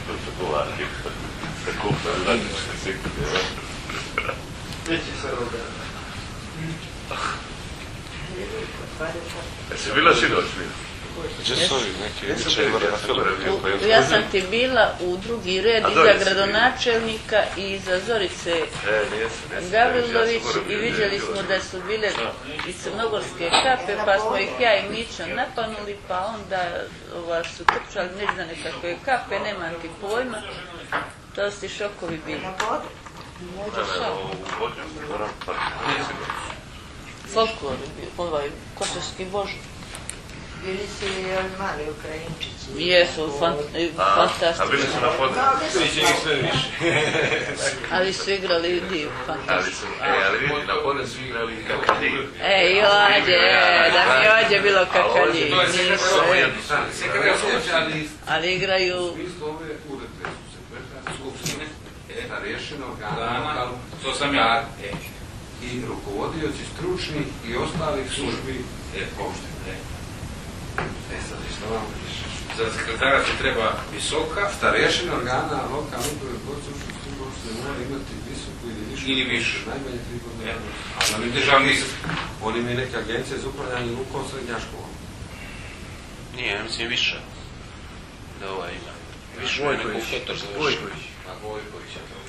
to se povlači. Se kupa, različite cikle. Neće se roga. Jesi bila sinoć mi? Ja sam ti bila u drugi red iza gradonačelnika i iza Zorice Gavrilović i vidjeli smo da su bile iz crnogorske kape, pa smo ih ja i Mićo napanuli, pa onda su trčali neznane kakve kape, nemam ti pojma, to su ti šokovi bili. Možda folklor, košarski božu. Bili su i ovi mali Ukrajinčići. Jesu, fantastični. A bili su na podne? Biće ih sve više. Ali su igrali div, fantastično. Ali vidi, na podne su igrali kakadiju. I ođe, da mi ođe bilo kakadiju. Ali igraju... Isto ove urede su sekretar skupštine, starješina organa, to sam ja. I rukovodioci stručnih i ostalih službi opštine. Sad što vam piše? Za sekretara se treba visoka. Starješina organa lokalne uprave podsučnih služba opštine mora imati visoku ili više. Najmanje 3 godine. Ali državni... Oni imaju neke agencije za upravljanje lukom srednja škola. Nije, ja mislim više. Da ova ima. Više Vojković. neko Kotor završi. Vojković. A Vojković je to.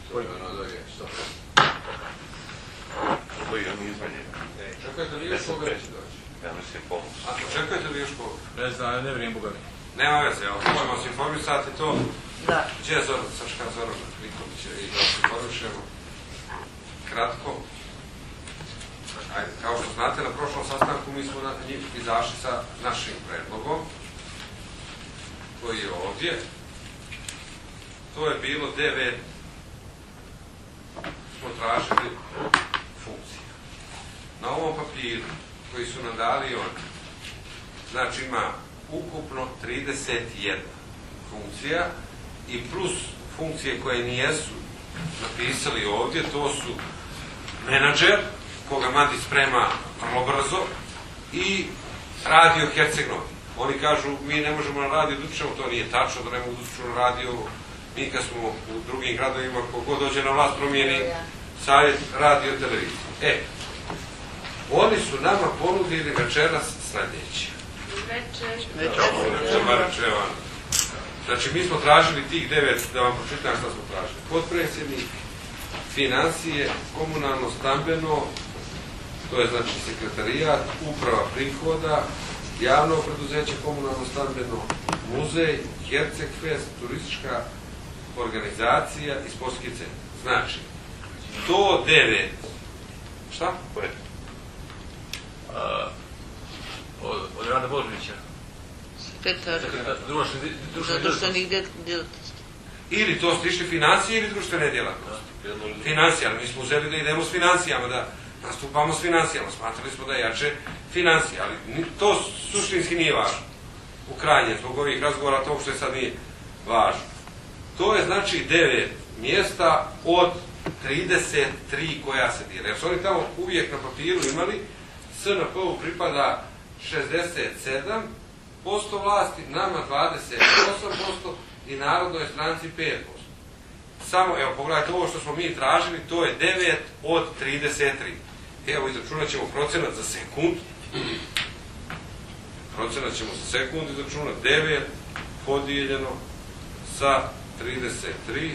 Koji oni izvanjeni? Čekajte li još koga neće doći? Ja mislim pomoć. A čekajte li još koga? Ne znam, ne vrijem Boga mi. Nema veze, evo, možemo se informisati to. Da. Gdje je Zoran, Srška Zorana Kriković i da se informišemo kratko. Ajde, kao što znate, na prošlom sastanku mi smo izašli sa našim predlogom koji je ovdje. To je bilo 9 smo tražili funkcije. Na ovom papiru koji su nam dali oni, znači ima ukupno 31 funkcija i plus funkcije koje nijesu napisali ovdje, to su menadžer, koga Mandi sprema vrlo brzo, i radio Herceg-Novi. Oni kažu, mi ne možemo na radio da učemo, to nije tačno, da ne mogu da učemo na radio. Mi kad smo u drugim gradovima, kogod dođe na vlast promijeni savjet radio televizije. Oni su nama ponudili večeras sljedeće. Znači, mi smo tražili tih 9, da vam pročitam šta smo tražili. Potpredsjednik, financije, komunalno stambeno, to je znači sekretarijat, uprava prihoda, javno preduzeće komunalno stambeno, muzej, Hercegfest, turistička organizacija i sportski centar. Znači, to 9. Šta? Od Rada Božnića. Sekretar. Društvenih djelatnosti. Ili to ste išli financije ili društvene djelatnosti. Financije, ali mi smo uzeli da idemo s financijama, da nastupamo s financijama. Smatrali smo da je jače financije, ali to suštinski nije važno. U krajnje, zbog ovih razgovora, to uopšte sad nije važno. To je znači 9 mjesta od 33 koja se dijela. Jer su oni tamo uvijek na papiru imali, SNP-u pripada 67% vlasti, nama 28% i Narodnoj stranci 5%. Samo, evo, pogledajte ovo što smo mi tražili, to je 9 od 33. Evo, izračunat ćemo procenat za sekund. Procenat ćemo za sekund izračunat. 9 podijeljeno sa 33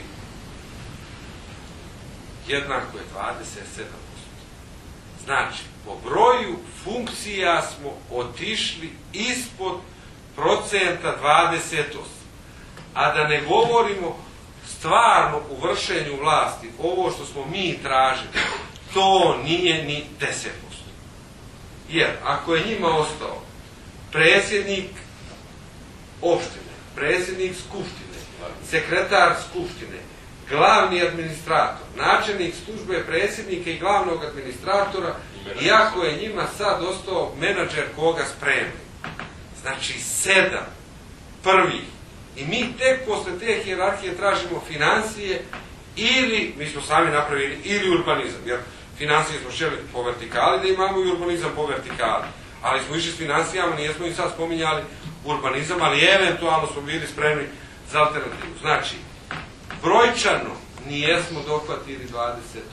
jednako je 27%. Znači, po broju funkcija smo otišli ispod procenta 28. A da ne govorimo stvarno u vršenju vlasti, ovo što smo mi tražili, to nije ni 10%. Jer ako je njima ostao predsjednik opštine, predsjednik skupštine, sekretar skupštine, glavni administrator, načelnik službe predsjednika i glavnog administratora, iako je njima sad ostao menadžer koga spremi. Znači 7 prvih. I mi tek posle te hijerarhije tražimo financije ili, mi smo sami napravili, ili urbanizam. Jer financije smo šeli po vertikali, da imamo i urbanizam po vertikali. Ali smo išli s financijama, nijesmo i sad spominjali urbanizam, ali eventualno smo bili spremni za alternativu. Znači, brojčano nijesmo dohvatili 28%.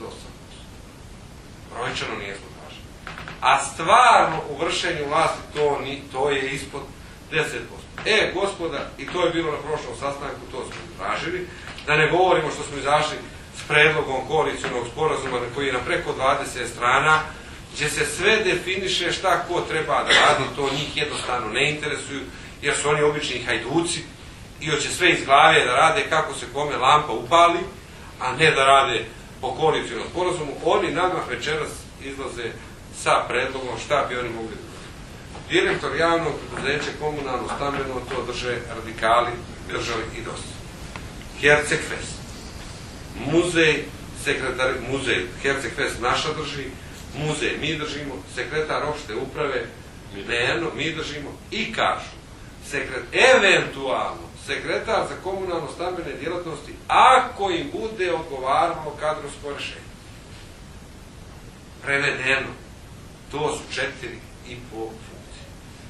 Brojčano nijesmo tražili. A stvarno u vršenju vlasti to je ispod 10%. Gospoda, i to je bilo na prošlom sastanku, to smo tražili, da ne govorimo što smo izašli s predlogom koalicionog sporazuma koji je na preko 20 strana, gdje se sve definiše šta ko treba da radi, to njih jednostavno ne interesuju, jer su oni obični hajduci i hoće sve iz glave da rade kako se kome lampa upali, a ne da rade po koalicionom sporazumu. Oni nadmah večeras izlaze sa predlogom šta bi oni mogli da radi. Direktor javnog preduzeća komunalno stambeno, to drže radikali, držali i dosta. Hercegfest, muzej Hercegfest naša drži, muzej mi držimo, sekretar opšte uprave mi držimo i kažu eventualno sekretar za komunalno stambene djelatnosti ako im bude odgovaralo kadrovsko rješenje. Prevedeno, to su 4,5 funkcije.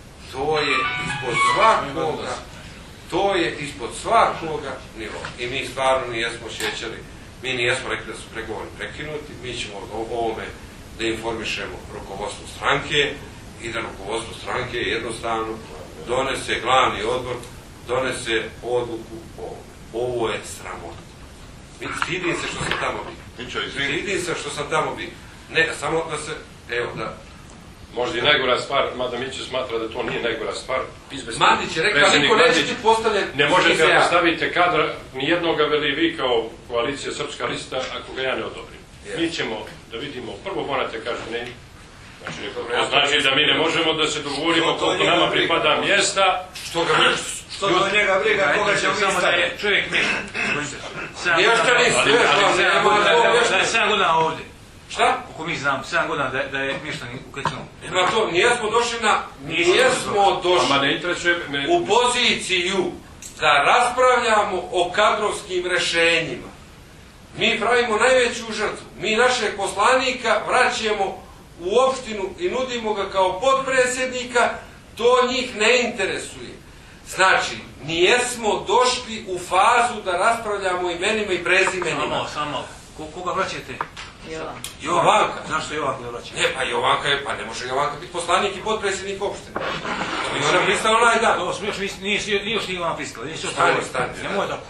To je ispod svakoga nivoa. I mi stvarno nijesmo šećali, mi nijesmo rekli da su pregovori prekinuti, mi ćemo o ovome da informišemo rukovodstvo stranke i da rukovodstvo stranke jednostavno donese glavni odbor, donese odluku o ovome. Ovo je sramotno. Stidim se što sam tamo bio. Ne, samo da se, evo da... Možda i najgora stvar, mada Mićo smatra da to nije najgora stvar. Madić je rekao, niko neće biti postavljen... Ne možete da postavite kadra, nijednoga veli vi kao koalicija Srpska lista, ako ga ja ne odobrim. Mi ćemo da vidimo, prvo morate kažem ne, znači da mi ne možemo da se dogovorimo koliko nama pripada mjesta. Što do njega briga, koga ćemo mi staviti? Čovjek mješta. Mještanist, da je 7 godina ovdje. Šta? Ako mi znamo, 7 godina da je mještan u Kecinu. Nijesmo došli u poziciju da raspravljamo o kadrovskim rešenjima. Mi pravimo najveću žrtvu. Mi našeg poslanika vraćamo u opštinu i nudimo ga kao potpredsjednika, to njih ne interesuje. Znači, nijesmo došli u fazu da raspravljamo imenima i prezimenima. Samo, koga vraćate? Jovanka. Zašto Jovanka da vraća? Ne, pa Jovanka je, pa ne može Jovanka biti poslanik i potpredsjednik opštine. I ona pristala onaj dan. To smo nije još nije Jovanka pristala. Stani. Nemoj tako.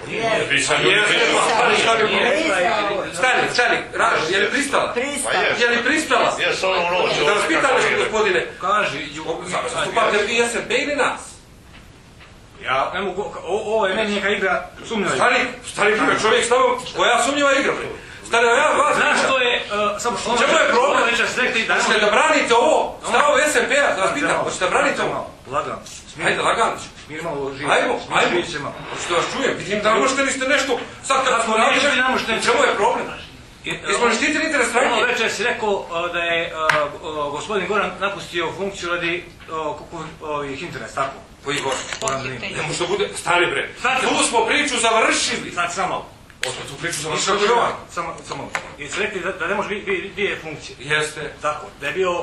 Stani, je li pristala? Je li pristala? Jes, ovom noć. Da vas pitam nešto, gospodine. Kaži. Zastupate vi SNP ili nas? Ja ne mogu, ovo je meni neka igra sumnjava. Stani, čovjek s tamo, koja sumnjava igra? Stani, ja vas... Znaš što je... Čemu je problem? Hoćete da branite ovo? Stavov SNP-a, da vas pitam, hoćete da branite ovo? Lagano. Hajde, lagano ću. Mir malo živimo. Ajmo. Hoćete da vas čujem, vidim da možete ste nešto... Sad kad smo radili, čemu je problem? Jesmo li štitili interes stranke? Ono večer si rekao da je gospodin Goran napustio funkciju radi ovih interesa, tako? Koji Goran? Ne može da bude... Stani bre. Tu smo priču završili. Sad samo. Tu priču završili ako je ovaj. Samo. Jer si rekli da ne može biti dvije funkcije. Jeste. Tako. Da je bio u...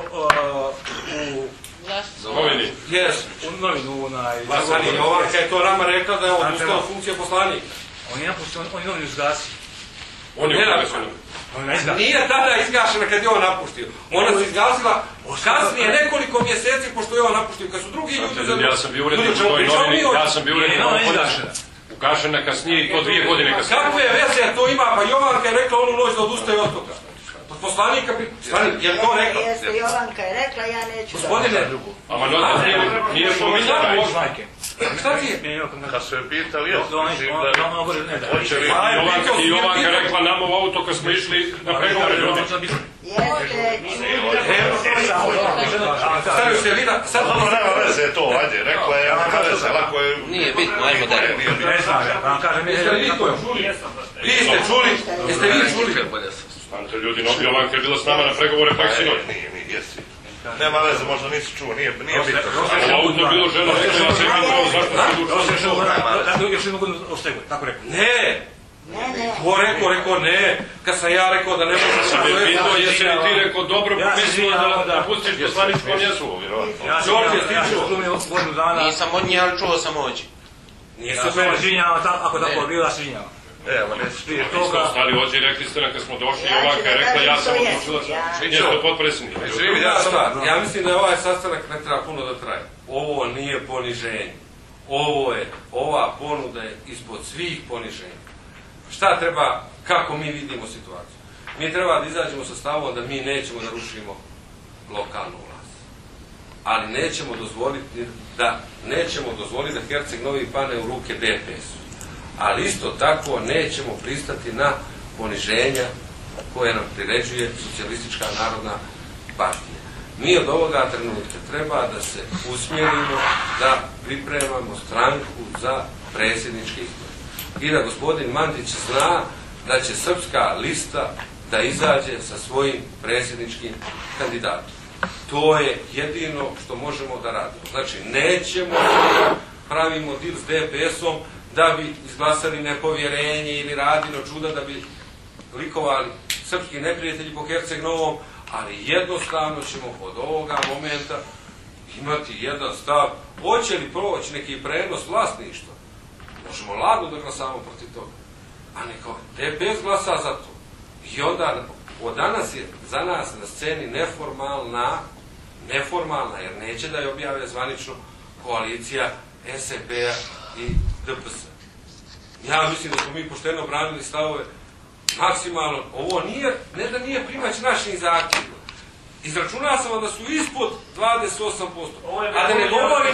Novini. Jeste. U novinu na... Stani, Jovanka je to nama rekla da je odustao funkcija poslanika. On je napustio, on je novinu izgasio. On je Nije tada izgašena kad je on napustio. Ona se izgasila kasnije nekoliko mjeseci pošto je on napustio. Kad su drugi ljudi... Ja sam bio urednik u toj novini, ugašena kasnije i to 2 godine kasnije. Kakve veze to ima? Pa Jovanka je rekla onu noć da odustaje od toga. Poslanika bi... Stani, je li to rekla? Jeste, Jovanka je rekla, ja neću da... Gospodine... Ama nije pomiljala možda. Šta ti je? Kad su je pitali, jes, hoće li Jovanka rekla nam u auto kad smo išli na pregovore ljudi. Stavio se vida... Nema veze to, ajde, rekla je, nema veze, lako je... Nije bitno, ajmo dalje. Jeste li vi to čuli? Vi ste čuli? Jeste vi čuli? Ante ljudi, Jovanka je bila s nama na pregovore pak sinoć. Nije, jesi. Nema veze, možda nisi čuo, nije bitno. U auto bilo žena, rekla se pitao zašto se Još jednu godinu osteguje, tako rekao. Ne! Ko rekao ne? Kad sam ja rekao da ne možeš... Sam je pitao, jesi li ti rekao dobro pomislio da pustiš poslaničko mjesto? Đorđe, ti čuo? Nisam od nje, ali čuo sam ođe. Ja se izvinjavam, ako tako bila se izvinjavam. Evo, ne Mi smo ostali ovdje i rekli ste nam kad smo došli, Jovanka je rekla ja sam odlučila mjesto potpredsjednik. Ja mislim da ovaj sastanak ne treba puno da traje. Ovo nije poniženje. Ova ponuda je ispod svih poniženja. Šta treba, kako mi vidimo situaciju? Mi treba da izađemo sa stavom da mi nećemo da rušimo lokalnu vlast. Ali nećemo dozvoliti da Herceg Novi pane u ruke DPS-u. Ali isto tako nećemo pristati na poniženja koje nam priređuje Socijalistička narodna partija. Mi od ovoga trenutka treba da se usmjerimo da pripremamo stranku za predsjedničke izbore. I da gospodin Mandić zna da će Srpska lista da izađe sa svojim predsjedničkim kandidatom. To je jedino što možemo da radimo. Znači, nećemo da pravimo dil s DPS-om da bi izglasali nepovjerenje ili radilo čuda da bi likovali srpski neprijatelji po Herceg Novom, ali jednostavno ćemo od ovoga momenta imati jedan stav. Hoće li proći neki prenos vlasništva? Možemo lagno da glasamo protiv toga. A neko DPS glasa za to. I onda od danas je za nas na sceni neformalna, jer neće da je objave zvanično koalicija SEP-a i DPS. Ja mislim da smo mi pošteno branili stavove maksimalno. Ovo nije, ne da nije primać naših zahtjeva. Izračunao sam vam da su ispod 28%. A da ne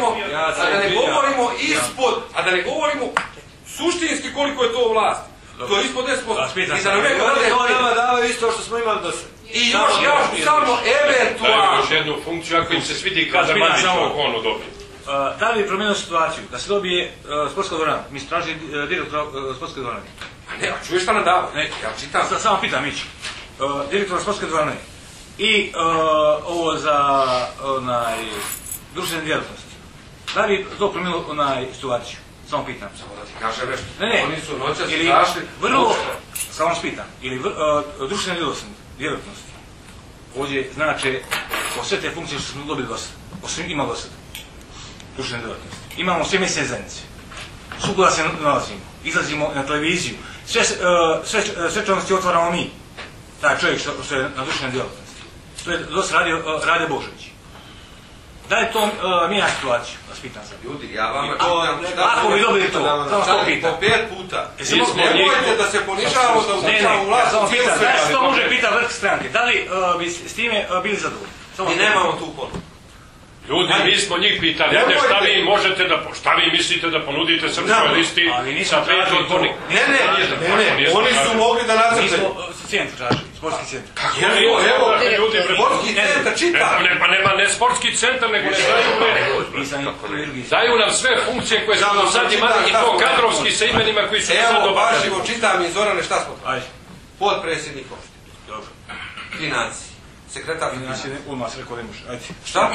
govorimo suštinski koliko je to vlast. To je ispod 10%. I da nam neko davaju isto što smo imali do sada. I još samo eventualno. Daju još jednu funkciju ako im se svidi kada Mandić ono dobije. Da li je promijenio situaciju da se dobije sportska dvorana? Mi smo tražili direktora sportske dvorane. A ne, a čuješ šta nam dava? Ja čitam. Samo pitam, Mić. Direktora sportske dvorane i ovo za društvene djelatnosti. Da li je to promijenilo situaciju? Samo pitam. Samo da ti kažem nešto. Ne. Oni su noćas izašli. Samo vas pitam. Ili društvene djelatnosti. Ovdje znači o sve te funkcije što smo dobili do sada. O svim ima do sada. Društvene djelatnosti. Imamo sve mjesne zajednice. Svukuda se nalazimo. Izlazimo na televiziju. Svečanosti otvaramo mi. Taj čovjek što je na društvenoj djelatnosti. To je dosta Rade Božović. Da li to mijenja situaciju? Vas pitam sad. Ljudi, ja vama ako bi dobili to, samo što pitam. Po 5 puta. Nemojte da se ponižavamo da učinjamo vlast. Samo pitam, da se to može pitati vrh stranke. Da li bi s time bili zadovoljni? Mi nemamo tu ponudu. Ljudi, mi smo njih pitali, šta vi mislite da ponudite Srpskoj listi sa 5 odbornika? Ne, oni su mogli da nacrte. Mi smo centar tražili, sportski centar. Evo, sportski centar, čita. Pa nema ne sportski centar, nego ne daju nam sve funkcije koje smo do sad imali i to kadrovski sa imenima koji su sad obavljali. Evo, čitam iz Zorane šta smo to. Podpredsjednik opštine. Financije. Sekretar financije. Ulma se rekao da imaš, ajde. Šta?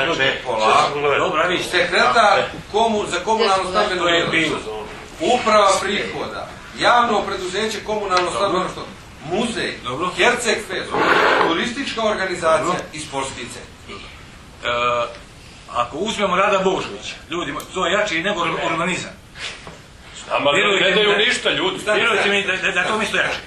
Dobro, ajde. Sekretar za komunalno stambeno djelatnost. Uprava prihoda. Javno preduzeće komunalno stambeno što? Muzej. Herceg Fest. Turistička organizacija i sportski centar. Ako uzmemo Rada Božovića, ljudi, to je jači nego urbanizam. Ama ne daju ništa, ljudi. Vjerujte mi da je to mjesto jače.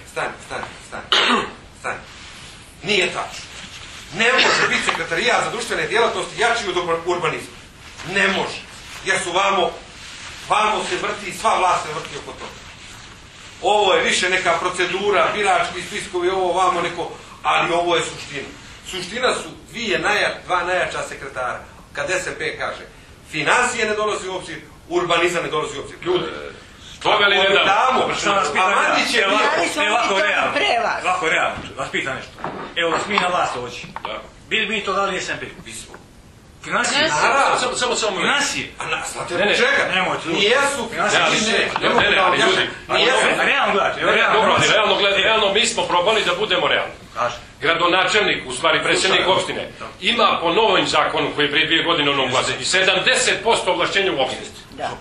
Stani. Nije tačno. Ne može biti sekretarijat za društvene djelatnosti jači od urbanizma. Ne može. Jer su vamo se vrti, sva vlast se vrti oko toga. Ovo je više neka procedura, birački spiskovi, ovo vamo neko, ali ovo je suština. Suština su dva najjača sekretara. Kad SEP kaže, financije ne dolazi u obzir, urbanizam ne dolazi u obzir. Ljudi, doveli nedavno. A Mandić je bio... Ovako realno, vas pitam nešto. Evo, mi na vlast ovdje. Bili mi to dali SMP? Bismo. Financije? Samo financije? Znate li čega? Nemojte. Nijesu financije. Realno gledaj. Realno mi smo probali da budemo realni. Gradonačelnik, u stvari predsjednik opštine, ima po novim zakonu koji je prije 2 godine onom glasi i 70% ovlašćenja u opštini.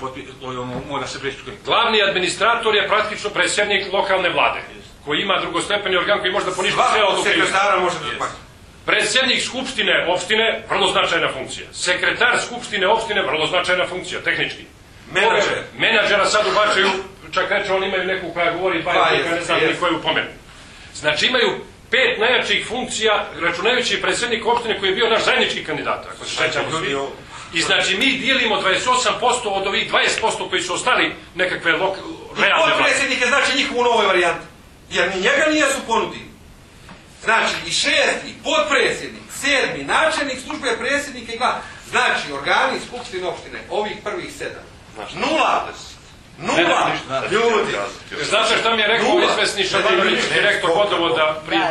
Glavni administrator je praktično predsjednik lokalne vlade, koji ima drugostepeni organ koji može da poništi sve odluke. Predsjednik skupštine opštine, vrlo značajna funkcija. Sekretar skupštine opštine, vrlo značajna funkcija, tehnički. menadžera sad ubačaju, čak reče oni imaju neku koja govori 2 jezika, ne znam ni koju pomenu. Znači imaju 5 najjačih funkcija, računajući predsjednik opštine koji je bio naš zajednički kandidat, ako se sećamo svi. I znači mi dijelimo 28% od ovih 20% koji su ostali nekakve realne vlasti. I potpredsjednik je znači njih u novoj varijanti, jer ni njega nijesu ponudili. Znači i 6. potpredsjednik, 7. načelnik službe predsjednika i glas. Znači organi skupštine opštine, ovih prvih 7. 0 ljudi. Znate šta mi je rekao izvesni Šabanović, direktor vodovoda pri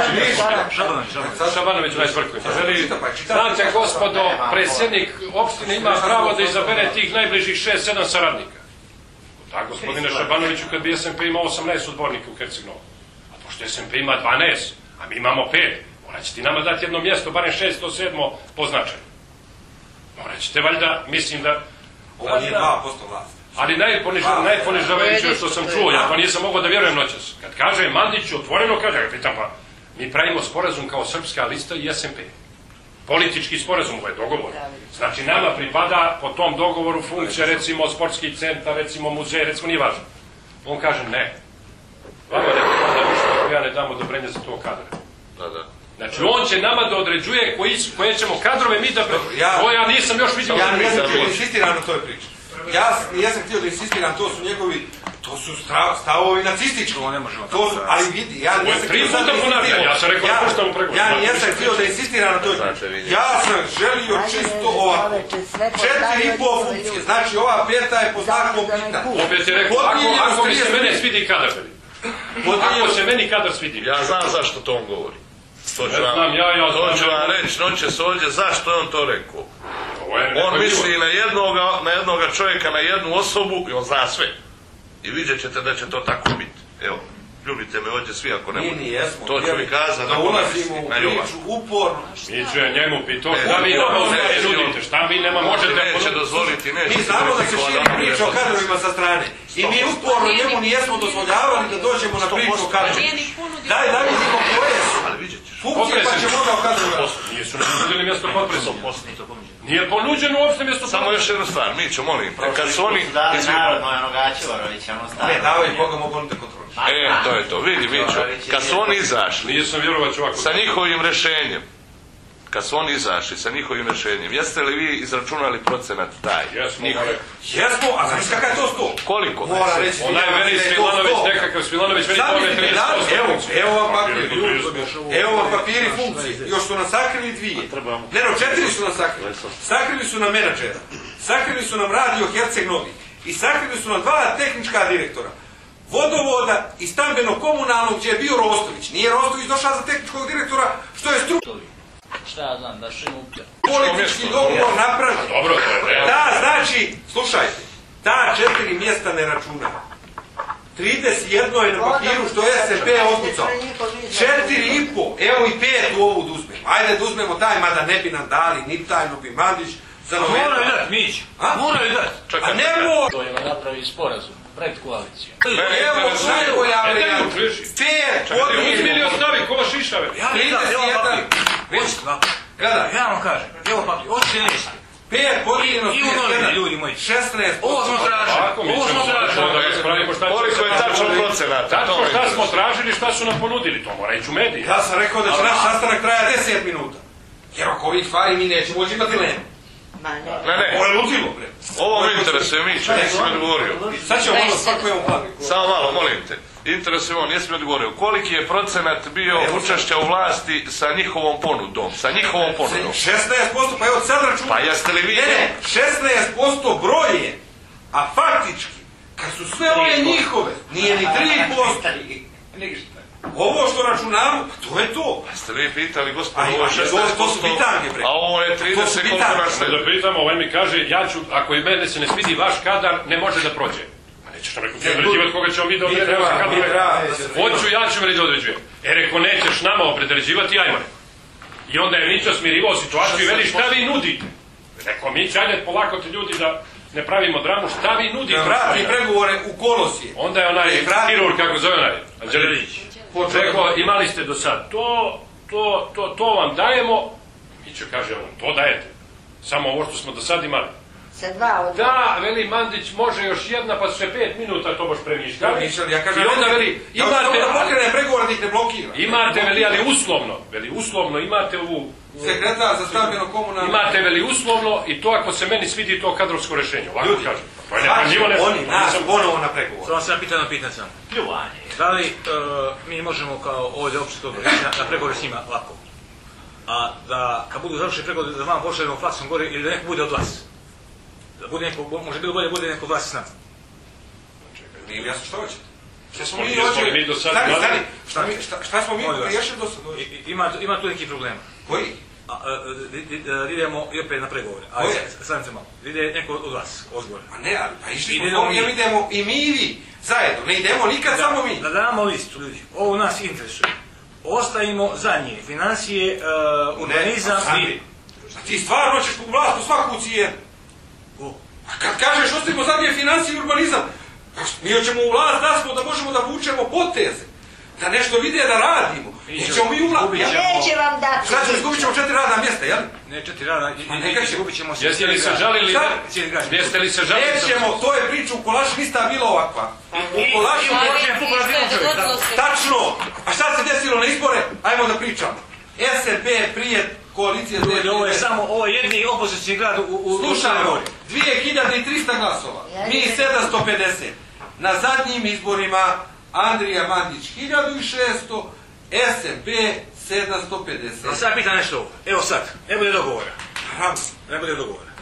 Šabanović u Najsvrkuju. Znate, gospodo, predsjednik opštine ima pravo da izabere tih najbližih 6-7 saradnika. Da, gospodine Šabanoviću, kad bi SMP imao 18 odbornika u Herceg-Novom, a pošto SMP ima 12, a mi imamo 5, morat ćete nama dati jedno mjesto, barem 607 po značaju. Morat ćete valjda, mislim da... Ovo nije 2% vlasti. Ali najponižavajuće što sam čuo, ja pa nisam mogao da vjerujem noćas. Kad kaže Mandić, otvoreno kaže, ja pitam pa, mi pravimo sporazum kao Srpska lista i SMP. Politički sporazum, ovo je dogovor. Znači nama pripada po tom dogovoru funkcija, recimo sportski centar, recimo muzej, recimo nije važno. On kaže ne. Vama ne pripada više ako ja ne dam odobrenje za to kadre. Znači on će nama da određuje koje ćemo kadrove mi da... Ja nisam još vidio... Ja nisam htio insistiram na toj priči. Ja nisam htio da insistiram, to su njegovi, to su stavovi nacistički. Ali vidi, ja nisam htio da insistiram. Ja nisam htio da insistiram na toj priči. Ja sam želio čisto ovako. 4,5 funkcije, znači ova 5. je po znakom pitanja. Opet je rekao, ako mi se mene svidi kadar, ako se meni kadar svidi. Ja znam zašto to on govori. To ću vam reći noćas ovdje zašto je on to rekao. On misli na jednoga čovjeka, na jednu osobu i on zna sve. I vidjet ćete da će to tako biti. Evo, ljubite me ovdje svi ako ne budu. To ću mi kazati da ulazimo u priču uporno. Mi ću je njemu pitao šta vi nama uzmeni nudite, šta vi nema možete neće dozvoliti, neće. Mi znamo da se širi priča o kadrovima sa strane. I mi uporno njemu nijesmo dozvoljavali da dođemo na priču o kadrovima. Daj da vidimo koje su. Ali vidjet ćeš. Funkcije pa ćemo onda o kadrovima. Nisu ponudili mjesto potpredsjednika. Nije ponuđeno uopšte mjesto potpredsjednika. Samo još jednu stvar, Mićo, molim. Kad su oni... Ne, davaju koga mogu oni da kontroliš. To je to, vidi Mićo. Kad su oni izašli sa njihovim rješenjem, sa njihovim rješenjem, jeste li vi izračunali procenat taj? Jesmo, a znaš kakav je to sto? Koliko? Mora reći, onaj veri Svilanović, nekakav Svilanović, veri to je 30%. Evo vam papiri funkcije, još su nas sakrili 2. Ne, 4 su nas sakrili. Sakrili su nam menadžera, sakrili su nam radio Herceg-Novi i sakrili su nam 2 tehnička direktora. Vodovoda i stambeno-komunalnog gdje je bio Rostović. Nije Rostović došao za tehničkog direktora, što je Šta ja znam, da šim upter. Politički dogovor napravljen. Dobro, da, znači, slušajte, ta 4 mjesta ne računa. 31 je na papiru što je SMP odlucao. 4,5, evo i 5 u ovu da uzmemo. Ajde da uzmemo taj, mada ne bi nam dali, ni tajno bi Mandić. Moraju dati, Mić. Moraju dati. A ne mora. To je napravi sporazum, pred koalicijom. Evo najbolja varijanta. 5 Izmili ostavi, kova šišave. 31. Gledaj. Ja vam kažem, evo papir, očite nešto. 5 podijeljeno 31, ljudi moji. 16%. Ovo smo tražili. Koliko je tačno procenata? Tačno šta smo tražili, šta su nam ponudili, to mora ići u mediji. Ja sam rekao da će naš sastanak traja 10 minuta. Jer oko ovih stvari mi nećemo moći imati dilemu. Ne. Ovo je ludilo, bre. Ovo me interesuje, Mićo, nisi mi odgovorio. Sad ćemo malo svako je upali. Samo malo, molim te. Interesuje me, nisi mi odgovorio. Koliki je procenat bio učešća u vlasti sa njihovom ponudom? 16%, pa evo sad računam. Pa jeste li vi... Ne, 16% broje, a faktički, kad su sve ove njihove, nije ni 3%. Ovo što računamo, to je to. Pa ste vi pitali, gospod, ovo je 16%, to su pitanke, bre. A ovo je 30%, koliko našte. Da pitamo, ovaj mi kaže, ja ću, ako i mene se ne svidi vaš kadar, ne može da prođe. A nećeš nam rekao, ti određivati koga ćemo mi da određivati kadar. Hoću, ja ću me da određujem. Reko, nećeš nama opredređivati, ajmo ne. I onda je Mićo smirivao situaciju i veli, šta vi nudite? Rekao, Mić, ajde polako ti ljudi da ne pravimo dramu, šta vi nudite? Vrati pregovore u kolosije. Onda je onaj kirurg, kako zove onaj, Anđelić. Rekao, imali ste do sad, to vam dajemo. Mićo kaže, to dajete. Samo ovo što smo do sad imali. Da, veli Mandić, može još jedna, pa su se 5 minuta to baš premišljali. I onda veli, imate, veli, ali uslovno, imate ovu... Sekretar za stambeno komunalno... Imate, veli, uslovno i to ako se meni svidi to kadrovsko rešenje. Ljudi, oni nas ponovo na pregovor. Samo sam pitan sam. Pljuvanje. Da li mi možemo kao ovdje opšte dobro na pregovore s njima lako? A da kad budu završili pregovore da vam pošaljemo faksom gore ili da neko bude od vas? Da bude neko, može bilo bolje bude neko od vas s nama. Nije jasno što hoćete. Šta smo mi riješili do sada? Ima tu neki problema. Koji? Idemo i opet na pregovore. Stavim se malo. Ide neko od vas, ozgore. A ne, pa išli smo ovdje, idemo i mi i vi. Zajedno, ne idemo nikad samo mi. Da damo listu, ljudi. Ovo nas interesuje. Ostavimo zadnje. Financije, urbanizam i... Ti stvarno ćeš u vlast u svaku cijenu. A kad kažeš ostavimo zadnje financije i urbanizam, mi hoćemo u vlast da smo da možemo da vučemo poteze. Da nešto vide da radimo. Nećemo mi u vlast. Neće vam dati. Sad ćemo izgubit ćemo 4 radna mjesta, jel? Ne 4 radna, izgubit ćemo se. Jeste li se žalili? Jeste li se žalili? Nećemo, to je priča u Kolašu nista bila ovakva. U Kolašu tačno. A šta se desilo na izbore? Ajmo da pričamo. SRB prije koalicije... Ovo je jedni opozicijni grad u... Slušajmo, 2300 glasova. Mi 750. Na zadnjim izborima Andrija Mandić 1600, SRB 750. A sad pitan nešto ovo. Evo sad, ne bude dogovora. Ne bude dogovora.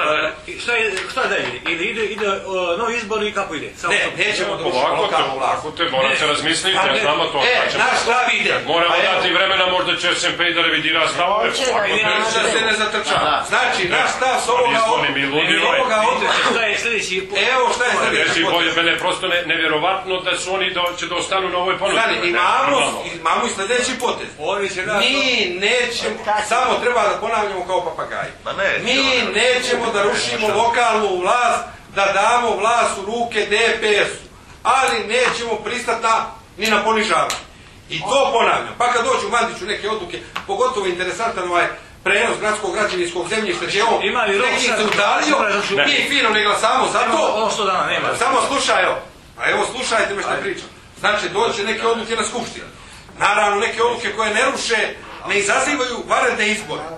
Šta da ide? Ili ide novi izbor i kako ide? Ne, nećemo doći lokalnu vlast. Ovako te morate razmisliti, ja znamo to. Naš stav ide. Moramo dati vremena, možda će SMP da revidira stavove. Da se ne zatrčava. Znači, naš stav s ovoga odreća. Šta je sljedeći? Evo šta je sljedeći. Mene je prosto nevjerovatno da su oni će da ostanu na ovoj ponudi. Imamo i sljedeći potez. Mi nećemo, samo treba da ponavljamo kao papagaji. Mi nećemo da rušimo lokalnu vlast, da damo vlast u ruke DPS-u, ali nećemo pristati ni na ponižavanje. I to ponavljam. Pa kad dođu u Mandiću neke odluke, pogotovo interesantan ovaj prenos gradskog građevinskog zemljišta, gdje on neki se udalio, mi fino ne glasamo za to. Samo slušaj, a evo slušajte me što pričam. Znači, doće neke odluke na skupštinu. Naravno, neke odluke koje ne ruše, ne izazivaju vanredne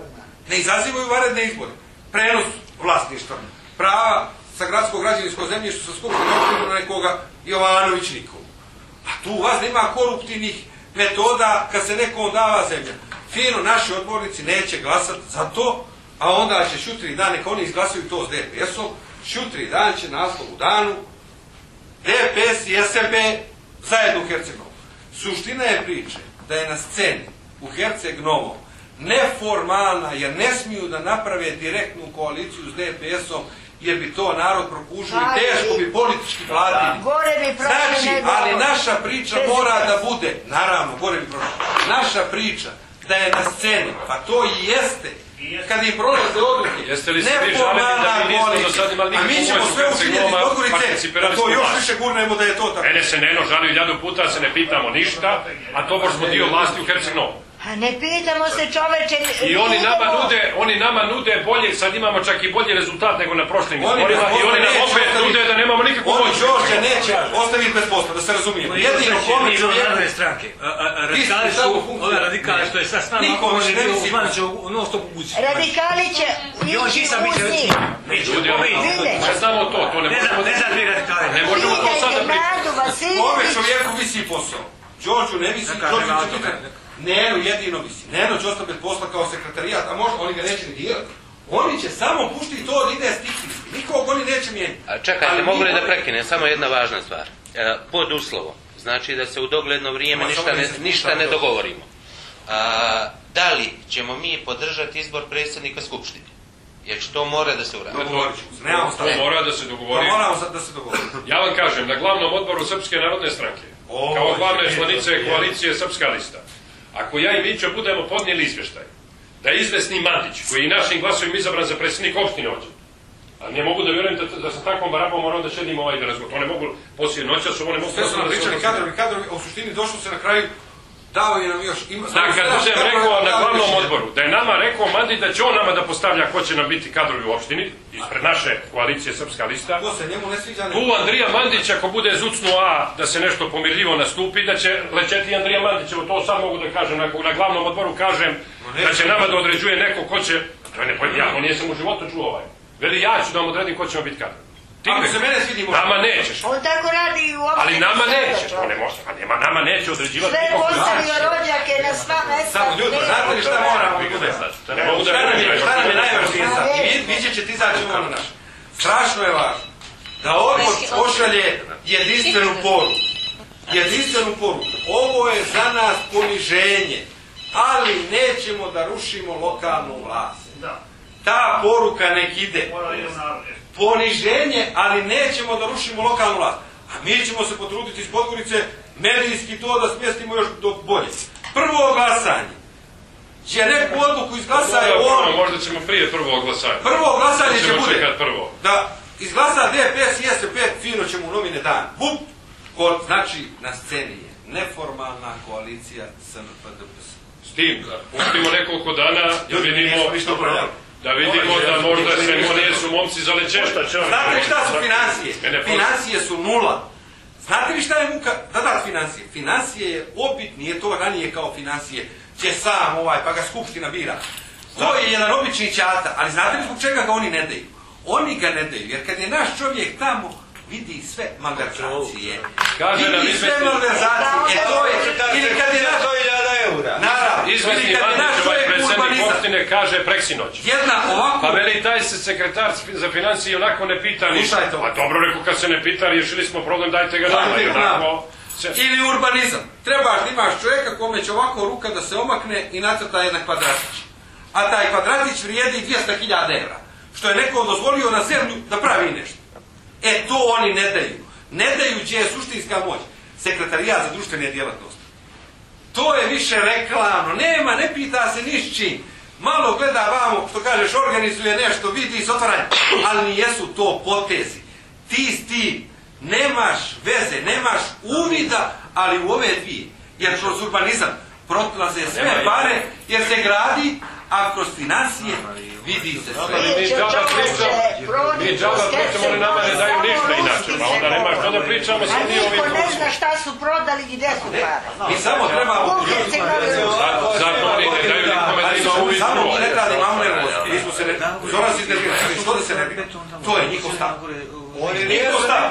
izbore. Prenos vlasništva, prava sa gradskog građevinskog zemljišta sa skupštinom na nekoga Jovanović Nikola. A tu vas nema koruptivnih metoda kad se nekom dava zemlja. Fino, naši odbornici neće glasati za to, a onda će šutri dan, neka oni izglasuju to s DPS-om, šutri dan će naslov u danu, DPS i SRB zajedno u Herceg-Novom. Suština je priče da je na sceni u Herceg-Novom neformalna, jer ne smiju da naprave direktnu koaliciju s DPS-om, jer bi to narod prokužili, teško bi politički platili. Znači, ali naša priča mora da bude, naravno, gore bi prošlo, naša priča da je na sceni, pa to i jeste, kad im prolaze odluke, neformalna koalicija, a mi ćemo sve učinjeti Podgorice, da to još više gurnemo da je to tako. Mene se Neno žali 1000 puta, se ne pitamo ništa, a to baš smo dio vlasti u Herceg-Novom. A ne pitamo se čoveče... I oni nama nude bolje, sad imamo čak i bolji rezultat nego na prošlim izborima i oni nam opet nude da nemamo nikakvu moć. Oni Đorđe neće ostaviti bez posla, da se razumijemo. Jedino pomoć čovjeku... stranke. Radikali što je sad s nama, on je bio u Zvaniću non stop u kući. Radikali će ići u njih. Ljudi, ne znamo to ne možemo... Ne znam vi radikali. Ne možemo to sad da pričamo. Ove čovjeku visi posao. Đorđu ne visi, Đorđu će pitati. Neno jedino visi. Neno će ostati bez posla kao sekretarijat, a možda oni ga neće ni dirati. Oni će samo puštiti to da ide stihijski. Nikog oni neće mijeniti. Čekajte, mogu li da prekinem? Samo jedna važna stvar. Pod uslovom. Znači da se u dogledno vrijeme ništa ne dogovorimo. Da li ćemo mi podržati izbor predsjednika Skupštine? Jer to mora da se uradi. To mora da se dogovori. Ja vam kažem, na glavnom odboru Srpske narodne stranke, kao glavne članice koalicije Srpska lista, ako ja i Mićo budemo podnijeli izvještaj da izvesni Mandić, koji je našim glasovima izabran za predsjednik opštine ovdje, a ne mogu da vjerujem da sa takvom barabom moram da šedim da razgovor. To ne mogu poslije noća, su ovo ne mogu... Sve su nam pričali kadrovi, u suštini došlo se na kraju dao je nam još... Da, kad budem rekao na glavnom odboru, da je nama rekao Mandić da će on nama da postavlja ko će nam biti kadrovi u opštini, ispred naše koalicije Srpska lista. Ko se njemu ne sviđa... Tu Andrija Mandić, ako bude zucnuo da se nešto pomirljivo nastupi, da će lećeti Andrija Mandić, evo to sad mogu da kažem, na glavnom odboru kažem da će nama da određuje neko ko će... Ja, on nisam u životu čuo ovaj. Veli, ja ću da vam odredim ko će vam biti kadrovi. Ako se mene svidi možda. Nama nećeš. On tako radi i u opštini. Ali nama nećeš. On ne može. Nama neće određivati. Sve postavio rođake na sva mesta. Samo ljudi, znate li šta moramo bude? Šta nam je najvažnije sad? I vidjet ćete izaći ono naše. Strašno je važno da odbor pošalje jedinstvenu poruku. Jedinstvenu poruku. Ovo je za nas poniženje, ali nećemo da rušimo lokalnu vlast. Ta poruka nek ide. Poniženje, ali nećemo da rušimo lokalnu vlast. A mi ćemo se potruditi iz Podgorice medijski to da smjestimo još do bolje. Prvo glasanje. Će neku odluku izglasaju on... Možda ćemo prije prvog glasanja. Prvo glasanje će bude prvo. Da izglasa DPS i SP, fino ćemo u nomine dan. Bup! Znači, na sceni je neformalna koalicija SNP-DPS. S tim, pustimo nekoliko dana da vidimo... Da vidimo da možda sve nisu momci za lečenje. Znate li šta su financije? Financije su nula. Znate li šta je muka da dat financije? Financije je obit, nije to ranije kao financije, će sam pa ga skupština bira. To je jedan obični ćata, ali znate li zbog čega ga oni ne daju? Oni ga ne daju, jer kad je naš čovjek tamo, vidi sve malverzacije. Vidi sve malverzacije. Ili kad je naš... Izvini Mandić, ovaj predsjednik opštine kaže preksinoć. Pa veli taj se sekretar za financije onako ne pita ništa. Pa dobro, rekao kad se ne pita, riješili smo problem, dajte ga nama. Ili urbanizam. Trebaš da imaš čovjeka kome će ovako ruka da se omakne i nacrta jedan kvadratić. A taj kvadratić vrijedi 200.000 evra. Što je neko dozvolio na zemlju da pravi nešto. To oni ne daju. Ne daju gdje je suštinska moć. Sekretarijat za društvene djelatnosti. To je više reklamno, nema, ne pita se niš čim. Malo gleda vamo, što kažeš, organizuje nešto, vidi se otvaranje, ali nijesu to potezi. Ti s tim nemaš veze, nemaš uvida, ali u ove dvije. Jer kroz urbanizam protlaze sve pare, jer se gradi, a kroz financije vidi se sve. Mi džaba pričamo, oni nama ne daju ništa inače, pa onda nema što da pričamo sa ovim niko ne zna šta su prodali i gdje su pare. Mi samo trebamo... Zato oni ne daju nikome da ima uvid. Samo mi ne radimo amnervosti, mi smo se ne... Zoran si iznervirali, što da se ne bi? To je njihov stav. Njihov stav,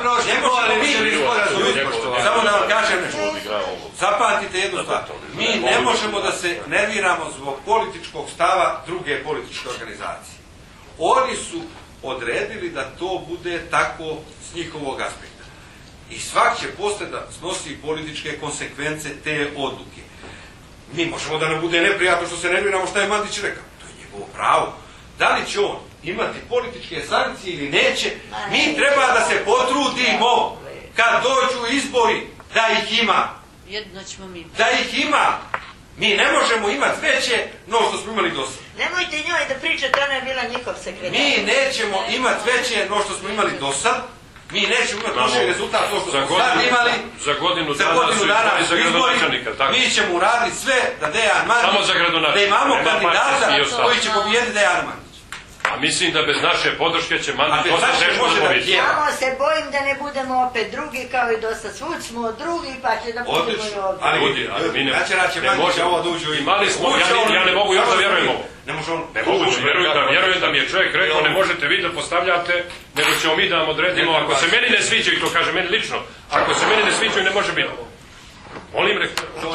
samo da vam kažem nešto. Zapamtite jednu stvar. Mi ne možemo da se nerviramo zbog političkog stava druge političke organizacije. Oni su odredili da to bude tako s njihovog aspekta. I svak će posle da snosi političke konsekvence te odluke. Mi možemo da nam bude neprijatno što se nerviramo šta je Mandić rekao. To je njegovo pravo. Da li će on imati političke sankcije ili neće, mi treba da se potrudimo kad dođu izbori da ih ima. Jedno ćemo mi. Da ih ima. Mi ne možemo imati veće no što smo imali do sada. Nemojte njoj da pričate, ona je bila njihov sekretar. Mi nećemo imati veće no što smo imali do sada. Mi nećemo imati lošiji rezultat to što smo sad imali. Za godinu dana su izbori. Mi ćemo uraditi sve da Dejan Mandić, da imamo kandidata koji će pobijediti Dejan Mandić. A mislim da bez naše podrške će Mandić dosta teško dobiti. Samo se bojim da ne budemo opet drugi kao i dosta. Svud smo drugi pa će da budemo i ovdje. Ali mi ne možemo da uđu. Imali smo, ja ne mogu još da vjerujem ovo. Ne mogu da vjerujem da mi je čovjek rekao ne možete vi da postavljate, nego ćemo mi da vam odredimo. Ako se meni ne sviđaju, to kaže meni lično, ako se meni ne sviđaju ne može biti. Molim rekao. To su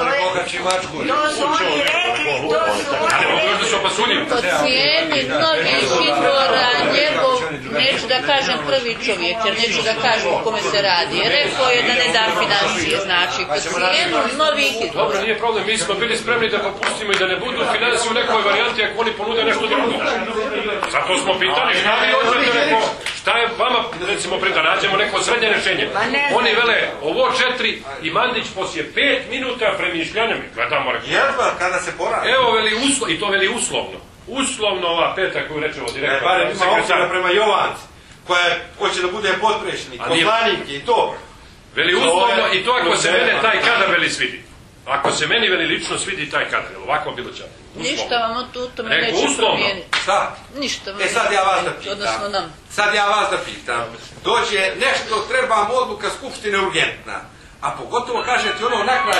oni rekli, to su oni rekli. Po cijeni mnogih izbora njegov, neću da kažem prvi čovjek, jer neću da kažem o kome se radi. Rekao je da ne da financije, znači po cijenu novih izbora. Dobro, nije problem, mi smo bili spremni da popustimo i da ne budu financije u nekoj varijanti ako oni ponude nešto drugo. Zato smo pitali šta vi hoćete neko, šta je vama, recimo, da nađemo neko srednje rješenje. Oni vele, ovo 4 i Mandić poslije 5 minuta premišljanja mi gledamo rekao. Jedva kada se poradi. Evo i to veli uslovno. Uslovno ova peta koju rečemo direktno. Barem ima opcija prema Jovanci, koja hoće da bude potpredsjednik, poslanik i to. Veli uslovno i to ako se mene taj kadar veli svidi. Ako se meni veli lično svidi taj kadar, ovako bilo će. Ništa vam u tome neće promijeniti. Šta? Ništa vam sad ja vas da pitam. Odnosno nam. Sad ja vas da pitam. Dođe nešto, treba vam odluka skupštine urgentna. A pogotovo kažete ono na kraj.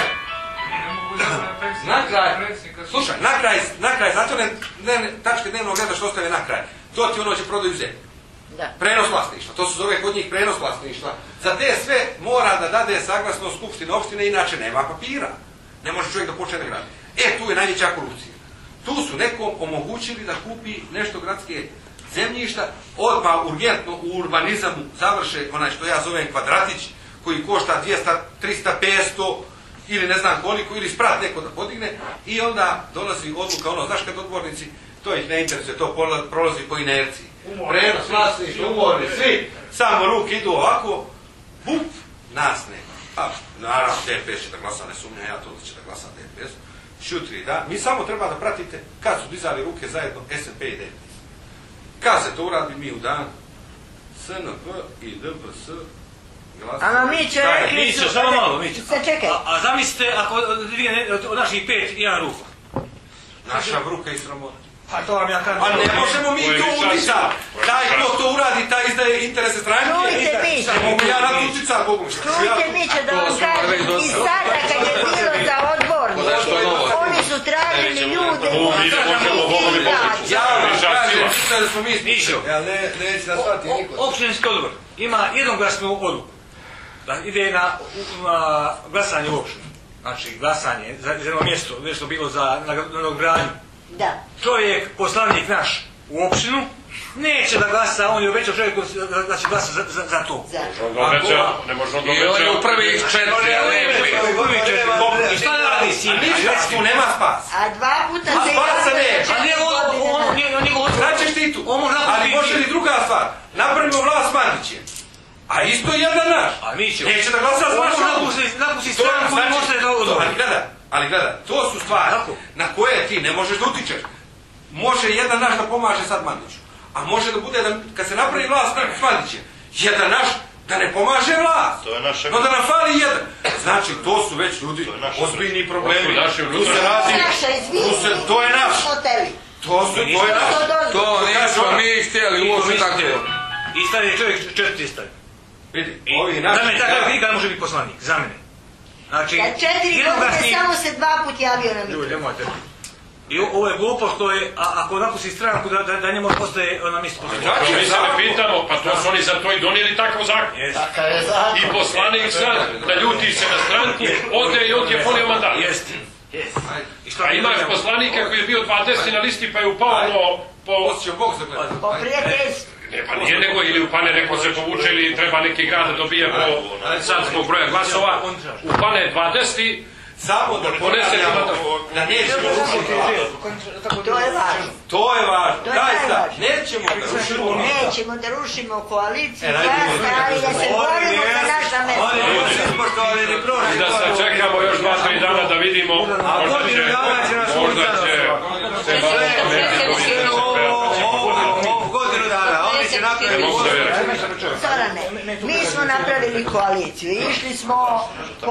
Slušaj, na kraj, zato tačke dnevnog reda što ostave na kraj. To ti ono će prodaju zemlju. Prenos vlasništva, to se zove kod njih prenos vlasništva. Za te sve mora da dade saglasnost skupštine opštine, inače nema papira. Ne može čovjek da počne da gradi. Tu je najveća korupcija. Tu su nekom omogućili da kupi nešto gradske zemljišta, odmah urgentno u urbanizmu završe onaj što ja zovem kvadratić, koji košta 200, 300, 500 ili ne znam koliko, ili sprat neko da podigne, i onda dolazi odluka, ono, znaš kad odbornici, to ih ne interesuje, to prolazi po inerciji. Prenos vlasništva, ugovori, svi, samo ruke idu ovako, bup, nas nema. Naravno, DPS će da glasa, ne sumnja, ja to da će da glasa DPS. Šutri, da, mi samo treba da pratite kad su dizali ruke zajedno SNP i DPS. Kad se to uradi, mi u dan SNP i DPS glasamo. Ama mi će rekli su... Samo malo, Mićo. Čekaj. A zamislite ako od naših 5 jedan ruku. Naša bruka i sramota. A to vam ja kažem. Pa ne možemo mi to uticati. Taj ko to uradi, taj izdaje interese stranke. Čujte Miće. Mogu ja na to uticati, Bogu. Čujte Miće da vam kažem, i sada kad je bilo za odbornik, oni su tražili ljude. Ja vam kažem, mislim da smo mi Mićo, neće da shvati niko. opštinski odbor ima jednoglasnu odluku. Da ide na glasanje u opštini. Znači glasanje za jedno mjesto, nešto bilo za nadogradnju. Da. Čovjek, poslanik naš u opštinu, neće da glasa, on je obećao čovjeku da će glasa za to. Ne možemo da I on je u prvih 4, I šta ne radi s njim? ništa, tu nema spas. A 2 puta se... Spasa ne. Znači ćeš ti tu. Ali može li druga stvar? Napravimo vlast s Mandićem. A isto je jedan naš. Neće da glasa s vašom. Napusti stranku i može da odobri. Ali gledaj, to su stvari na koje ti ne možeš da utičeš. Može jedan naš da pomaže sad Mandiću. A može da bude, kad se napravi vlast s Mandićem, jedan naš da ne pomaže vlast. No da nam fali jedan. Znači, to su već ljudi ozbiljni problemi. Tu se radi. To je naš. To je naš. To nismo mi htjeli, uopšte tako. I stavi čovjek 4 stavi. Vidi, ovi naši... Za mene takav nikada može biti poslanik, za mene. Znači, 4 godine samo se 2 put javio na mitu. Nemojte. I ovo je glupo što je, ako napusti stranku, da njemu postaje na mjesto poslanika. Mi se ne pitamo, pa to su oni za to i donijeli takav zakon. I poslanik sad, da ljuti se na stranku, ode i on je ponio mandat. A imaš poslanika koji je bio 20 na listi pa je upao po prijateljstvu. Ne, pa nije nego, ili upane neko se povuče ili treba neki grad da dobije sad zbog broja glasova, upane 20 samo da ponese da nećemo rušiti vlast. To je važno. To je važno. Dajte, nećemo da rušimo koaliciju, ali da se borimo za naša mesta. I da se čekamo još 2-3 dana da vidimo, možda će se Zorane, mi smo napravili koaliciju, išli smo po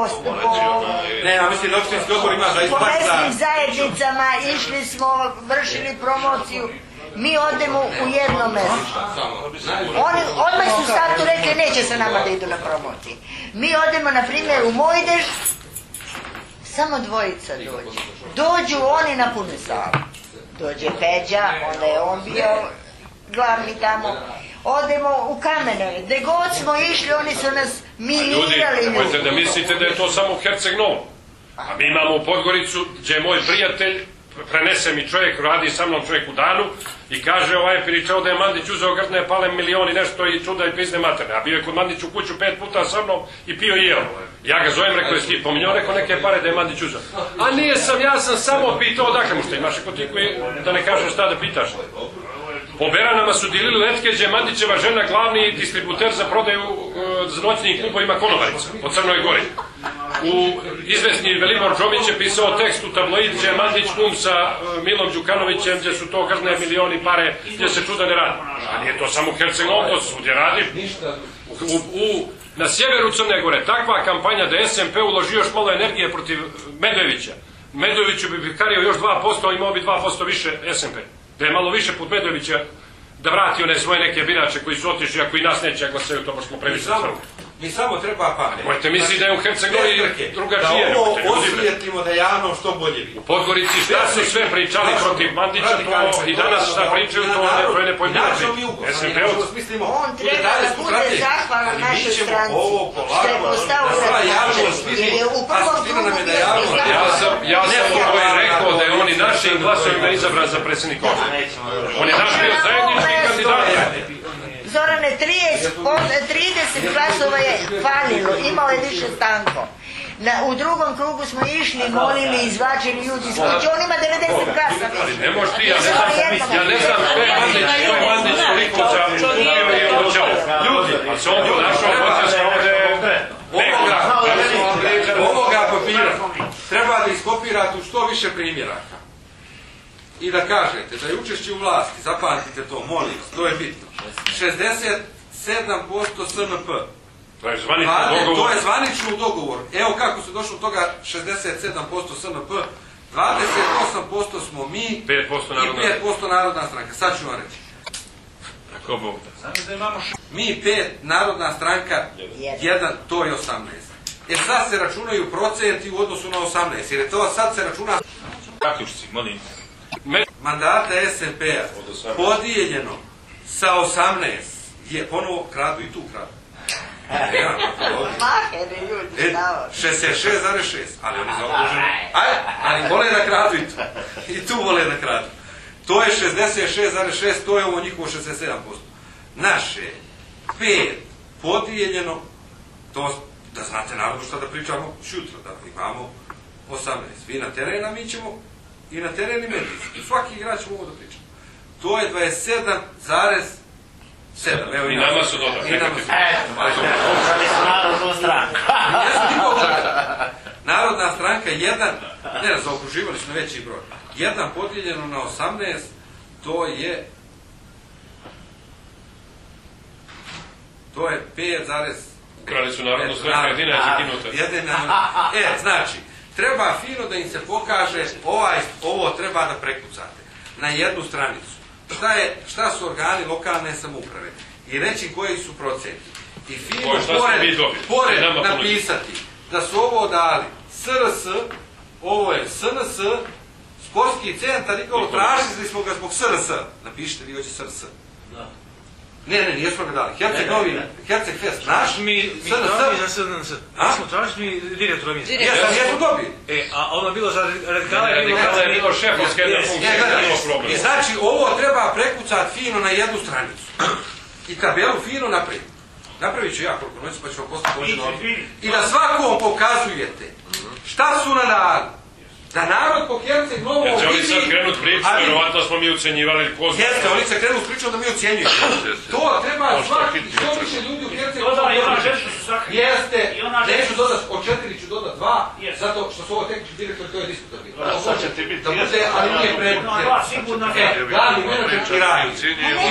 mesnim zajednicama, išli smo, vršili promociju, mi odemo u jedno mesto. Oni odmah su u startu rekli neće se nama da idu na promociji. Mi odemo na primjer u Mojdež, samo 2 dođu. Dođu oni na punu salu. Dođe Peđa, onda je on bio glavni tamo. Odemo u Kamenove, gdje god smo išli, oni su nas minirali. Ljudi, nemojte da mislite da je to samo u Herceg Novom. A mi imamo u Podgoricu, gdje je moj prijatelj, prenese mi čovjek, radi sa mnom čovjek u danu i kaže ovaj je pričao da je Mandić uzeo grdne, pale milioni nešto i čuda i pizne materne. A bio je kod Mandić u kuću 5 puta sa mnom i pio i jeo. Ja ga zovem, rekao je Stip, pominjao, rekao neke pare da je Mandić uzeo. A nije sam, ja sam samo pitao odakle mu što imaš kod ti koji, da ne kažeš šta da pitaš. Po Beranama su dilili letke gdje je Mandićeva žena glavni distributer za prodaju noćnih klubovima Konobarica po Crnoj Gori. Izvesni Velibor Džomić je pisao tekst u tabloid gdje je Mandić kum sa Milom Đukanovićem, gdje su to grdne milioni pare, gdje se čuda ne radi. A nije to samo u Herceg Novom, to se svugdje radi. U Na sjeveru Crne Gore takva kampanja da SMP uloži još malo energije protiv Medvevića. Medveviću bi kario još 2%, imao bi 2% više SMP. Da je malo više put Medvevića da vrati one svoje neke birače koji su otišli, ako i nas neće glasaju, to možemo previše crno. Mi samo treba pamet. Mojte misli da je u Herceg-Gori drugačije. Da ovo osvijetlimo da javno što bolje vidi. U Podgorici šta su sve pričali protiv Mandića, to i danas šta pričaju, to je nepojmljivači. On treba da bude zahvalan našoj stranci, što je postao jer je u prvom krugu Ja sam ovo i rekao da je on i našim glasovima izabran za predsjednika opštine. On je naš bio zajednički kandidat. Zorane, 30 glasova je falilo, imao je više Stanko. U drugom krugu smo išli, molili, izvačili ljudi iz kuće, on ima 90 glasa. Ne možeš ti, ja ne znam što je Mandić koliko zaupio i ođao. Ljudi, a se on ponašao počeska ovdje ovoga papira treba da iskopirate u što više primjeraka i da kažete da je učešće u vlasti, zapamtite to, molim vas, to je bitno, 67% SNP. To je zvanično dogovor. To je zvanično dogovor. Evo kako se došlo od toga 67% SNP, 28% smo mi i 5% Narodna stranka. Sad ću vam reći. Mi 5, Narodna stranka 1, to je 18. Sad se računaju procenti u odnosu na 18, jer je to sad se računa... Zaključci, molim. Mandata SMP-a podijeljeno sa 18 je ponovo kradu i tu kradu. 66,6, ali oni zaokruženi. Ali vole da kradu i tu. I tu vole da kradu. To je 66,6, to je ovo njihovo 67%. Naše 5 podijeljeno, to da znate narodno šta da pričamo, šutra da imamo 18. Vi na terena, mi ćemo i na teren i medijski. Svaki igrač ćemo ovo da pričamo. To je 27,7. I nama su dodali. Narodna stranka 1, ne, zaokruživali smo veći broj. 1 podijeljeno na 18, to je 5, ukrali su narodnu stranku, jedina je zakinuta. Znači, treba fino da im se pokaže, ovo treba da prekucate na jednu stranicu. Šta su organi lokalne samouprave i reći koji su procenti. I fino pored napisati da su ovo dali SRS, ovo je SNS, sportski centar, nikolo tražili smo ga zbog SRS. Napišite vi hoće SRS. Ne, nijesmo ga dali. Herceg Fest, naš, mi tražili za SNS. Mi smo tražili direktora mjesta. Jesmo dobili. A ono je bilo za radikala je bilo šefovske jedna funkcija. I znači, ovo treba prekucati fino na jednu stranicu. I tabelu fino napraviti. Napravit ću ja koliko noći, pa ću vam poslati pođe na odbor. I da svakom pokazujete šta su nam dali. Da narod po Herceg Novom vidi... Jer će oni sad krenut priču, vjerovatno smo mi ucenjivali ko zna. Jeste, oni se krenut pričom da mi ucenjuju. To treba svaki, što više ljudi u Herceg Novom vidi. Jeste, neću dodat, od 4 ću dodat 2, zato što su ovo tehnički direktor, to je diskutabilno. Sad će ti biti ali nije predmet. Glavni menadžer i radi. I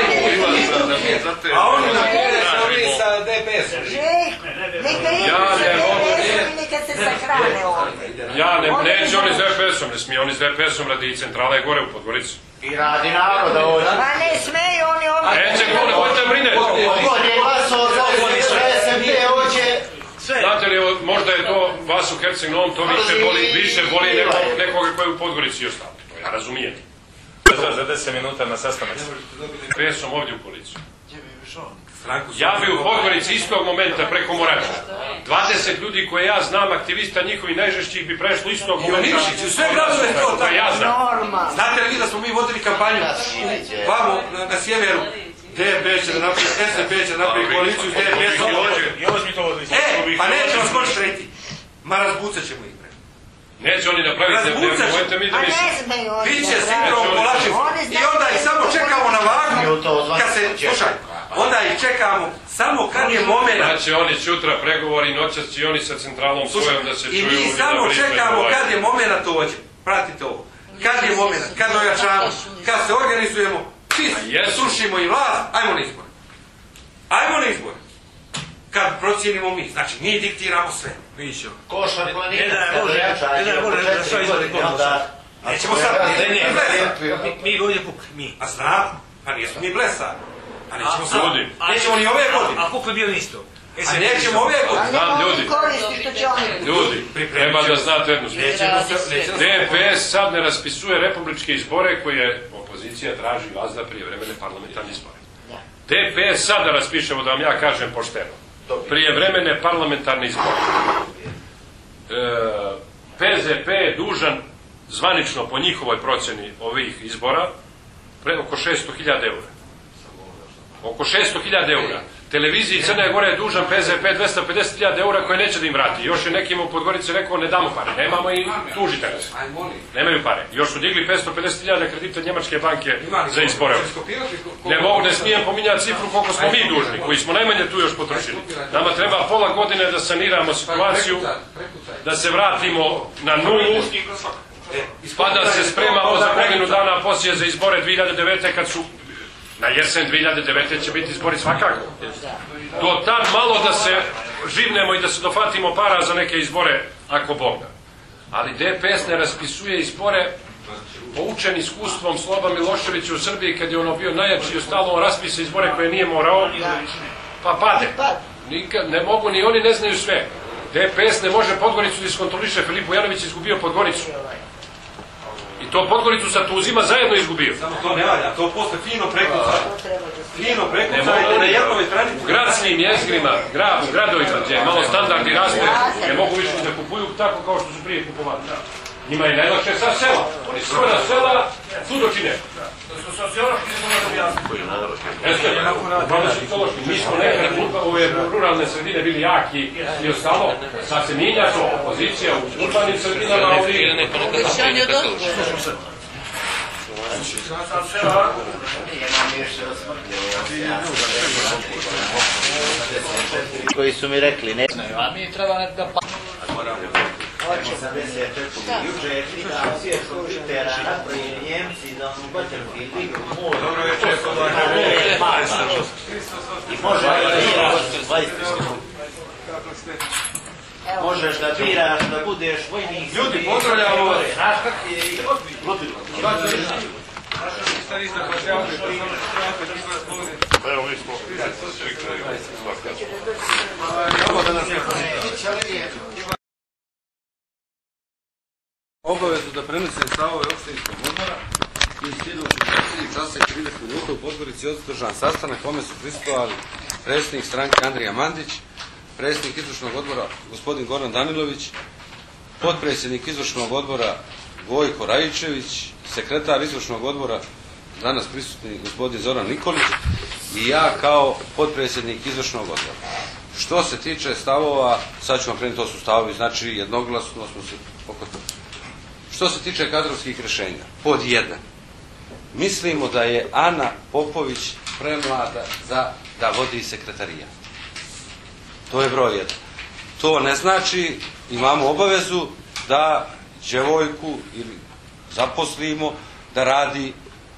a oni na kere se ovi sa DPS-om. Neka idu neka se sahrane ovdje. Ja neću oni s DPS-om, ne smije oni s DPS-om radi centrale gore u Podgorici. I radi narod ovdje. Pa ne smeju oni ovdje. Neće gore, hoćete brineti. Ovdje je glasao za SMP, hoće... Znate li, možda je to vas u Herceg Novom, to više boli nekoga koji je u Podgorici i ostalo. To ja razumijem. Za 10 minuta na sastanak. DPS-om ovdje u policiju. Ja bi u Podgorici istog momenta preko Morača 20 ljudi koje ja znam, aktivista njihovi najžešćih bi prešlo istog momenta. I u sve gradove to tako. Ja znam. Znate li vi da smo mi vodili kampanju vamo na sjeveru? DP će da napravi, SMP će da napravi koaliciju s DPS-om. I ovo smo mi to vodili. Pa neće vas moći treti. Ma razbucat ćemo ih. Neće oni napraviti, nemojte mi da mislim. Biće sigurno polačim. I onda ih samo čekamo na vagu, kad se, slušaj, onda ih čekamo samo kad je moment. Znači oni sutra pregovori, noćas će oni sa centralom svojom da se čuju. I mi samo čekamo kad je moment dođe. Pratite ovo. Kad je moment, kad ojačamo, kad se organizujemo, srušimo i vlast, ajmo na izbore. Ajmo na izbore. kad procijenimo mi. Znači, mi diktiramo sve. Vićo. Košar planina. Nećemo sad, mi ovdje puk, mi. a znam, pa nijesmo mi blesari. A nećemo sad, nećemo ni ove godine. A puk bi bio isto. A nećemo ove godine. Znam, ljudi, ljudi, treba da znate jednu stvar. DPS sad ne raspisuje republičke izbore koje opozicija traži vazda prijevremene parlamentarne izbore. DPS sad da raspišemo, da vam ja kažem pošteno, prijevremene parlamentarne izbore. PZP je dužan zvanično po njihovoj procjeni ovih izbora oko 600.000 eura. Oko 600.000 eura. Televiziji Crne Gore je dužan PZP 250.000 eura koje neće da im vrati. Još je nekima u Podgorici rekao ne damo pare. Nemamo i tužite nas. Nemaju pare. Još su digli 550.000 kredita Njemačke banke za izbore. Ne smijem pominjati cifru koliko smo mi dužni, koji smo najmanje tu još potrošili. Nama treba pola godine da saniramo situaciju, da se vratimo na nulu, pa da se spremamo za godinu dana poslije za izbore 2009. kad su na jesen 2009. će biti izbori svakako. Do tad malo da se živnemo i da se dofatimo para za neke izbore, ako Bog da. Ali DPS ne raspisuje izbore poučen iskustvom Sloba Miloševića u Srbiji, kad je ono bio najjači i ostalo, on raspise izbore koje nije morao, pa pade. Ne mogu, ni oni ne znaju sve. DPS ne može Podgoricu da iskontroliše. Filip Vujanović je izgubio Podgoricu. I to Podgoricu sa Tuzima zajedno izgubio. Samo to ne valja, to posle fino prekucaj. Fino prekucaj na jednoj stranici. U gradskim jezgrima, u gradovima gdje je malo standardi raste, ne mogu više da kupuju tako kao što su prije kupovali. Njima je najlakše sa sela. Oni su na sela, tu dočine. To su sociološki jasni. Mi smo nekad ove ruralne sredine bili jaki i ostalo. Sad se mijenja to, opozicija u urbanim sredinama, ali... Obećanje od odgovora. Koji su mi rekli ne. A mi treba da pa... Juče je pitao svjetskog Twittera napravili Njemci za onu Battlefield igru. I možeš da biraš da budeš vojnik. Ljudi, pozdravljamo vas. Znaš kak je i odbilo. Evo mi smo obavezu da prenose stavove opštinskog odbora i sljedeći 4 časa i 30 minuta u Podgorici održan sastanak kome su prisustvovali predsjednik stranke Andrija Mandić, predsjednik izvršnog odbora gospodin Goran Danilović, potpredsjednik izvršnog odbora Gojko Rajičević, sekretar izvršnog odbora danas prisutni gospodin Zoran Nikolić i ja kao potpredsjednik izvršnog odbora. Što se tiče stavova, sad ću vam krenuti, to su stavovi, znači jednoglasno smo se oko toga. Što se tiče kadrovskih rješenja, pod 1. Mislimo da je Ana Popović premlada za da vodi sekretarijat. To je broj 1. To ne znači, imamo obavezu da djevojku ili zaposlimo da radi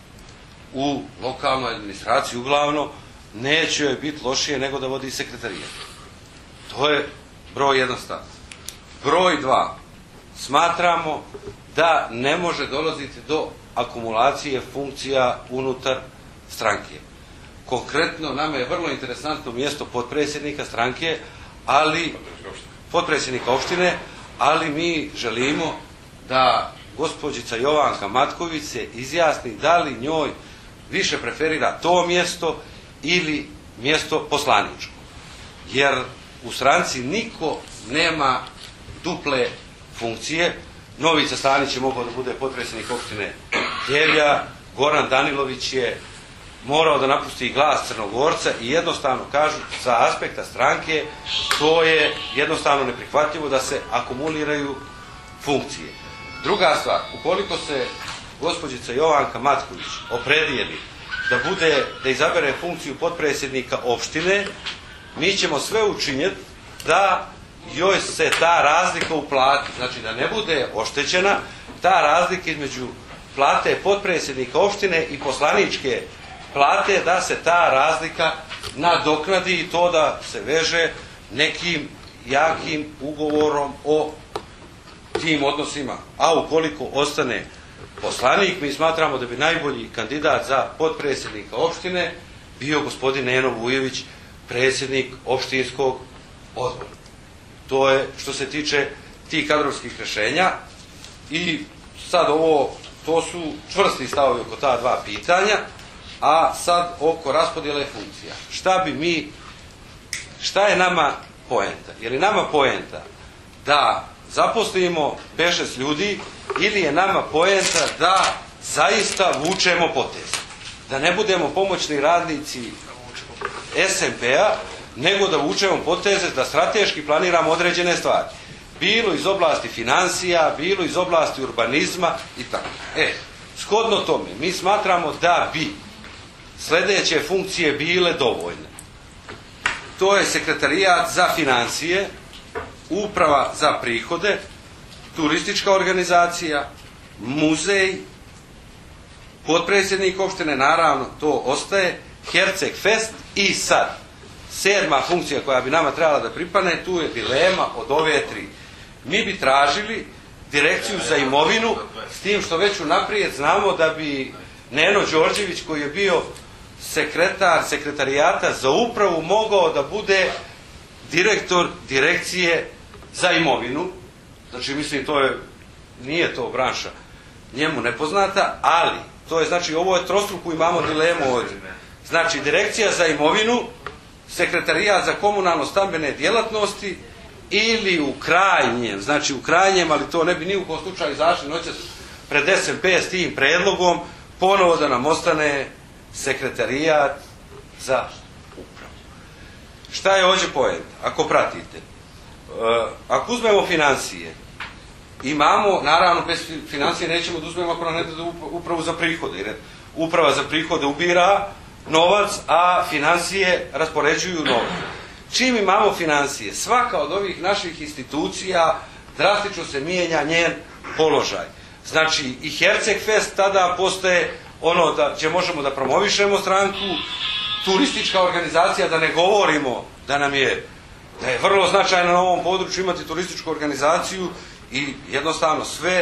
u lokalnoj administraciji, uglavnom neće joj biti lošije nego da vodi sekretarijat. To je broj 1 stav. Broj 2. Smatramo da ne može dolaziti do akumulacije funkcija unutar stranke. Konkretno, nama je vrlo interesantno mjesto potpredsjednika stranke, ali potpredsjednika opštine, ali mi želimo da gospođica Jovanka Matković se izjasni da li njoj više preferira to mjesto ili mjesto poslaničko. Jer u stranci niko nema duple funkcije. Novica Stanić je mogao da bude potpredsjednik opštine Ljevlja, Goran Danilović je morao da napusti Glas Crnogorca i jednostavno kažu sa aspekta stranke to je jednostavno neprihvatljivo da se akumuliraju funkcije. Druga stvar, ukoliko se gospođica Jovanka Matković opredijeli da izabere funkciju potpredsjednika opštine, mi ćemo sve učiniti da joj se ta razlika uplati, znači da ne bude oštećena ta razlika između plate potpredsjednika opštine i poslaničke plate, da se ta razlika nadoknadi i to da se veže nekim jakim ugovorom o tim odnosima. A ukoliko ostane poslanik, mi smatramo da bi najbolji kandidat za potpredsjednika opštine bio gospodin Neno Vujović, predsjednik opštinskog odbora. To je što se tiče tih kadrovskih rješenja. I sad to su čvrsti stavovi oko ta dva pitanja, a sad oko raspodjele funkcija. Šta je nama poenta? Je li nama poenta da zaposlimo 5-6 ljudi ili je nama poenta da zaista vučemo potez? Da ne budemo pomoćni radnici SMP-a, nego da vučemo poteze, da strateški planiramo određene stvari. Bilo iz oblasti financija, bilo iz oblasti urbanizma i tako. Shodno tome, mi smatramo da bi sljedeće funkcije bile dovoljne. To je sekretarijat za financije, uprava za prihode, turistička organizacija, muzej, potpredsjednik opštine, naravno to ostaje, Herceg Fest i sad 7. funkcija koja bi nama trebala da pripadne, tu je dilema od ove 3. Mi bi tražili direkciju za imovinu, s tim što već unaprijed znamo da bi Neno Đorđević, koji je bio sekretar sekretarijata za upravu, mogao da bude direktor direkcije za imovinu. Znači, mislim, nije to branša njemu nepoznata, ali to je, znači, ovo je trostruku, imamo dilemu ovdje. Znači, direkcija za imovinu, sekretarijat za komunalno-stambene djelatnosti ili u krajnjem, ali to ne bi ni u kom slučaju izašli noćas pred SMP s tim predlogom, ponovo da nam ostane sekretarijat za upravu. Šta je ovdje poenta? Ako pratite, ako uzmemo financije, imamo, naravno bez financije nećemo da uzmemo ako nam ne da upravu za prihode, jer uprava za prihode ubira novac, a financije raspoređuju novac. Čim imamo financije, svaka od ovih naših institucija drastično se mijenja njen položaj. Znači i Herceg Fest tada postaje ono gdje možemo da promovišemo stranku, turistička organizacija, da ne govorimo da je vrlo značajno na ovom području imati turističku organizaciju i jednostavno sve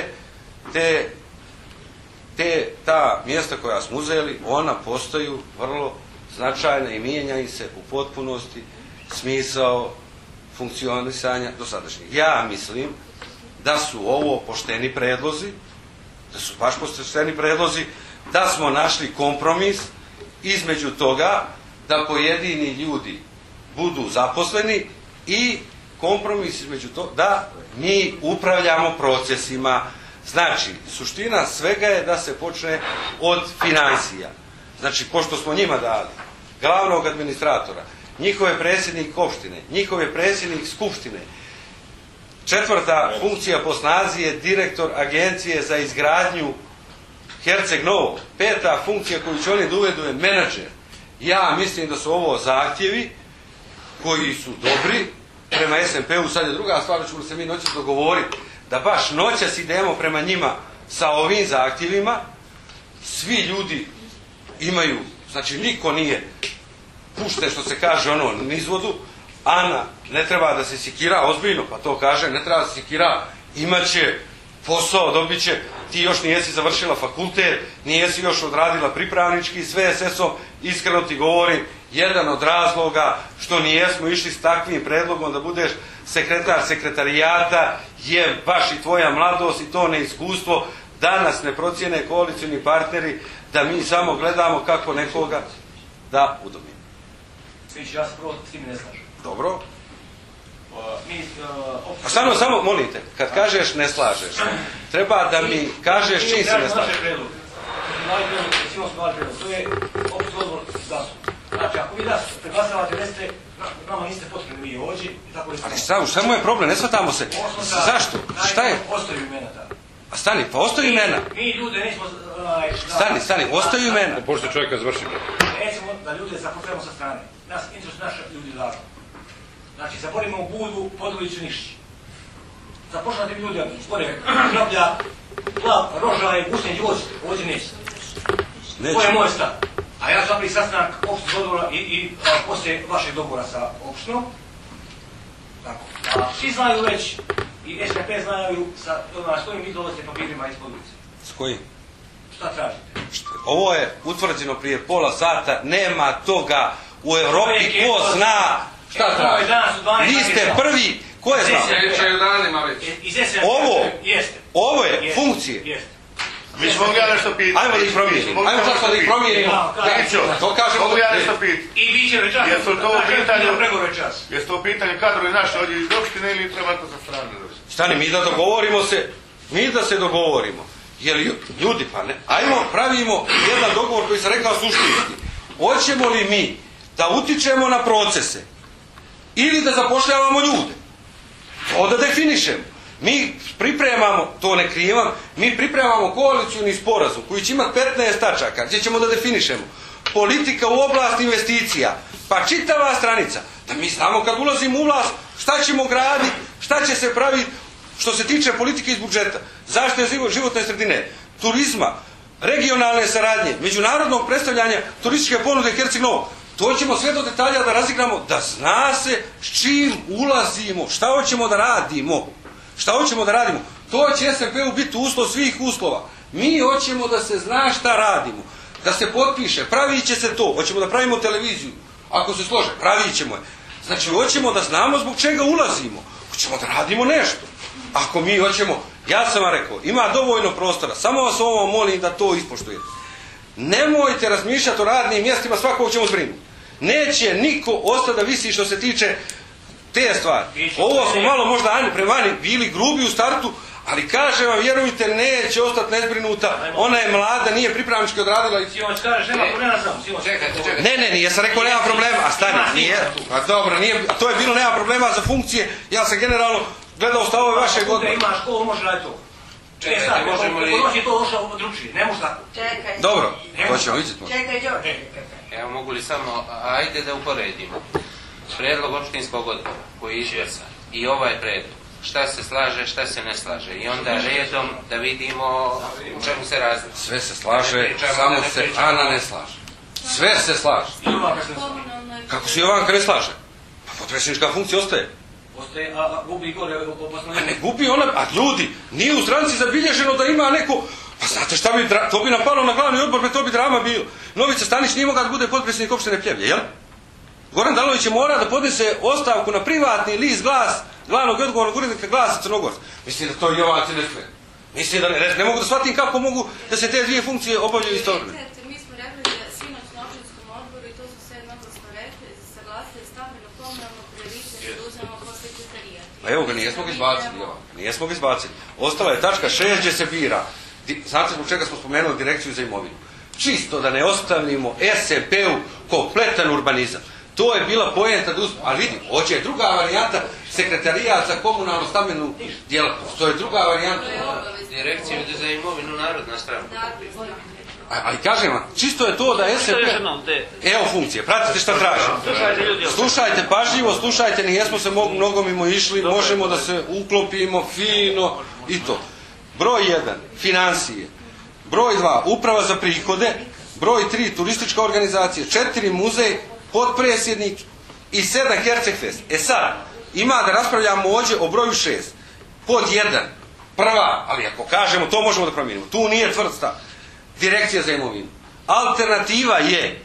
ta mjesta koja smo uzeli, ona postaju vrlo značajna i mijenja im se u potpunosti smisao funkcionisanja dosadašnjih. Ja mislim da su ovo pošteni predlozi, da su baš pošteni predlozi, da smo našli kompromis između toga da pojedini ljudi budu zaposleni i kompromis između toga da mi upravljamo procesima. Znači, suština svega je da se počne od financija. Znači, pošto smo njima dali glavnog administratora, njihov je predsjednik opštine, njihov je predsjednik skupštine, 4. funkcija po snazi je direktor agencije za izgradnju Herceg Novo, 5. funkcija koju će oni da uvedu je menadžer. Ja mislim da su ovo zahtjevi koji su dobri prema SMP-u. Sad je druga stvar, ćemo se mi noćas dogovoriti da baš noćas idemo prema njima sa ovim zahtjevima. Svi ljudi imaju, znači niko nije pušten, što se kaže, nizvodu. Ana ne treba da se sikira ozbiljno, pa to kaže, ne treba da se sikira, imat će posao, dobit će, ti još nijesi završila fakultet, nijesi još odradila pripravnički, sve je sesom, iskreno ti govorim, jedan od razloga što nijesmo išli s takvim predlogom da budeš sekretar sekretarijata je baš i tvoja mladost i to neiskustvo, da nas ne procijene koalicioni partneri, da mi samo gledamo kako nekoga da udomimo. Svić, ja se prvo s tim ne slažem. Dobro. A samo molite, kad kažeš ne slažeš, treba da mi kažeš čim se ne slažeš. To je opći odbor glasu. Znači, ako vi da preglasavate, recite, nama niste potrebni mi ovdje i tako li ste. Ali samo je problem, ne shvatamo se. Zašto? Šta je? Ostaju imena tada. A stani, pa ostaju imena. Mi ljude nećemo... Stani, ostaju imena. Pošto čovjeka završi. Nećemo da ljude zapotremo sa strane. Nas interesu naša ljudi lažu. Znači, zaborimo u Budu, Podruliću, Nišći. Započnati mi ljudi, spore Groblja, Roža i Gušnje Đuoć, ovdje neće. To je moj stav. A ja ću napraviti sastanak opštinskog odbora i poslije vašeg dogovora sa opštinom. Tako. Svi znaju već, i SDP znaju s kojim vi dolazite papirima ispod ulice. S kojim? Šta tražite? Ovo je utvrđeno prije pola sata, nema toga u Europi, ko zna šta traži. Vi ste prvi, ko je znao? Ovo je funkcije. Mi smo mogli ja nešto pitati. Ajmo da ih promijenimo. Ajmo sad da ih promijenimo. To kažemo. Mogu ja nešto pitati. I vi će večas. Jesu to u pitanju kadrovi naši ovdje iz opštine ili treba to za strane? Stani, mi da dogovorimo se, mi da se dogovorimo. Jer ljudi, pa ne, ajmo pravimo jedan dogovor koji sam rekao suštinski. Hoćemo li mi da utičemo na procese ili da zapošljavamo ljude? To da definišemo. Mi pripremamo, to ne krivam, mi pripremamo koalicijuni sporazum koji će imati 15 tačaka gdje ćemo da definišemo politika u oblasti investicija, pa čitava stranica, da mi znamo kad ulazimo u vlast šta ćemo graditi, šta će se praviti što se tiče politike iz budžeta, zaštite životne sredine, turizma, regionalne saradnje, međunarodnog predstavljanja turističke ponude Herceg-Novog. To ćemo sve do detalja da razigramo, da zna se s čim ulazimo, šta hoćemo da radimo. Šta hoćemo da radimo? To će SMP-u biti uslov svih uslova. Mi hoćemo da se zna šta radimo, da se potpiše, pravit će se to, hoćemo da pravimo televiziju, ako se slože, pravit ćemo je. Znači, hoćemo da znamo zbog čega ulazimo, hoćemo da radimo nešto. Ako mi hoćemo, ja sam vam rekao, ima dovoljno prostora, samo vas ovo molim da to ispoštujete. Nemojte razmišljati o radnim mjestima, svakog ćemo zbrinuti. Neće niko ostati da visi što se tiče te stvari. Ovo smo malo možda prema vani bili grubi u startu, ali kažem vam, vjerujte, neće ostati nezbrinuta. Ona je mlada, nije pripravnički odradila. Simoć kažeš, nema problema sam. Čekajte. Ne, nije sam rekao nema problema. A stani, nije. A dobro, nije. To je bilo nema problema za funkcije. Ja sam generalno gledao stavove vašeg odbora. Imaš ko može raditi to. Čekaj, možemo li... Ko je to došao drugčije, ne može tako. Čekaj. Dobro, to ćemo vidjeti. Čekaj, Đorđe. Evo, mogu li samo, ajde da uporedimo. Predlog opštinskog odbora koji je izglasan i ovaj predlog, šta se slaže, šta se ne slaže, i onda redom da vidimo u čemu se razlika. Sve se slaže, samo se Ana ne slaže. Sve se slaže. Kako se Jovanka ne slaže? Pa potpredsjednička funkcija ostaje. Ostaje, a gubi gore poslanje. Ne gubi ona, a ljudi, nije u stranci zabilježeno da ima neko, pa znate šta bi, to bi napalo na glavni odbor, to bi drama bilo. Novica Stanić nije mogao da bude potpredsjednik opštine Pljevlje, jel? Goran Dalović je mora da podnese ostavku na privatni list Glas, glavnog i odgovornog urednika Glasa Crnogorca. Mislim da to Jovanci ne sve. Mislim da ne mogu da shvatim kako mogu da se te dvije funkcije obavljaju istovremeno. Mi smo rekli da sinoć na opštinskom odboru, i to su sve jednoglasno rekli, saglasili stambeno komunalno prioritet da uzmemo po sekretarijatu. Pa evo ga, nijesmo ga izbacili. Ostala je tačka 6 gdje se bira. Znate zbog čega smo spomenuli direkciju za imovinu? Čisto da ne ostavimo SMP-u kompletan urbanizam. To je bila poenta da uzmemo. Ali vidim, hoće je druga varijanta sekretarijat za komunalnu stambenu djelatnost. To je druga varijanta. Direkciju za imovinu Narodna stranka. Ali kažem vam, čisto je to da SMP... Evo funkcije, pratite šta tražim. Slušajte pažljivo, slušajte, nijesmo se mnogo mimo išli, možemo da se uklopimo fino i to. Broj 1, financije. Broj 2, uprava za prihode. Broj 3, turistička organizacija. 4, muzej, potpredsjednik i 7, Hercegfest. Sad, ima da raspravljamo ovdje o broju 6. Pod 1, prva, ali ako kažemo, to možemo da promijenimo. Tu nije tvrd stav. Direkcija za imovinu. Alternativa je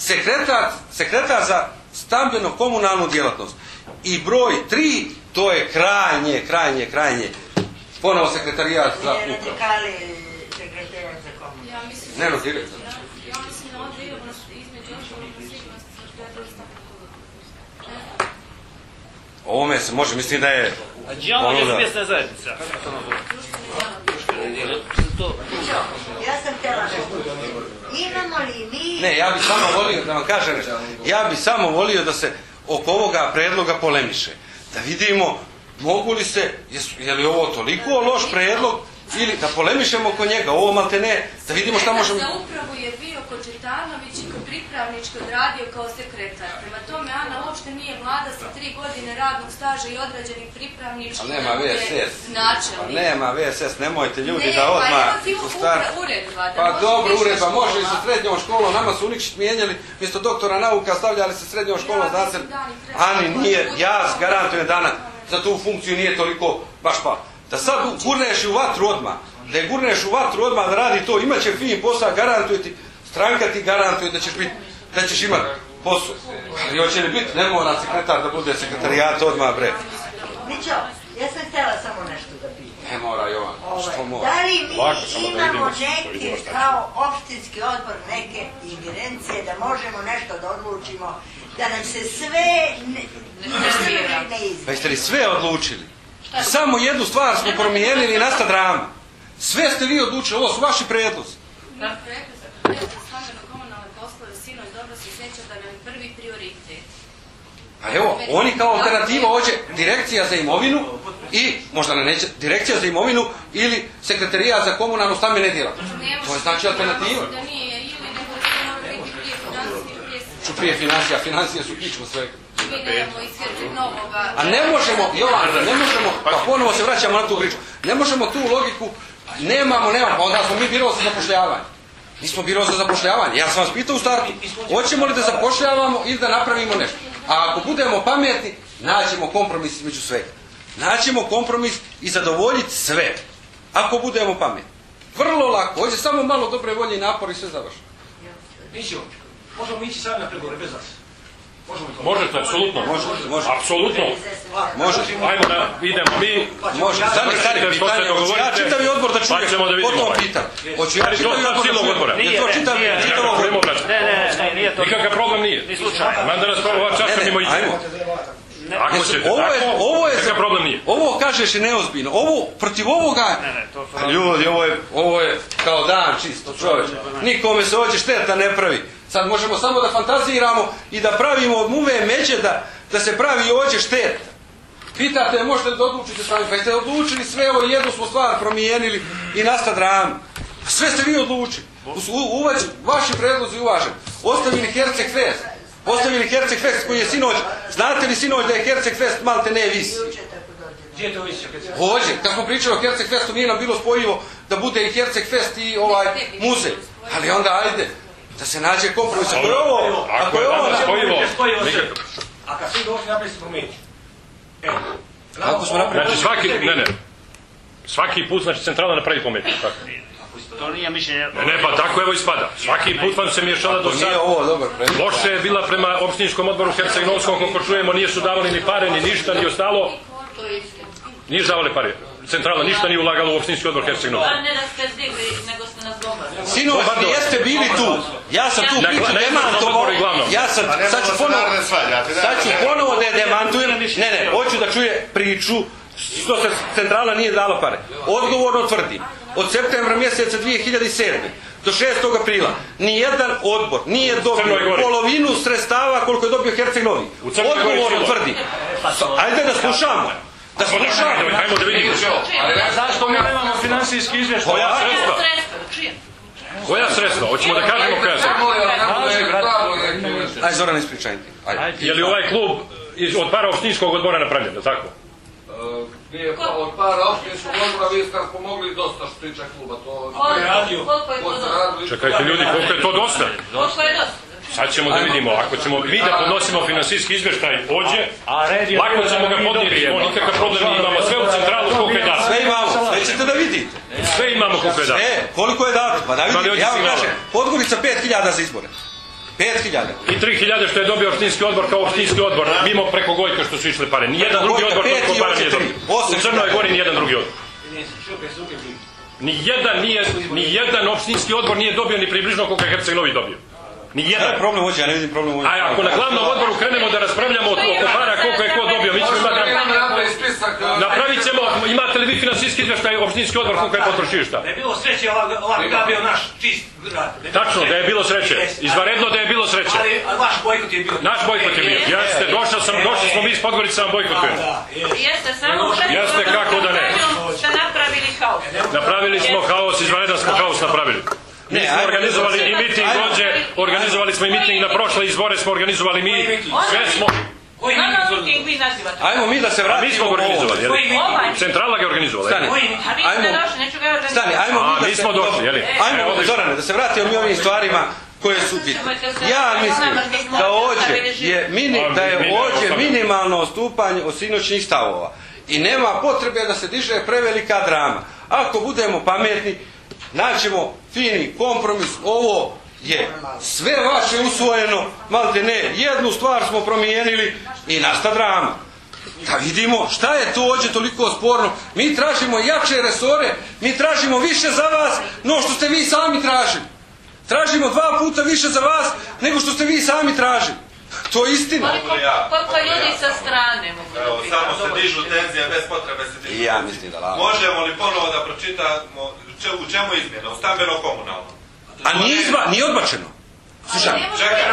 sekretar za stambeno-komunalnu djelatnost. I broj 3, to je krajnje, ponovo sekretarijat za upravu. Nije radikali sekretarijat za komunalnu. Ne, direktor. Ja mislim da ovdje idemo između osnovnog sigurnosti sa štetom Ovome se može, mislim da je... A džavanje je mjesna zajednica. Ja sam htjela imamo li mi... Ne, ja bih samo volio da vam kažem nešto. Ja bih samo volio da se oko ovoga predloga polemiše. Da vidimo mogu li se, je li ovo toliko loš predlog ili da polemišemo oko njega, ovo malte ne, da vidimo šta možemo... Za upravu je bio Kočetanović i pripravnički odradio kao sekretar. Prema tome, Ana uopšte nije mlada sa 3 godine radnog staža i odrađenih pripravničkih. Ali nema VSS. Načelnik. Nema VSS, nemojte ljudi da odmah... Uredba. Pa dobro, uredba, može i sa srednjom školom, nama su Uničić mijenjali, mjesto doktora nauka stavljali se srednjom školom, znate, Ani nije, ja garantujem dana. za tu funkciju nije toliko baš pa. Da sad gurneš u vatru odmah, da je gurneš u vatru odmah da radi to, imat će fin posao, garantuje ti, stranka ti garantuje da ćeš imati posao. Ali hoće li biti, ne mora sekretar da bude sekretarijat odmah, bre. Mićo, ja sam htjela samo nešto da pitam. Ne mora, Jovan, što mora? Da li mi imamo neke, kao opštinski odbor, neke ingerencije da možemo nešto da odlučimo, da nam se sve ne izgleda? Pa jeste li sve odlučili? Samo jednu stvar smo promijenili i nasta drama. Sve ste vi odlučili, ovo su vaši predlozi. A evo, oni kao alternativa hoće direkcija za imovinu i, možda ne neće, direkcija za imovinu ili sekretarijat za komunalno stambene djelatnosti. To je znači alternativa. Ču prije financije su kičmo svega. A ne možemo, Jovan, ne možemo, pa ponovo se vraćamo na tu priču, ne možemo tu logiku, nemamo, pa onda smo mi biro za zapošljavanje. Mi smo biro za zapošljavanje. Ja sam vas pitao u startu, hoćemo li da zapošljavamo ili da napravimo nešto. A ako budemo pametni, naćemo kompromis između svega. Naćemo kompromis i zadovoljiti sve. Ako budemo pametni. Vrlo lako, hoće samo malo dobre volje i napor i sve završeno. Mićo, možemo mi ići sad na pregovore bez vas. Možete, apsolutno. Apsolutno. Možete. Ajmo da idemo mi. Može. Stari pitanje, hoću ja čitavi odbor da čujem. Potom pitam. Hoću ja čitavi odbor da čujem. Je to čitavog odbora? Ne, nije to. Nikakav problem nije. Ni slučajno. Man da nas pravo ova časa mimo ići. Ako ćete tako, nikakav problem nije. Ovo kažeš je neozbiljno. Ovo, protiv ovoga... Ljudi, ovo je kao dan čisto, čovječe. Nikome se ovdje šteta ne pravi. Sad možemo samo da fantaziramo i da pravimo od muve međe da se pravi ovdje šteta. Pitate, možete da odlučite sami, pa jeste odlučili sve, ovo jednu smo stvar promijenili i nasta drama. Sve ste vi odlučili. Vaši predlozi uvaženi. Ostavili Herceg Fest. Ostavili Herceg Fest koji je sinoć. Znate li sinoć da je Herceg Fest malte ne visi? Gdje je to visio? Ovdje, kad smo pričali o Herceg Festu, nije nam bilo spojivo da bude i Herceg Fest i muzej. Ali onda ajde, da se nađe kompromis. Ako je ovo spojivo, a kad svi došli napravili se promijeniti. Ako smo napravili... Znači svaki put, znači centrala napravi pometnju. To nije mišljenje... Ne, pa tako evo ispada. Svaki put vam se miješala do sada. Loše je bila prema opštinskom odboru Herceg-Novskom, kako čujemo, nije su davali ni pare, ni ništa, ni ostalo. Nije davali pare. Centrala ništa nije ulagala u opštinski odbor Herceg-Novski. Ne da ste zdigli, nego ste nas govorili. Sinoć, vi jeste bili tu. Ja sam tu priču demantovao. Ja sad ću ponovo da je demantujem. Ne, hoću da čuje priču što se centrala nije dala pare. Odgovorno tvrdim. Od septembra mjeseca 2007. do 6. aprila nijedan odbor nije dobio polovinu sredstava koliko je dobio Herceg-Novi. Odgovorno tvrdim. Ajde da slušamo. Da slušamo. Ajmo da vidimo. Zašto mi nemamo finansijski izvještaj? Koja sredstva? Koja sredstva? Hoćemo da kažemo koja sredstva. Ajde Zoran, ispričaj. Je li ovaj klub od para opštinskog odbora napravljen, da tako? Nije od para opštinskog odbora, vi ste pomogli dosta što tiče kluba. Koliko je to dosta? Čekajte ljudi, koliko je to dosta? Koliko je dosta? Sad ćemo da vidimo, ako ćemo mi da podnosimo finansijski izvještaj ođe, lako ćemo ga podnijeti, nikakav problem nije, imamo sve u centralu koliko je dato. Sve imamo, sve ćete da vidite. Sve imamo koliko je dato. Koliko je dato? Pa da vidite, ja vam kažem, Podgorica 5.000 za izbore. 5.000. I 3.000 što je dobio opštinski odbor kao opštinski odbor, mimo preko Gojka što su išle pare. Nijedan drugi odbor toliko para nije dobio. U Crnoj Gori nijedan drugi odbor. Nijedan opštinski odbor nije dobio ni približno koliko je Herceg-Novi dobio. Nijedan. Problem hoće, ja ne vidim problem hoće. A ako na glavnom odboru krenemo da raspravljamo oko para koliko je ko dobio, mi ćemo imati... Napravit ćemo, imate li vi finansijski izvještaj opštinski odbor koliko je potrošio šta? Da je bilo sreće, ovak da bio naš čist grad. Tačno, da je bilo sreće. Izvanredno da je bilo sreće. Ali vaš bojkot je bio. Naš bojkot je bio. Jeste, došli smo mi iz Podgorice vam bojkotujemo. Jeste, samo jeste, kako da ne. Ste napravili haos. Napravili smo haos, izvanredan smo haos napravili. Mi smo organizovali i miting dođe, organizovali smo i miting na prošle izbore, smo organizovali mi, sve smo... Ajmo mi da se vratimo. Mi smo ga organizovali, jel? Centrala ga organizovala. Stani, ajmo mi da se... Ajmo, Zorane, da se vratimo mi ovim stvarima koje su bitne. Ja mislim da je ovdje minimalno odstupanje od sinoćnih stavova i nema potrebe da se diže prevelika drama. Ako budemo pametni, naćemo fini kompromis. Ovo je sve vaše usvojeno, malte ne, jednu stvar smo promijenili i nasta drama. Da vidimo šta je to ovdje toliko sporno. Mi tražimo jače resore, mi tražimo više za vas no što ste vi sami tražili. Tražimo 2 puta više za vas nego što ste vi sami tražili. To je istina. Koliko ljudi sa strane mogu da biti? Samo se dižu tenzije, bez potrebe se dižu. I ja mislim da lažem. Možemo li ponovo da pročitamo u čemu izmjena? U stambeno-komunalnom. A nije odbačeno. Čekaj,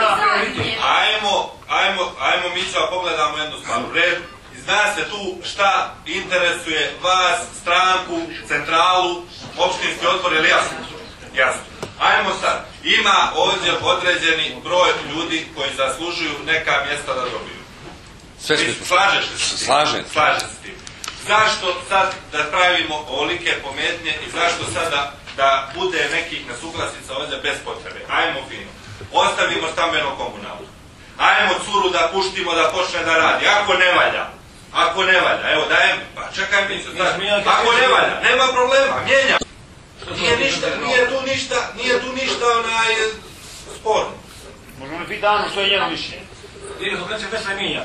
ajmo mi ćemo pogledamo jednu stvar. U redu. Zna se tu šta interesuje vas, stranku, centralu, opštinski odbor, je li jasno? Jasno. Ajmo sad. Ima ovdje određeni broj ljudi koji zaslužuju neka mjesta da dobiju. Slažeš se? Slažem. Slažem se s tim. Zašto sad da pravimo ovolike pometnje i zašto sad da bude nekih nesuglasica ovdje bez potrebe? Ajmo fino. Ostavimo stambeno-komunalno. Ajmo curu da puštimo da počne da radi. Ako ne valja, evo dajem, pa čekaj mi se sad. Ako ne valja, nema problema, mijenjam. Nije tu ništa sporno. Možemo li biti danu što je njeno mišljenje? Mijenja.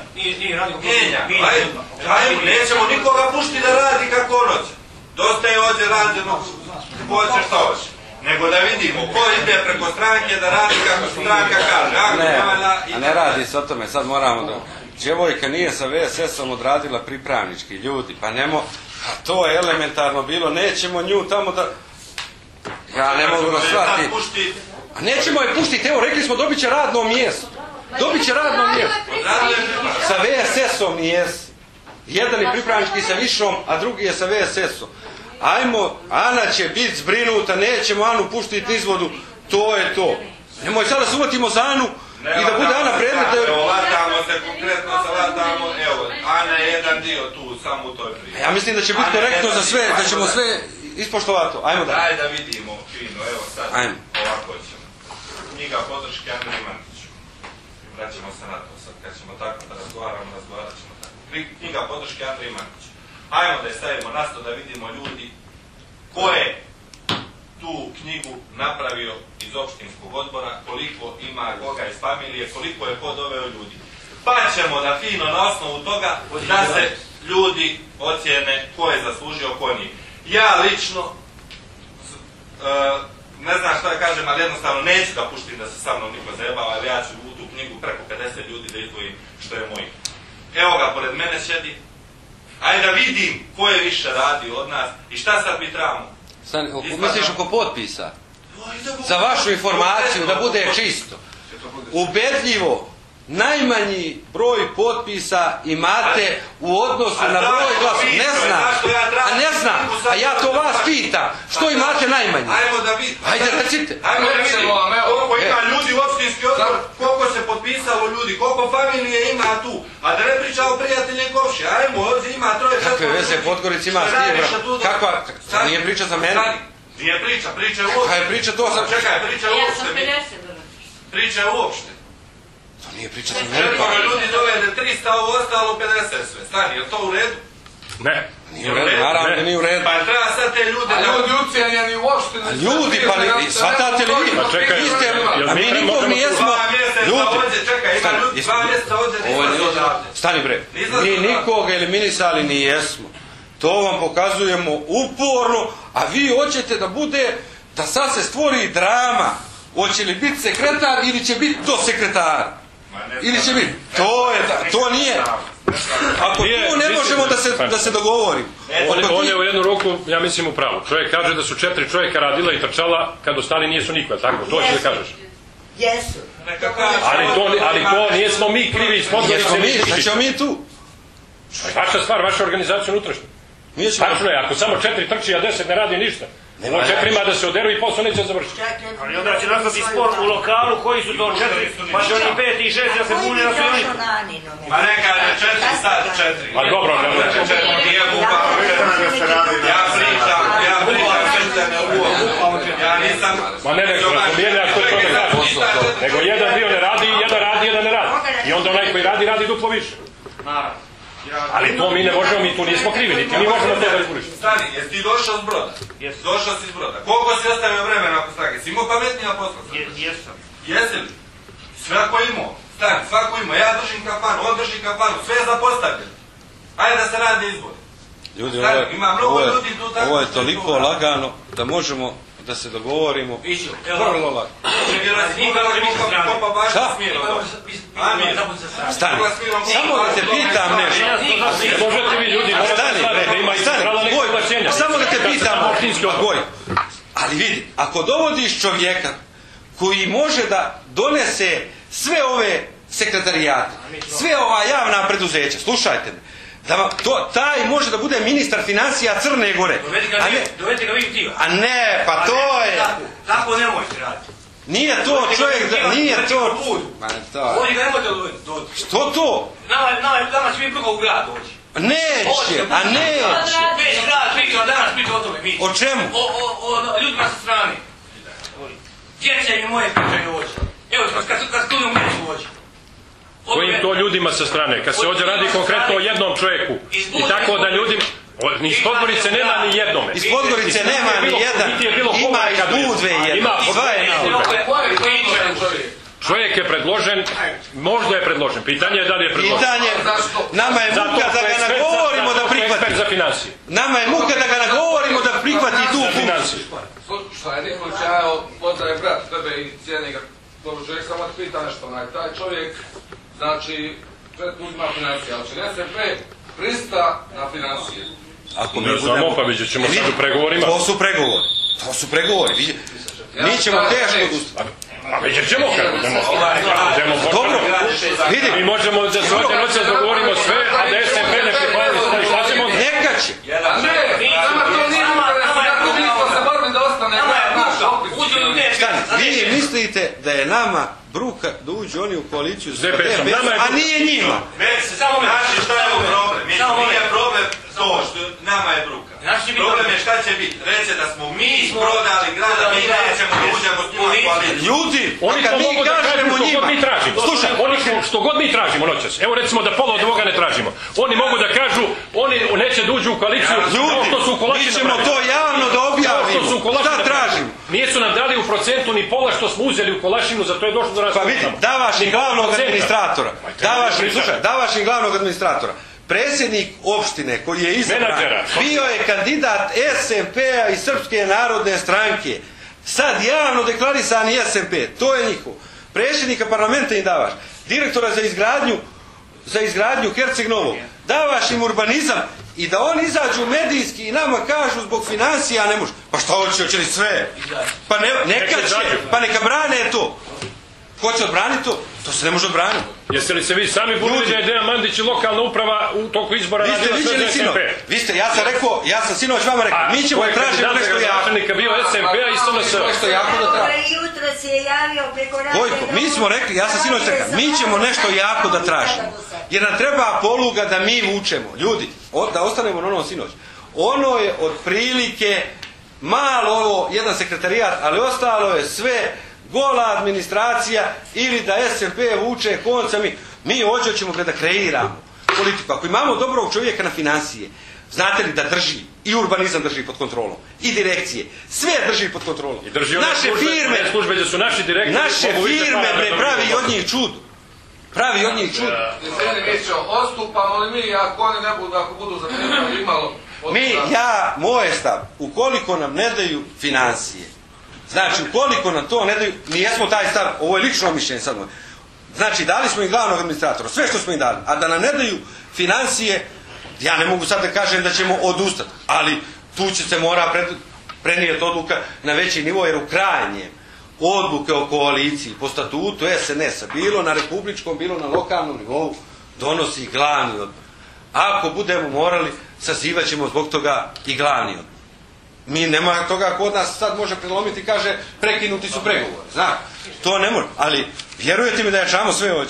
Nećemo nikoga pušti da radi kako on hoće. Dosta je ovdje rađeno, ko hoće šta hoće. Nego da vidimo ko ide preko stranke da radi kako stranka kaže. Ne radi se o tome, sad moramo da... Djevojka nije sa VSS-om odradila pripravnički, ljudi, pa to je elementarno bilo, nećemo nju tamo da... Ja ne mogu da shvatim. A nećemo je puštiti, evo rekli smo dobit će radno mjesto. Dobit će radno mjesto. Sa VSS-om nijes. Jedan je pripravnički sa Višom, a drugi je sa VSS-om. Ajmo, Ana će biti zbrinuta, nećemo Anu puštiti nizvodu, to je to. Nemoj sad da se uvatimo za Anu i da bude Ana predmet... Evo, latamo se, konkretno se latamo, evo, Ana je jedan dio tu, samo u toj priči. Ja mislim da će biti korektno za sve, da ćemo sve ispoštovati to. Ajmo da. Daj da vidimo, fino, evo sad, ovako ćemo. Knjiga podrške Andriji Mandiću. Vraćamo se na to sad, kad ćemo tako da razgovarat ćemo tako. Knjiga podrške Andriji Mandiću. Ajmo da je stavimo na sto da vidimo ljudi ko je tu knjigu napravio iz opštinskog odbora, koliko ima koga iz familije, koliko je ko doveo ljudi. Pa ćemo da fino na osnovu toga da se ljudi ocijene ko je zaslužio, ko nije. Ja lično, ne znam šta da kažem, ali jednostavno neću da puštim da se sa mnom niko zajebava, ali ja ću u tu knjigu preko 50 ljudi da izdvojim što je moj. Evo ga, pored mene sjedi. Ajde da vidim ko je više radio od nas i šta sad mi trebamo. Misliš oko potpisa? Za vašu informaciju, da bude čisto. Ubedljivo, najmanji broj potpisa imate u odnosu na broj glasova. Ne znam, a ja to vas pitam. Što imate najmanje? Ajmo da vidimo. Ajde, recite. Ajmo da vidimo koliko ima ljudi u opštinski odbor, koliko se potpisalo ljudi, koliko familije ima tu. A da ne pričamo prijatelje Kovši. Ajmo, ovdje ima troje... Kakve veze Podgoric ima s tim? Kakva? Nije priča za mene. Nije priča, priča je uopšte. Kaj je priča to za... Čekaj, priča je uopšte. Priča je uopšte. To nije priča za mene. Koliko ljudi dovede 300, ovo ostalo 50 sve. Stani, je to u redu? Ne. Nije u redu, naravno da nije u redu. Pa treba sad te ljude... A ljudi ucijenjeni uopšte... Ljudi, pa shvatate li vi? A mi nikom nijesmo... Čekaj, ima ljudi 2 mjeseca ovdje nismo odavde. Stani bre, mi nikoga eliminisali nijesmo. To vam pokazujemo uporno, a vi hoćete da bude, da sad se stvori drama. Hoće li biti sekretar ili će biti do sekretara? Ili će biti? To nije. Ako tu ne možemo da se dogovorimo. On je u jednu ruku, ja mislim, u pravu. Čovjek kaže da su 4 čovjeka radila i trčala, kad ostali nisu niko, tako? To će da kažeš. Jesu. Ali to nijesmo mi krivi iz Podgorice. Znači mi tu. Vaša stvar, vaša organizacija unutrašnja. Tačno je, ako samo 4 trči, a 10 ne radi ništa. Ovo 4 ima da se oderu i posao neće završiti. Ali onda će nastati spor u lokalu koji su to 4, pa će oni 5 i 6 da se bune na sve oni. Ma neka je 4, sad 4. Ma dobro, ne može. Nije gupao. Ja pričam, srce ne uvo. Ja nisam... Ma ne, razumijeli ako to ne kaže. Nego jedan dio ne radi, jedan radi, jedan ne radi. I onda onaj koji radi, radi duplo više. Ali to mi ne možemo, mi tu nismo krivi, niti mi možemo to da izgurišimo. Stani, jesi ti došao s broda? Došao si s broda. Koliko si ostavio vremena ako snage? Si imao pametnija posla? Jesam. Jesi li? Svako imao. Stani, svako imao. Ja držim kafanu, on drži kafanu, sve je zapostavljeno. Ajde da se radi izbor. Ljudi, ovo je toliko lagano da možemo da se dogovorimo. Vrlo lako. Stani, samo da te pitam nešto. Možete vi ljudi, samo da te pitam, Goj, ali vidi, ako dovodiš čovjeka koji može da donese sve ove sekretarijate, sve ova javna preduzeća, slušajte me, taj može da bude ministar financija Crne Gore. Dovedite ga vi u tijelo. A ne, pa to je... Tako nemojte raditi. Nije to čovjek, nije to... Ovdje ga nemojte doći. Što to? Nama će mi prvo u grad doći. Neće, a neće. Već grad pričao, danas pričao o tome. O čemu? O ljudima sa strane. Djece mi moje pričaju doći. Evo, kad studijom neću doći. Kojim to ljudima sa strane? Kad se ovdje radi konkretno o jednom čovjeku. I tako da ljudima... Iz Podgorice nema ni jednome. Iz Podgorice nema ni jedan. Ima iz Budve jedan. Sva je čovjek je predložen, možda je predložen. Pitanje je da li je predložen. Pitanje, nama je muka da ga nagovorimo da prihvati. Za financije. Nama je muka da ga nagovorimo da prihvati tu funkciju. Slušaj, Nikolić, ja pozdravim brat tebe i cijeni ga. Dobro, čovjek samo te pita nešto. Taj čovjek, znači, uzima financije, ali će SMP prista na financije. Ne znamo, pa vidjet ćemo sad u pregovorima. To su pregovori. Mi ćemo teško odustati. A vidjet ćemo kako idemo. Dobro, vidi. Mi možemo da se ovdje noće dogovorimo sve, a da SMP ne prihvali. Šta ćemo? Neka će. Ne, nama to nije interesno. Jako bismo se borili da ostane Stani, vi mislite da je nama bruka da uđu oni u koaliciju s DPS-om, a nije njima. Znači šta je ovo problem? Nije problem to što nama je bruka. Problem je šta će biti. Reće da smo mi prodali grada, mi nećemo da uđemo s njima koaliciju. Ljudi, oni kad mi kažemo njima... Slušaj, oni što god mi tražimo noćas. Evo recimo da pola od ovoga ne tražimo. Oni mogu da kažu, oni neće da uđu u koaliciju. Ljudi, mi ćemo to javno da objavimo. Šta tražimo? Nisu nam dali u procentu ni pola što smo uzeli u Kolašinu, zato je došlo do nas. Pa vidi, davaš im glavnog administratora. Davaš im glavnog administratora. Predsjednik opštine koji je izabran bio je kandidat SMP-a i Srpske narodne stranke. Sad javno deklarisani SMP, to je njihov. Predsjednika parlamenta im davaš. Direktora za izgradnju Herceg Novog. Davaš im urbanizam i da oni izađu medijski i nama kažu zbog financija ne može. Pa šta hoće li sve? Pa neka će, pa neka brane to. Ko će odbraniti to? To se ne može odbraniti. Jeste li se vi sami budili da je Dejan Mandić i lokalna uprava u toku izbora radila sve za SMP? Vi ste, ja sam sinoć vama rekao, mi ćemo tražiti nešto jako. Bio SMP-a i SNS. Nešto jako da tražimo. Jutro se je javio preko rada... Gojko, mi smo rekli, ja sam sinoć rekao, mi ćemo nešto jako da tražimo. Jer nam treba poluga da mi vučemo. Ljudi, da ostanemo na onom sinoć. Ono je otprilike malo ovo, jedan sekretarijat, ali ostalo je sve gola administracija ili da SMP vuče konca. Mi ovdje ćemo da kreiramo politiku. Ako imamo dobrog čovjeka na financije, znate li da drži i urbanizam drži pod kontrolom i direkcije, sve drži pod kontrolom. Naše firme pravi od njih čudo. Pravi od njih čudo. Odstupamo li mi ako oni ne budu, ako budu zaprimali imalo? Moj stav, ukoliko nam ne daju financije, znači, ukoliko nam to ne daju, mi jesmo taj stav, ovo je lično mišljenje sad. Znači, dali smo im glavnog administratora, sve što smo im dali, a da nam ne daju financije, ja ne mogu sad da kažem da ćemo odustati, ali tu će se mora prenijeti odluka na veći nivo, jer u krajnjem odluke o koaliciji po statutu SNS-a, bilo na republičkom, bilo na lokalnom nivou, donosi glavni odbor. Ako budemo morali, sazivat ćemo zbog toga i glavni odbor. Mi nema toga kod nas sad može prelomiti i kaže prekinuti su pregovori. Zna, to ne može. Ali vjerujete mi da jačamo sve ovdje.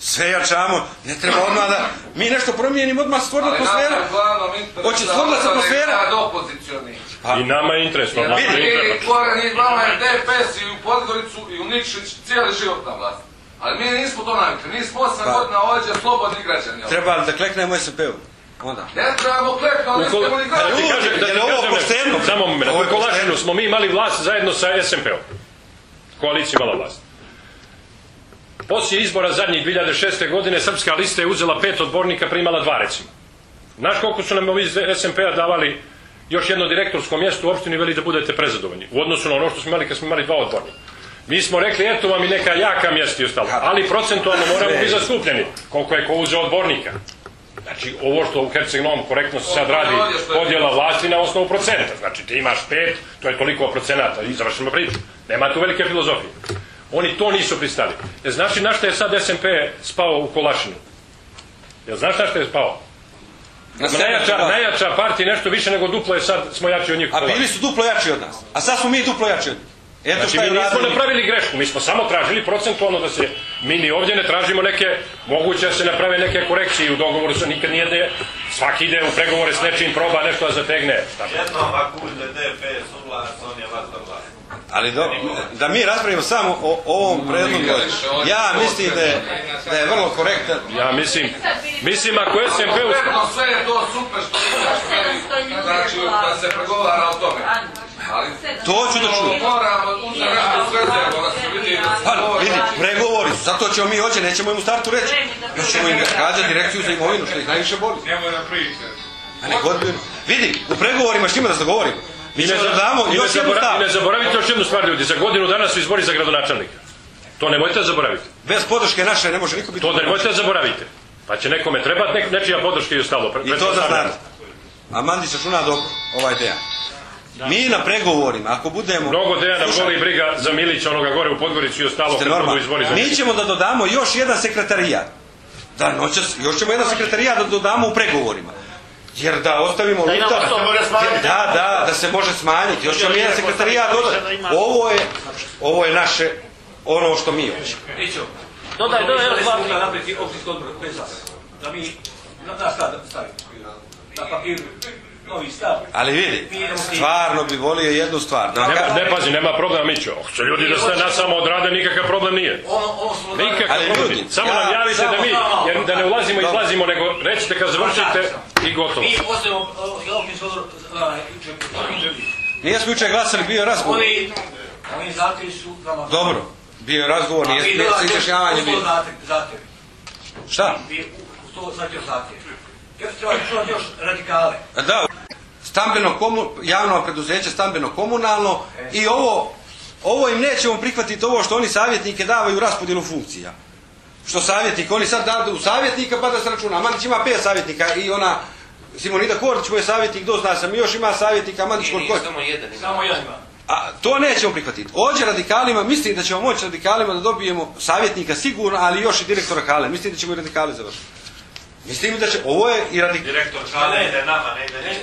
sve jačamo, ne treba odmah da mi nešto promijenimo, odmah stvoriti atmosfera. Hoće stvoriti atmosfera. I nama je interes. I vama je DPS i u Podgoricu i u Nikšić cijeli život na vlasti. Ali mi nismo to navikli, nismo 8 godina ovdje slobodni građani. Treba li da kleknemo SMP-u? Onda. Ne trebamo kleknuti, ali nismo ni građani. Samo moment, u Kolašinu smo mi imali vlast zajedno sa SMP-om. Koalicija imala vlast. Poslije izbora zadnjih 2006. godine Srpska lista je uzela 5 odbornika, primala 2 recimo. Znaš koliko su nam ovi iz SMP-a davali još jedno direktorsko mjesto u opštini, veli da budete prezadovoljni. U odnosu na ono što smo imali kad smo imali 2 odbornika. Mi smo rekli, eto vam i neka jaka mjesta i ostalo, ali procentualno moramo biti zastupljeni, koliko je ko uzeo odbornika. Znači, ovo što u Herceg-Novom korektno se sad radi podjela vlasti na osnovu procenta. Znači, ti imaš 5, to je toliko procenata i završimo priču. Nema tu velike filozofije. Oni to nisu pristali. Znaš li na što je sad SMP spao u Kolašinu? Jel znaš na što je spao? Najjača partija, nešto više nego duplo je sad, smo jači od njih. A bili su duplo jači od nas. A sad smo mi duplo jači od njih. Znači mi nismo napravili grešku, mi smo samo tražili procentualno da se, mi ni ovdje ne tražimo neke, moguće da se naprave neke korekcije u dogovoru, se nikad nije da svaki ide u pregovore s nečim, proba nešto da zategne. Jednom ako uđe DPS u vlast, on je vas do vlast. Ali da mi raspravimo samo o ovom predlogu, ja mislim da je vrlo korektan. Ja mislim ako SMP... Sve je to super što znači da se pregovara o tome. To ću da čujem. Vidi, pregovori su, zato ćemo mi hoće, nećemo im u startu reći. Još ćemo im gađati direkciju za imovinu, što ih najviše boli. Vidi, u pregovorima s njima da se dogovorimo. Mi ćemo da damo još jednu stavu. I ne zaboravite još jednu stvar, ljudi, za godinu dana su izbori za gradonačelnika. To nemojte da zaboravite. Bez podrške naše ne može niko biti... To nemojte da zaboravite. Pa će nekome trebati nečija podrška i ostalo. I to da znate. A Mandić računa dobro, ova ideja. Mi na pregovorima, ako budemo... Mnogo Dejana voli briga za Milića, onoga gore u Podgoricu i ostalo. Mi ćemo da dodamo još jedan sekretarijat. Da, noćas, još ćemo jedan sekretarijat da dodamo u pregovorima. Jer da ostavimo luta... Da se može smanjiti. Još ćemo jedan sekretarijat dodati. Ovo je naše, ono što mi hoćemo. Dodaj, da napreti općinski odbor bez vas. Da mi stavimo na papiru novi stav. Ali vidi, stvarno bi volio jednu stvar. Ne pazi, nema problema, Mićo. Hoće ljudi da se nas samo odrade, nikakav problem nije. Nikakav problem nije. Samo nam javite da mi, jer da ne ulazimo i izlazimo, nego recite kad završite i gotovo. Mi ostavimo općinski odbor Nije smo jučer glasali, bio je razgovor. Oni zahtjevi su... Dobro, bio je razgovor, nije se izjašnjavanje bilo. Šta? To znači zahtjev. Treba čuvati još radikale. Da, javno preduzeće stambeno-komunalno i ovo im nećemo prihvatiti, ovo što oni savjetnike davaju u raspodjelu funkcija. Što savjetnik, oni sad dadu savjetnika pa da se računa. Mandić ima 5 savjetnika i ona Simonida Kordić mu je savjetnik, dozna sam, još ima savjetnika Mandić Kordić. Samo jedan ima. A to nećemo prihvatiti. Ovdje radikalima, mislim da ćemo moći radikalima da dobijemo savjetnika sigurno, ali još i direktora Hale. Mislim da ćemo i radikali završiti. Mislim da će, ovo je i direktor Hale ide nama, ne ide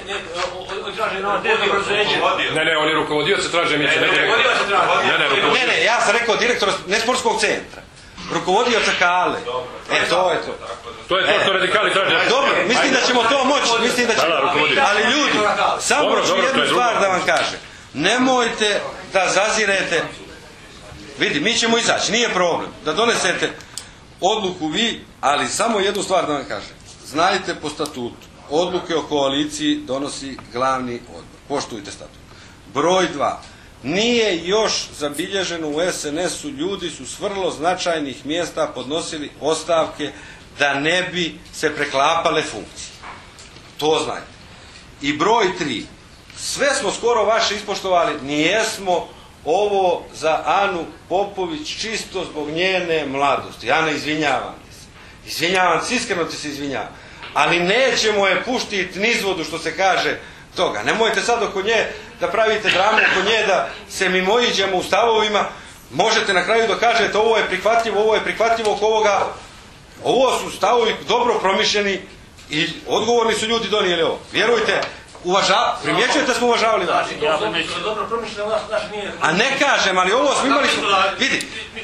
Ne, oni rukovodioce traže Miće. Ne, ja sam rekao direktora, ne sportskog centra. Rukovodioca Hale. To je to. To je to što radikali traže. Dobro, mislim da ćemo to moći, mislim da ćemo. Ali ljudi, samo ću jednu stvar da vam kažem. Nemojte da zazirete. Vidi, mi ćemo izaći, nije problem. Da donesete odluku vi, ali samo jednu stvar da vam kažem. Znajte po statutu, odluke o koaliciji donosi glavni odbor. Poštujte statut. Broj 2. Nije još zabilježeno u SNS-u, ljudi su s vrlo značajnih mjesta podnosili ostavke da ne bi se preklapale funkcije. To znajte. I broj 3. Sve smo skoro vaše ispoštovali, nijesmo ovo za Anu Popović čisto zbog njene mladosti. Ana, izvinjavam se. Izvinjavam se, iskreno ti se izvinjavam. Ali nećemo je puštiti nizvodu, što se kaže, toga. Nemojte sad oko nje da pravite dramu oko nje, da se mimoiđemo u stavovima. Možete na kraju da kažete ovo je prihvatljivo oko ovoga. Ovo su stavovi dobro promišljeni i odgovorni su ljudi donijeli ovo. Vjerujte, primjećujete da smo uvažavali vas. Dobro promišljeno, naš nije... A ne kažem, ali ovo smo imali... Vidi,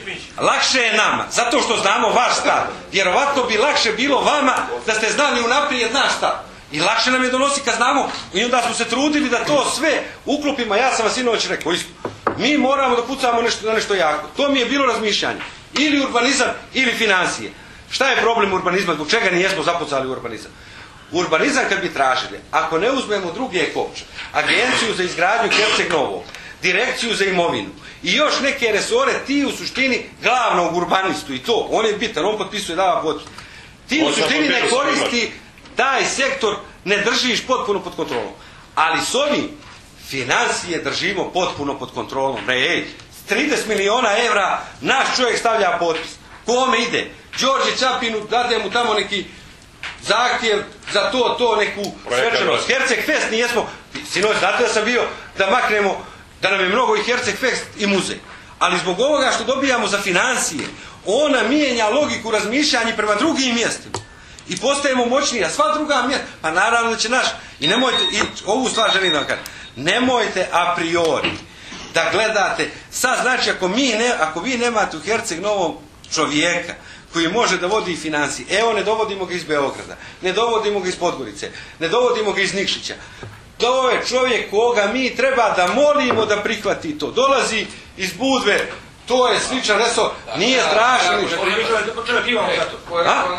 Lakše je nama, zato što znamo vaš stav. Vjerovatno bi lakše bilo vama da ste znali unaprijed naš stav. I lakše nam je donositi kad znamo, i onda smo se trudili da to sve uklopimo. Ja sam vas sinoć rekao isto. Mi moramo da pucamo na nešto jako. To mi je bilo razmišljanje. Ili urbanizam, ili financije. Šta je problem urbanizma? Zbog čega nijesmo zapucali urbanizam? Urbanizam kad bi tražili, ako ne uzmemo druge kopče, agenciju za izgradnju Herceg Novog, direkciju za imovinu i još neke resore, ti u suštini glavnog urbanistu i to, on je bitan, on potpisuje, dava potpis. Ti u suštini ne koristi taj sektor, ne držiš potpuno pod kontrolom. Ali s ovim financije držimo potpuno pod kontrolom. Ej, 30 miliona evra naš čovjek stavlja potpis. Kome ide? Đorđe Čapinu, dade mu tamo neki zahtjev za to neku svečanost. Herceg Fest nijesmo, sinoć, znate da sam bio da maknemo, da nam je mnogo i Herceg Fest i muzej. Ali zbog ovoga što dobijamo za financije, ona mijenja logiku razmišljanja prema drugim mjestima. I postajemo moćniji, a sva druga mjesta, pa naravno da će naš, i nemojte, i ovu stvar želim da vam kažem, nemojte a priori da gledate, sad znači ako vi nemate u Herceg Novom čovjeka koji može da vodi i financije, evo ne dovodimo ga iz Beograda, ne dovodimo ga iz Podgorice, ne dovodimo ga iz Nikšića, to je čovjek koga mi treba da molimo da prihvati to, dolazi iz Budve, to je sličan resor, nije strašno ništa. Čovjek imamo za to.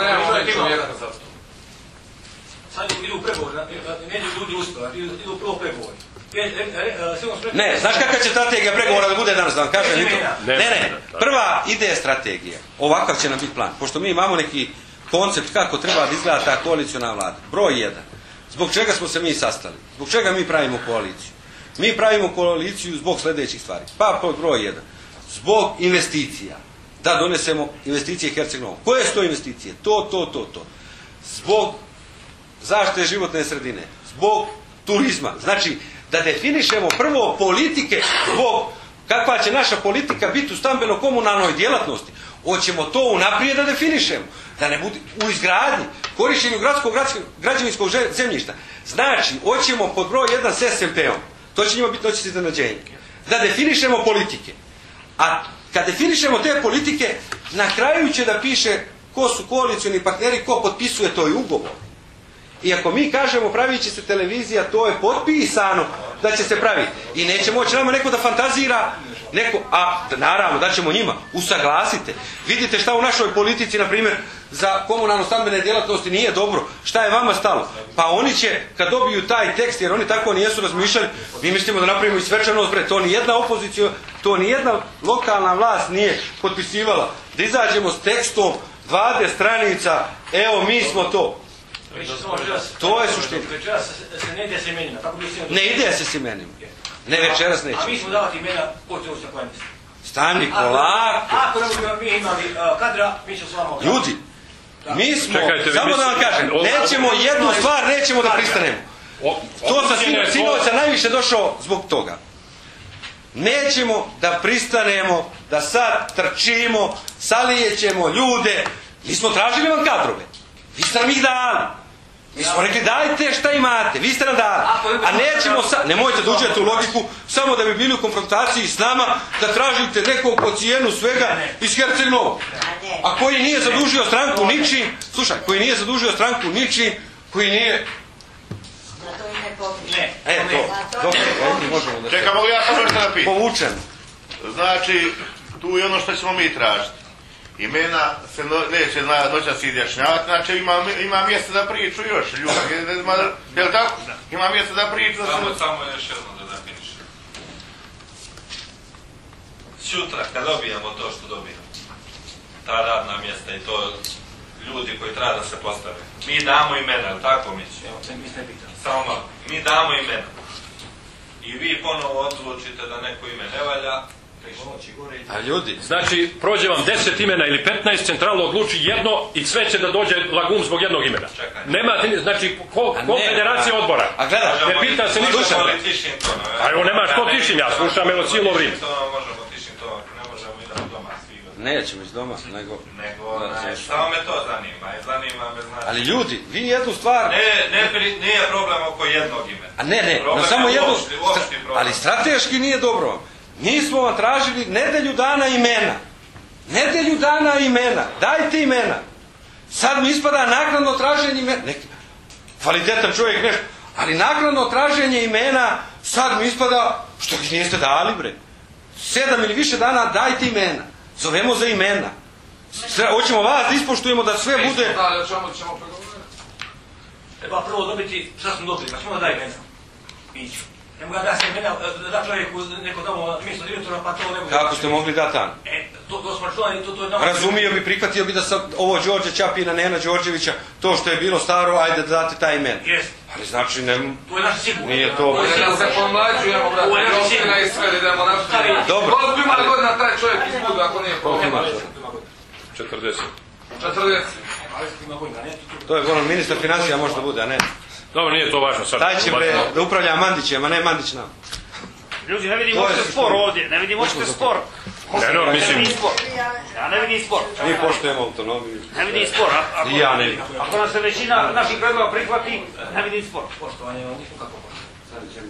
Sad idu pregovori, neđu ljudi uspjela, idu prvo pregovori. Ne, znaš kakva će strategija pregovora da bude danas, da vam kažem? Ne, prva ide strategija, ovakav će nam biti plan, pošto mi imamo neki koncept kako treba da izgleda ta koalicijona vlada. Broj 1, zbog čega smo se mi sastali, zbog čega mi pravimo koaliciju? Mi pravimo koaliciju zbog sljedećih stvari. Pa broj 1, zbog investicija, da donesemo investicije Herceg Novog. Koje su to investicije? To. Zbog zaštite životne sredine, zbog turizma. Znači, da definišemo prvo politike, zbog kakva će naša politika biti u stambeno-komunalnoj djelatnosti. Hoćemo to unaprijed da definišemo. Da ne bude u izgradnji, korištenju gradskog građevinskog zemljišta. Znači, hoćemo pod broj 1 s SMP-om. To će njima biti noći iznenađenje. Da definišemo politike. A kad definišemo te politike, na kraju će da piše ko su koalicioni partneri, ko potpisuje to i ugovor. I ako mi kažemo pravit će se televizija, to je potpisano da će se praviti. I neće moći nama neko da fantazira, a naravno da ćemo njima, usaglasite. Vidite šta u našoj politici, na primjer, za komunalno-stambene djelatnosti nije dobro. Šta je vama stalo? Pa oni će, kad dobiju taj tekst, jer oni tako nijesu razmišljali, mi mislimo da napravimo i svečanost, to ni jedna opozicija, to ni jedna lokalna vlast nije potpisivala. Da izađemo s tekstom 20 stranica, evo mi smo to. To je suština. Večeras se ne ide s imenima. Ne ide se s imenima. Ne, večeras neće. A mi smo davati imena ko će usta koja misli. Stani, polako. Ako ne budemo mi imali kadra, mi ćemo s vama okraditi. Ljudi, mi smo, samo da vam kažem, nećemo jednu stvar, nećemo da pristanemo. To sam sinoć najviše došao zbog toga. Nećemo da pristanemo, da sad trčimo, salijećemo ljude. Mi smo tražili vam kadrove. Vi ste nam ih dali. Mi smo rekli dajte šta imate, vi ste nam dali. A nećemo sad, nemojte da uđete u logiku samo da bi bili u konfrontaciji s nama, da tražite nekog po cijenu svega iz Herceg Novog. A koji nije zadužio stranku ničim, slušaj, koji nije zadužio stranku ničim, koji nije... Čekaj, mogu ja samo nešto da pitam? Povučen. Znači, tu je ono što ćemo mi tražiti. Imena se neće noćas izjašnjavati, znači ima mjesta da priču još ljudi, je li tako? Ima mjesta da priču. Samo još jedno da definišem. Sutra kad dobijemo to što dobijemo, ta radna mjesta i to ljudi koji treba da se postave, mi damo imena, je li tako Mić? Samo malo, mi damo imena i vi ponovo odlučite da neko ime ne valja. A ljudi? Znači, prođe vam 10 imena ili 15, centralno odluči jedno i sve će da dođe lagum zbog jednog imena. Nemate, znači, konfederacija odbora. A gledaj, ne pita se ništa. A evo nemaš to tišim, ja slušam evo cijelo vrijeme. Možemo tišim to, ne možemo idati doma svi. Nećemo iz doma, nego... Samo me to zanima me znači. Ali ljudi, vi jednu stvar... Nije problem oko jednog imena. A ne, samo jednu... Ali strateški nije dobro. Mi smo vam tražili nedelju dana imena. Nedelju dana imena, dajte imena. Sad mi ispada naknadno traženje imena. Kvalitetan čovjek nešto. Ali naknadno traženje imena, sad mi ispada, što ih niste dali bre. 7 ili više dana dajte imena. Zovemo za imena. Hoćemo vas da ispoštujemo da sve bude... Treba prvo dobiti šta smo dobili, pa ćemo da daj imena. Iću. Ne mogu da se imena, da čovjeku neko damo mjesto direktora, pa to ne mogu... Kako ste mogli dati Anu? To smo čuli, to je... Razumio bi, prihvatio bi da sad ovo Đorđe Ćapina, Nena Đorđevića, to što je bilo staro, ajde da date taj imen. Jest. Ali znači ne... To je naše sigurno. Nije to... Da se pomlađujemo, brate, i opština i sve, idemo nastaviti. Dobro. Koliko ima godina taj čovjek izbudu, ako nije problem? 40. 40. To je Goran ministar financija možda bude, a ne? Dobro, nije to važno sad. Taj će da upravlja Mandićem, a ne Mandić nam. Ljudi, ne vidim uopšte spor ovdje, ne vidim uopšte spor. Ja ne vidim spor. Mi poštujemo autonomiju. Ne vidim spor. I ja ne vidim. Ako nas se većina naših predloga prihvati, ne vidim spor. Poštovanje, nikako poštovanje.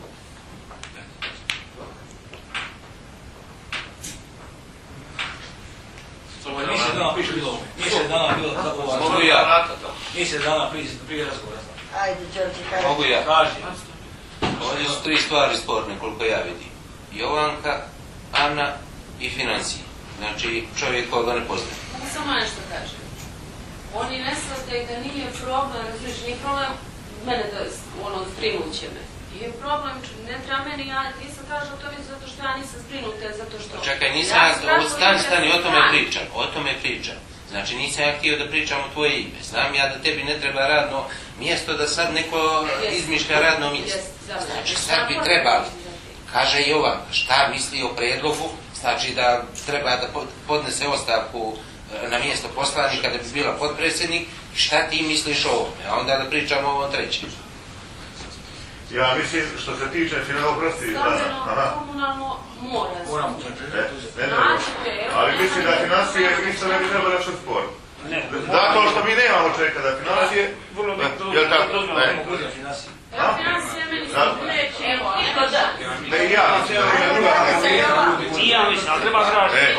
Mjesec dana piše bilo ovome. Mjesec dana bilo tako... Mogu ja. Mjesec dana prije razgovora. Ajde, Đorđe, kaži. Mogu ja. Kaži. Ovdje su 3 stvari sporne, koliko ja vidim. Jovanka, Ana i financije. Znači, čovjek koga ne poznaje. Samo nešto kažem. Oni ne shvataju da nije problem, znači nije problem mene da zbrinuće me. Nije problem, ne treba meni, ja nisam tražila to zato što ja nisam zbrinuta, zato što... Čekaj, nisam ja, stani, o tome pričam. Znači, nisam ja htio da pričam o tvoje ime. Znam ja da tebi ne treba radno mjesto, da sad neko izmišlja radno mjesto. Znači, sad bi trebali, kaže Jovanka, šta misli o predlogu, znači da treba da podnese ostavku na mjesto poslanika da bi bila potpredsjednik, šta ti misliš o ovome, a onda da pričamo o ovom trećem. Ja mislim, što se tiče oprosti... Stambeno, komunalno mora. Ali mislim da financije ništa ne bi trebalo što spor. Zato što mi nemamo čovjeka da financije... Jel' tako? Evo financije meni su neće, niko da. Ne, i ja mislim da je druga financija. I ja mislim, ali treba gražiti.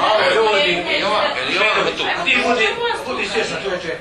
Ti budi svjesna čovječe.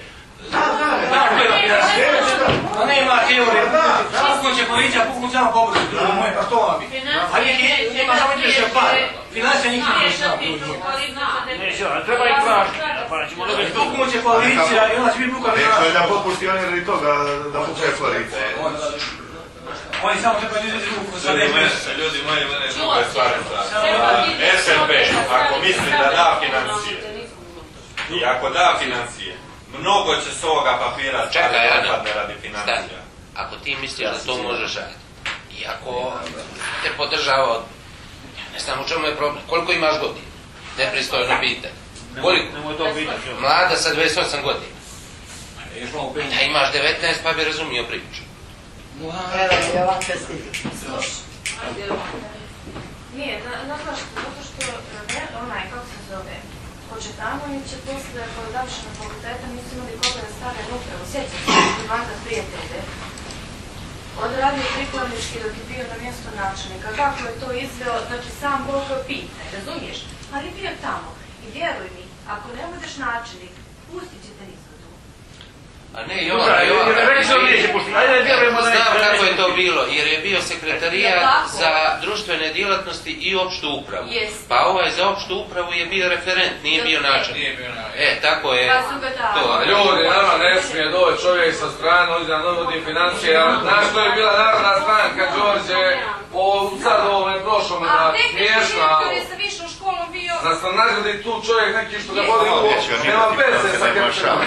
Da nema teorije, puknut će policija, puknut samo pobrzu, drugo moje, pa to vam bi. Ali nema samo interesuje par, financija nikad ne znam, drugo moje. Neće, ali treba i tražiti. Puknut će policija i onda će biti puka neće. Neće da popusti oni radi toga da pukne policija. Oni samo treba izvesti ruku sa DPS. Ljudi moji, mene je druga stvar. SMP, ako misli da da financije, i ako da financije, mnogo će s ovoga papira staviti radi financija. Ako ti misliš da to možeš raditi, i ako te podržava, ne znam u čemu je problem, koliko imaš godina? Nepristojno pitanje. Koliko? Mlada sa 28 godina. Da imaš 19 pa bi razumio priču. Evo, Jovanka stiže. Nije, zato što onaj, kako se zove, Kočetanović je poslije koji je završen na fakulteta, nisu imali koga da stave upravo. Sjećam se, Ivanka prijatelje. Odradio pripravnički dok je bio na mjesto načelnika. Kako je to izveo, znači sam Bog pita, razumiješ? Ali bio tamo i vjeruj mi, ako ne budeš načelnik, pustit ćete nisu tu. A ne, znam kako je to bilo, jer je bio sekretarijat za društvene djelatnosti i opštu upravu. Pa ovaj za opštu upravu je bio referent, nije bio načelnik. Tako je to. Ljudi, nama ne smije doći čovjek sa strane, ovdje nam dovodi financije. Znaš što je bila Narodna stranka, Đorđe, sad ovome prošlome, smiješna. Da sam nagradi tu čovjek neki što ga vodi u nema veze sa krepšama.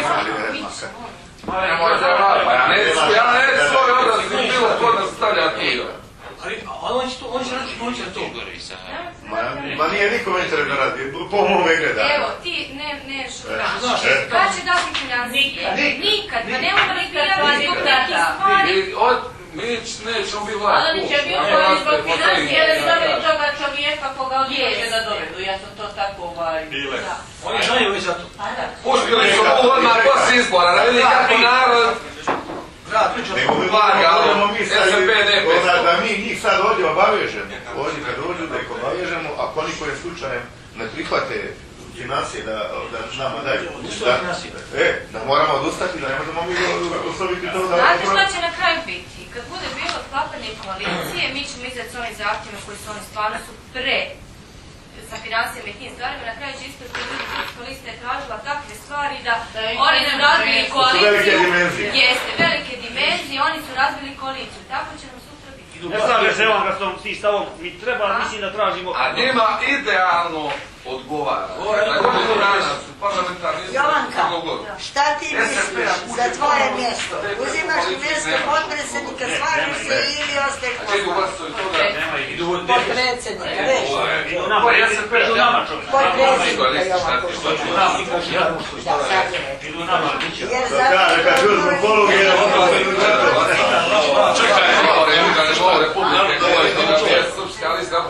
Ja neću svoj odraz ni bilo kod nas stavljati. Ali on će to. Ma nije nikom interes da radi, po mome gleda. Evo, ti ne šuraš. Kad će dati financije? Nikad, pa nema li prijaviti zbog nekih stvari. Mi nećemo biti vlast. Ali će biti koji zbog financije, jer se dobili toga čovjeka koga odjeće da dovedu. Ja sam to tako Oni znaju već za to. Puštili su odmah poslije izbora, da vidi kako narod da mi njih sad ovdje obavežemo, ovdje kad dođu da ih obavežemo, ako oni koji slučajem ne prihvate financije da nama daju. Da moramo odustati, da ne možemo mi osobiti to da... Znate što će na kraju biti? Kad bude bilo sklapanje koalicije, mi ćemo izdati s onim zahtjevima koji su oni stvarno su sa financijama i tim stvarima, na kraju će isto što ljudi Srpska lista je tražila takve stvari da oni su razbili koaliciju. Velike dimenzije. Jeste, velike dimenzije, oni su razbili koaliciju. Tako će nam sutra biti. Ne slaže se vam s tim stavom, mi treba, mislim da tražimo... A njima idealno odgovara. Jovanka, šta ti misliš za tvoje mjesto? Uzimaš mjesto potpredsjednika, slažeš se ili ostaješ potpredsjednika, već? Idu nama čovjek. Potpredsjednika Jovanka. Da, sad je. Idu nama. Jer zato kad uzmu poluge, čekaj, ovo Republike koja je Srpska lista,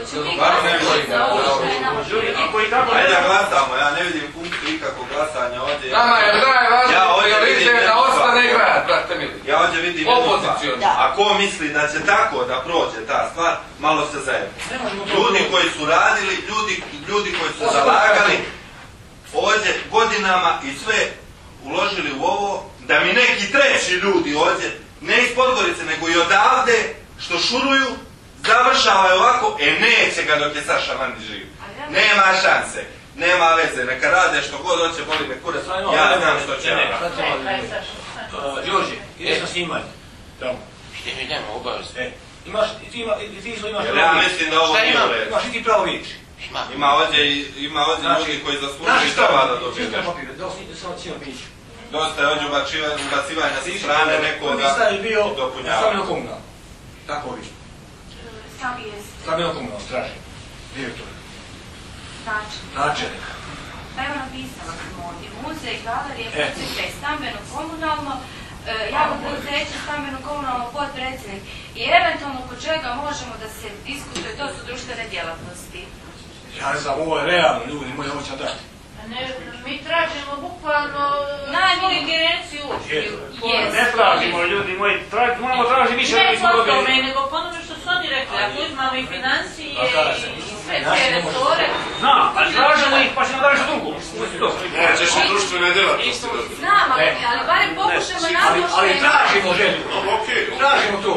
Ajde da glasamo, ja ne vidim funkciju ikakvog glasanja ovdje. Nama je najvažnije prioritet da ostane grad, brate mili. Ja ovdje vidim ako misli da će tako da prođe ta stvar, malo se zajedno. Ljudi koji su radili, ljudi koji su zalagali ovdje godinama i sve uložili u ovo, da mi neki treći ljudi ovdje, ne iz Podgorice, nego i odavde, što šuruju, završavaju ovako, neće ga dok je Saša Mandić živ. Nema šanse, nema veze, neka rade što god hoće, boli me kurac, ja znam što će raditi. Đorđe, ideš na snimanje. Tamo. Idemo, obavezno. Ti imaš Ja mislim da ovo nije u redu. Imaš i ti pravo riječ. Ima ovdje ljudi koji zaslužuju i treba da dobiju. Dosta je ovdje ubacivanja sa strane nekoga i dopunjavanja. Tako vi. Stambeno komunalno, tražim. Direktor. Načelnik. Pa evo napisala sam ovdje. Muzej, galerije, procese, stambeno komunalno, javno preduzeće, stambeno komunalno, podpredsjednik. I eventualno kod čega možemo da se diskutuje, to su društvene djelatnosti. Ja ne znam, ovo je realno, ljudi moji, ovo će dati. Mi tražimo bukvalno najbolju ingerenciju. Ne tražimo, ljudi moji, moramo tražiti više da bismo dobili. Ne po tome, nego po onome što su oni rekli, ako uzmamo i financije i sve te resore. Znam, ali tražimo ih pa ćemo da nešto drugo. Nećeš i društvene djelatnosti. Znam, ali barem pokušamo nadošli. Ali tražimo želju, tražimo to.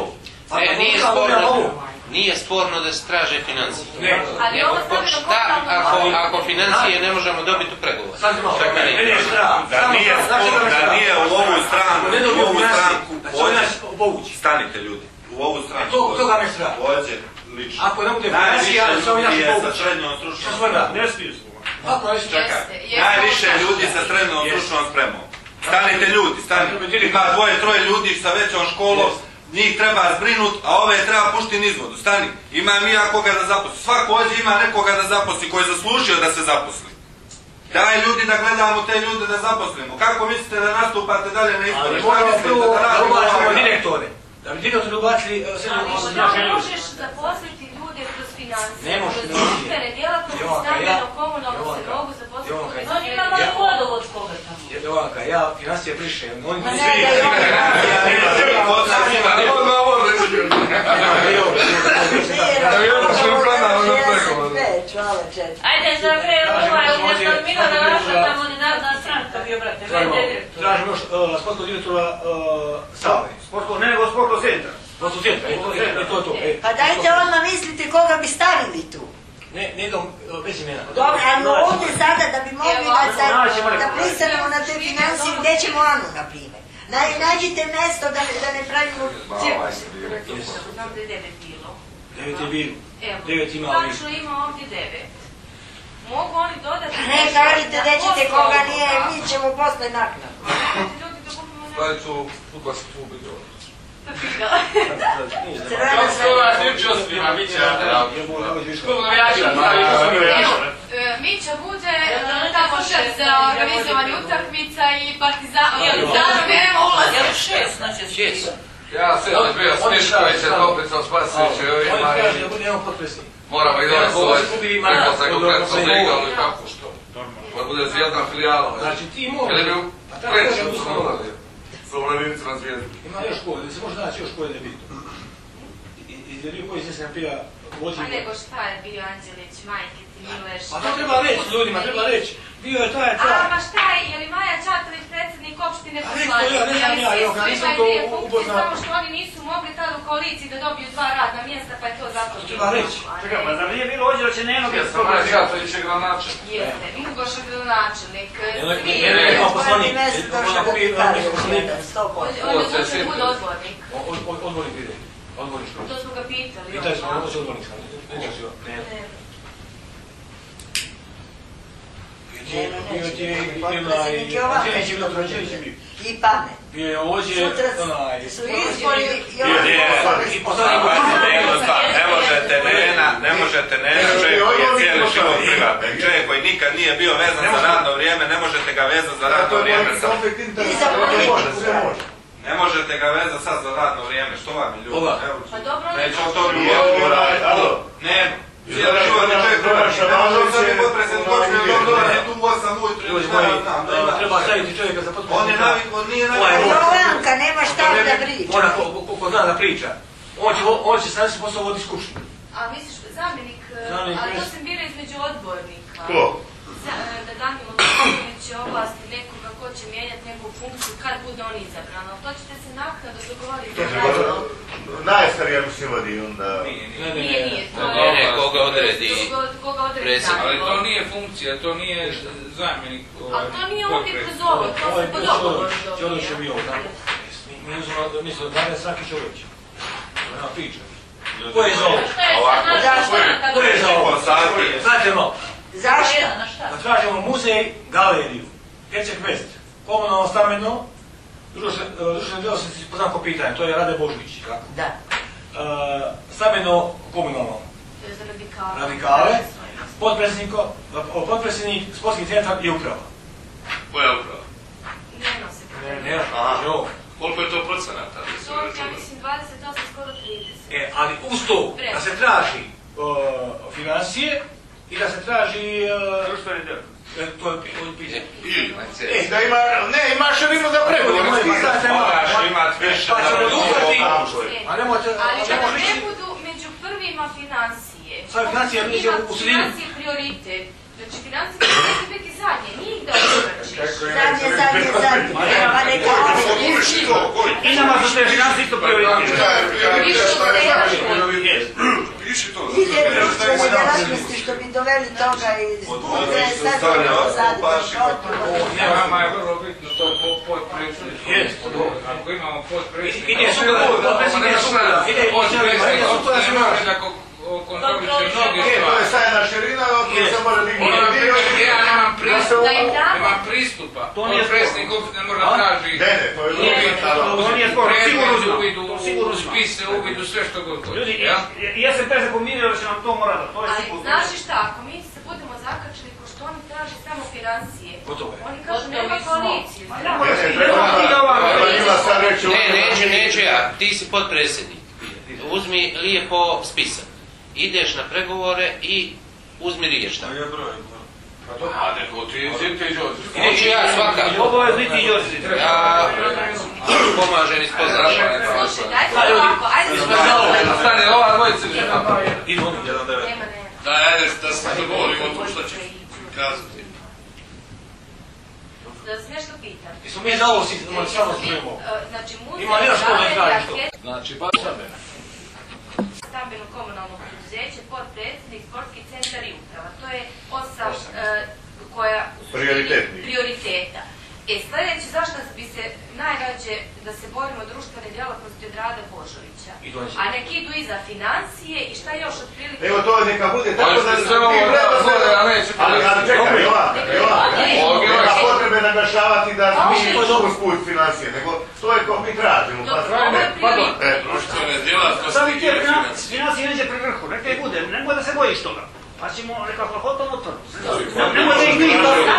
Nije sporno da se traže financije. Ako financije ne možemo dobiti u pregovor. Da nije u ovu stranku, stanite ljudi, u ovu stranku. Toga me strah. Ovdje lično. Ako ne bude financija, samo ja ću povući. Sa srednjom stručnom. Ne smiju se. Najviše ljudi sa srednjom stručnom spremom. Stanite ljudi, stanite. Ima 2-3 ljudi sa većom školom, njih treba zbrinut, a ove treba pušti nizvodu. Stani, imam ja koga da zaposli. Svako ovdje ima nekoga da zaposli koji je zaslužio da se zaposli. Daj ljudi da gledamo te ljude da zaposlimo. Kako mislite da nastupate dalje na izbore? Šta mislite da radimo? Direktore. Da bi direktori ubacili... Ali što možeš zaposliti ljude kroz financije? Kroz društvene djelatnosti, stambeno, komunalno se mogu zaposliti. Oni ima malo vodovod koga tamo. Jovanka, ja financije brišem. Oni Ma ne da Ajde, za vreme umjesto Milana Vaša, tamo ni narodna stranka bio, brate. Tražimo još sportskog direktora Save. Ne nego sportskog centra. Sportskog centra, to je to. Pa dajte odmah mislite koga bi stavili tu. Ne idem bez imena. Dobro, ali ovdje sada da bi mogli da pristanemo na te financije, gdje ćemo Anu, na primjer. Nađite mjesto da ne pravimo cirkus. Znam da je 9 bilo. 9 je bilo. 9 ima ovdje. Tačno ima ovdje 9. Mogu oni dodati... Ne kažite da ćete koga nije, mi ćemo posle naknadno. Stavit ću futbalski klub i dobro. Mića bude tako šef za organizovanje utakmica i Partizanom nema ulazi. 6, znači 6. Ja se da bio Smiškovića, Toplica, Spasić, moramo i da svoj preko za konkretno ligalu i kako što. Ovo bude Zvijezdna filijala. Znači ti možeš. Ili bi prećemo su nalazio. Sa Vladinicima Zvijezda. Ima još koje, da se može naći još koje da je bitno. I da li koji se sam pija vođi... Pa nego šta je bio Anđelić, majke ti mileš... Pa to treba reći ljudima, treba reći. Bio je taj. A ma šta je li Maja Čatović predsjednik opštine poslanik? Svi imaju dvije funkcije, samo što oni nisu mogli tad u koaliciji da dobiju 2 radna mjesta, pa je to zato bilo. Treba reći. Čekaj, pa zar nije bilo ovdje da će Neno biti Jesam Maja Čatović je gradonačelnik. Jeste, Milgoš je gradonačelnik. Ima poslanik. On je došao da bude odbornik. Odbornik ide. Odbornik što? To smo ga pitali. Pitali smo, ovo će odbornik sam. Ne. Bio ti je i pamet. Bio je ovdje... Su izbori i Ne možete čovjek koji je cijeli život privatnik, čovjek koji nikad nije bio vezan za radno vrijeme, ne možete ga vezati za radno vrijeme sad. Ne možete ga vezati sad za radno vrijeme, što vam je ljudi? Pa dobro, neće on to mi ne. Cijeli život je čovjek privatnik, ne može on sad i potpredsjednik opštine dobro, ne tu 8 ujutru ili šta ja znam. Treba staviti čovjeka za potpredsjednika. On je navikao, nije navikao. Jolanka, nema šta da priča. Ona ko zna da priča. On će sad posao vodi skupštinu. A misliš, zamjenik, ali to se bira između odbornika. Ko? Da Danilo Toković će ovlasti nekoga ko će mijenjati njegovu funkciju kad bude on izabran. Ali to ćete se naknadno dogovoriti. Najstarija mislim vodi onda... Nije. Ne, koga odredi predsjednik. Ali to nije funkcija, to nije zamjenik. Ali to nije ovdje kroz ovo, to se po dogovoru dobija. Čolović je bio ovdje. Mi smo 12 svaki Čolović. Ona priča. Ko je za ovo? Ko je za ovo? Znate malo. Zašto? Da tražimo muzej, galeriju, Herceg West, komunalno stambeno, društveno djelatnosti poznam po pitanju, to je Rade Božović, kako? Da. Stambeno komunalno. To je za radikale. Radikale, potpredsjednik, sportski centar i uprava. Koja uprava? Njeno se. Ne, koliko je to procenata? To ja mislim 28, skoro 30. Ali uz to da se traži financije i da se traži... društveni djelatnosti. To je pitanje. Da ima, ima širinu za pregovor. Moraš imati više. Pa ćemo dupati. Ali da ne budu među prvima financije. Sve financije nije u sredini. Financije prioritet. Znači financije prioritet biti zadnje, njih da odvrčiš. Zadnje. Pa neka I nama su te financije isto prioritet. Piši to. Ide društvene djelatnosti što bi doveli toga iz Buze, sad ćemo zaditi šortu. Nama je vrlo bitno to podpredsjednik. Ako imamo podpredsjednika, kontroliče mnogi stvari. To je sajna širina, to se može dignuti. Ja nemam pristupa. Podpredsjednik ne mora traži. To nije sporo, sigurno spise, uvidu, sve što god hoće. Ljudi, SMP se pominio da će nam to morati. Ali znaš šta, ako mi se budemo zakačili ko što oni traži samo financije, oni kažu nema koaliciju. Neću ja, ti si potpredsjednik. Uzmi lijepo spisak. Ideš na pregovore i uzmi riječ tamo. A neko ti izvijete i Đorđe. Neću ja svakako. Obavezni ti Đorđe. Ja pomažem iz pozdrava. Slušaj, dajte ovako, ajde. Stane, ova dvojica će tamo. Idu oni, 1-9. Ajde, da se dogovorimo to što će kazati. Da se nešto pitam. Jesmo mi za ovo samo spremamo. Znači, muzej, ima li još ko ne traži što? Znači, baš stambeno. Stambeno komunalno preduzeće, podpredsjednik, sportski centar i uprava. To je 8 koja su prioriteta. Sljedeće, zašto bi se najrađe da se borimo društvene djelatnosti od Rade Božovića? A nek idu i za financije i šta još otprilike... Evo to neka bude tako da sve ovo razvore, a neće ali čekaj, Jovan, nema potrebe naglašavati da mi usput financije, nego to je ko mi tražimo. Društvene djelatnosti Sad i te financije neće pri vrhu, neka i bude, nemoj da se bojiš toga. Pa ćemo nekako hotom otvorno. Nemoj da ih mi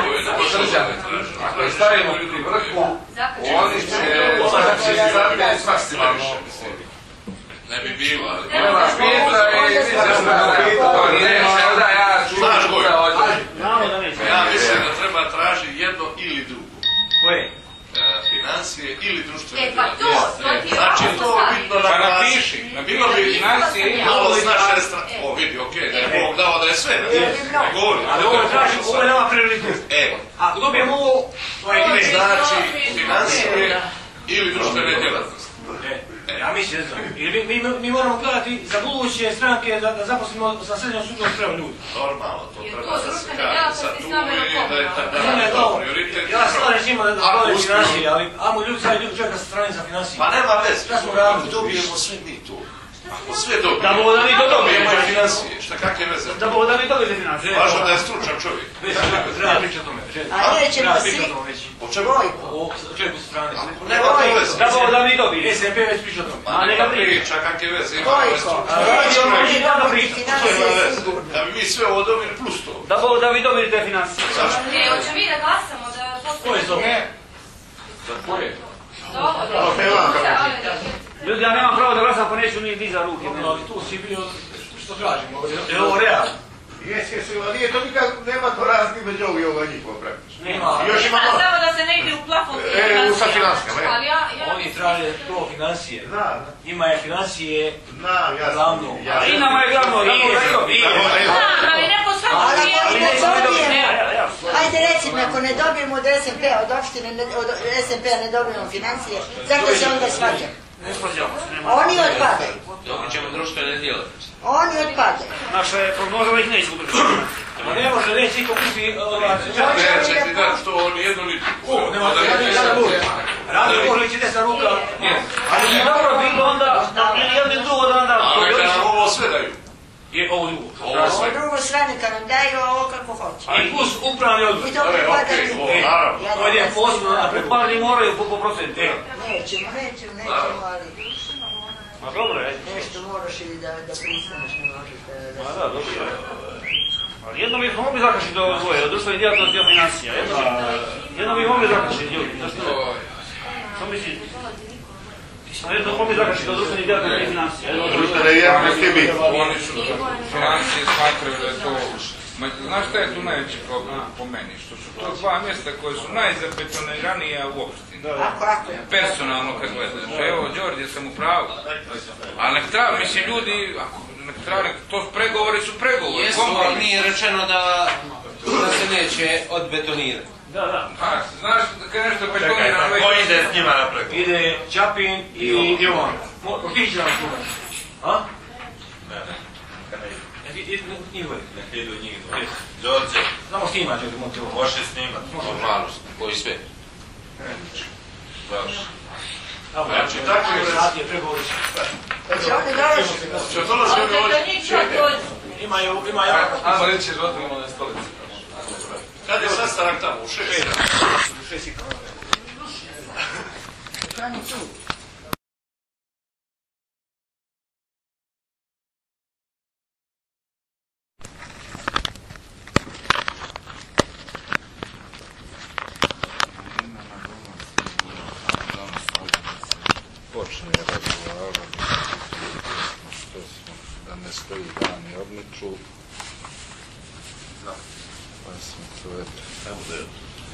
ako stavimo ljudi vrhu, oni će zapljeti maksimalno. Ne bi bilo, ali... Nemaš pita i vidiš da neće, da ja ću da ođe. Ja mislim da treba tražiti jedno ili drugo. Koje? Financije ili društvene pa to ti je znači to bitno Pa napiši, na bilo bi financije... Malo s naše strane. O, vidi, okej, da je Bog dao da je sve. Ne govori. Ali ovo je traži, ovo je nama prioritet. Evo. Ako dobijemo ovo, to je ime. Znači, financije ili društvene djelatnosti. Ja mislim, ne znam. Mi moramo gledati za buduće stranke da zaposlimo sa srednjom stručnom spremom ljudi. Normalno, to treba da se kaže. Sad tu je da je to prioritet. Ja stvarno njima da dole financije, ali amo ljudi sad ljudi čovjeka sa strane za financije. Pa nema veze. Šta smo radili? Dobijemo sve mi tu. Ako sve dobijemo. Da bo da mi to dobijemo financije. Šta kakve veze? Da bo da mi dobijete financije. Važno da je stručan čovjek. Treba pričati o tome. A nećemo svi... O čemu? O čovjeku sa strane. Nema to veze. Da bo da mi dobije. SMP već priča o tome. A neka priča, kakve veze. Da bi mi sve ovo dobili plus to. Da bo da vi dobijete financije. Zašto? Ne, hoće mi da glasamo da... Ko je to? Za koje? Ljudi, ja nemam pravo da glasam, pa neću ni za ruke. Ali tu si bio, što tražimo? Je ovo realno? Jesu, ali nije to nikad, nema to razli među ovi i ova njihova praktično. Nema. Samo da se ne ide u plafon. Sa financijama, Oni traže to financije. Ima je financije glavno. I nama je glavno, Ali ne po svakom Ajde recimo, ako ne dobijemo od SMP-a, od opštine, od SMP-a ne dobijemo financije, zašto se onda svađamo? Oni otpadaju. Dobit ćemo društvene djelatnosti. Oni otpadaju. Naša je prognoza ih neće udržati. Ma ne može, neće iko kupi... Neće ti dati to nijedno niti. Nema to radi Božlić i desna ruka. Ali bi dobro bilo onda, jedni drugo da onda... A neka nam ovo sve daju. Je ovo drugo. Ovo drugo sve neka nam daju, a ovo kako hoće. I plus upravni odbor. I to pripadaju. Ovo je posebno, a pripadni moraju po procentu. Nećemo, ali... Ma dobro, nešto moraš ili da pristaneš, ne možeš da... Ma da, dobro. Ali jedno bi mogli zakašiti do ovo dvoje, od društvenih djelatnosti i od financija. Jedno bi mogli zakašiti ljudi. Što misliš? Jedno bi mogli zakašiti do društvenih djelatnosti i financija. Oni su financije smatraju da je to... Znaš šta je tu najveći problem po meni? Što su to dva mjesta koje su najzabetoniranija u opštini. Personalno kad gledaš. Evo, Đorđe, sam u pravu. Ali nek treba, mislim, ljudi, to pregovori su pregovori. Jesu, ali nije rečeno da se neće odbetonirati. Da. Znaš, kad je nešto betonirano... Ko ide s njima napred? Ide Čapin i Jovan. Ti će nam slušati. A? Ne. Neka idu njih dva. Đorđe. Znamo snimat ću ti motivo. Može snimat. Normalno. Koji sve? Završi. Znači, tako je sad je pregovori. Znači, oni dolaze. Če dolaze oni ovdje? Imaju... Ajmo reći, rodimo na stolici. Kad je sastanak tamo? U 6? U 6 i kao. Oni tu. Počne razgovarati što smo, da ne stoji dani odmiču. Pa smo to eto.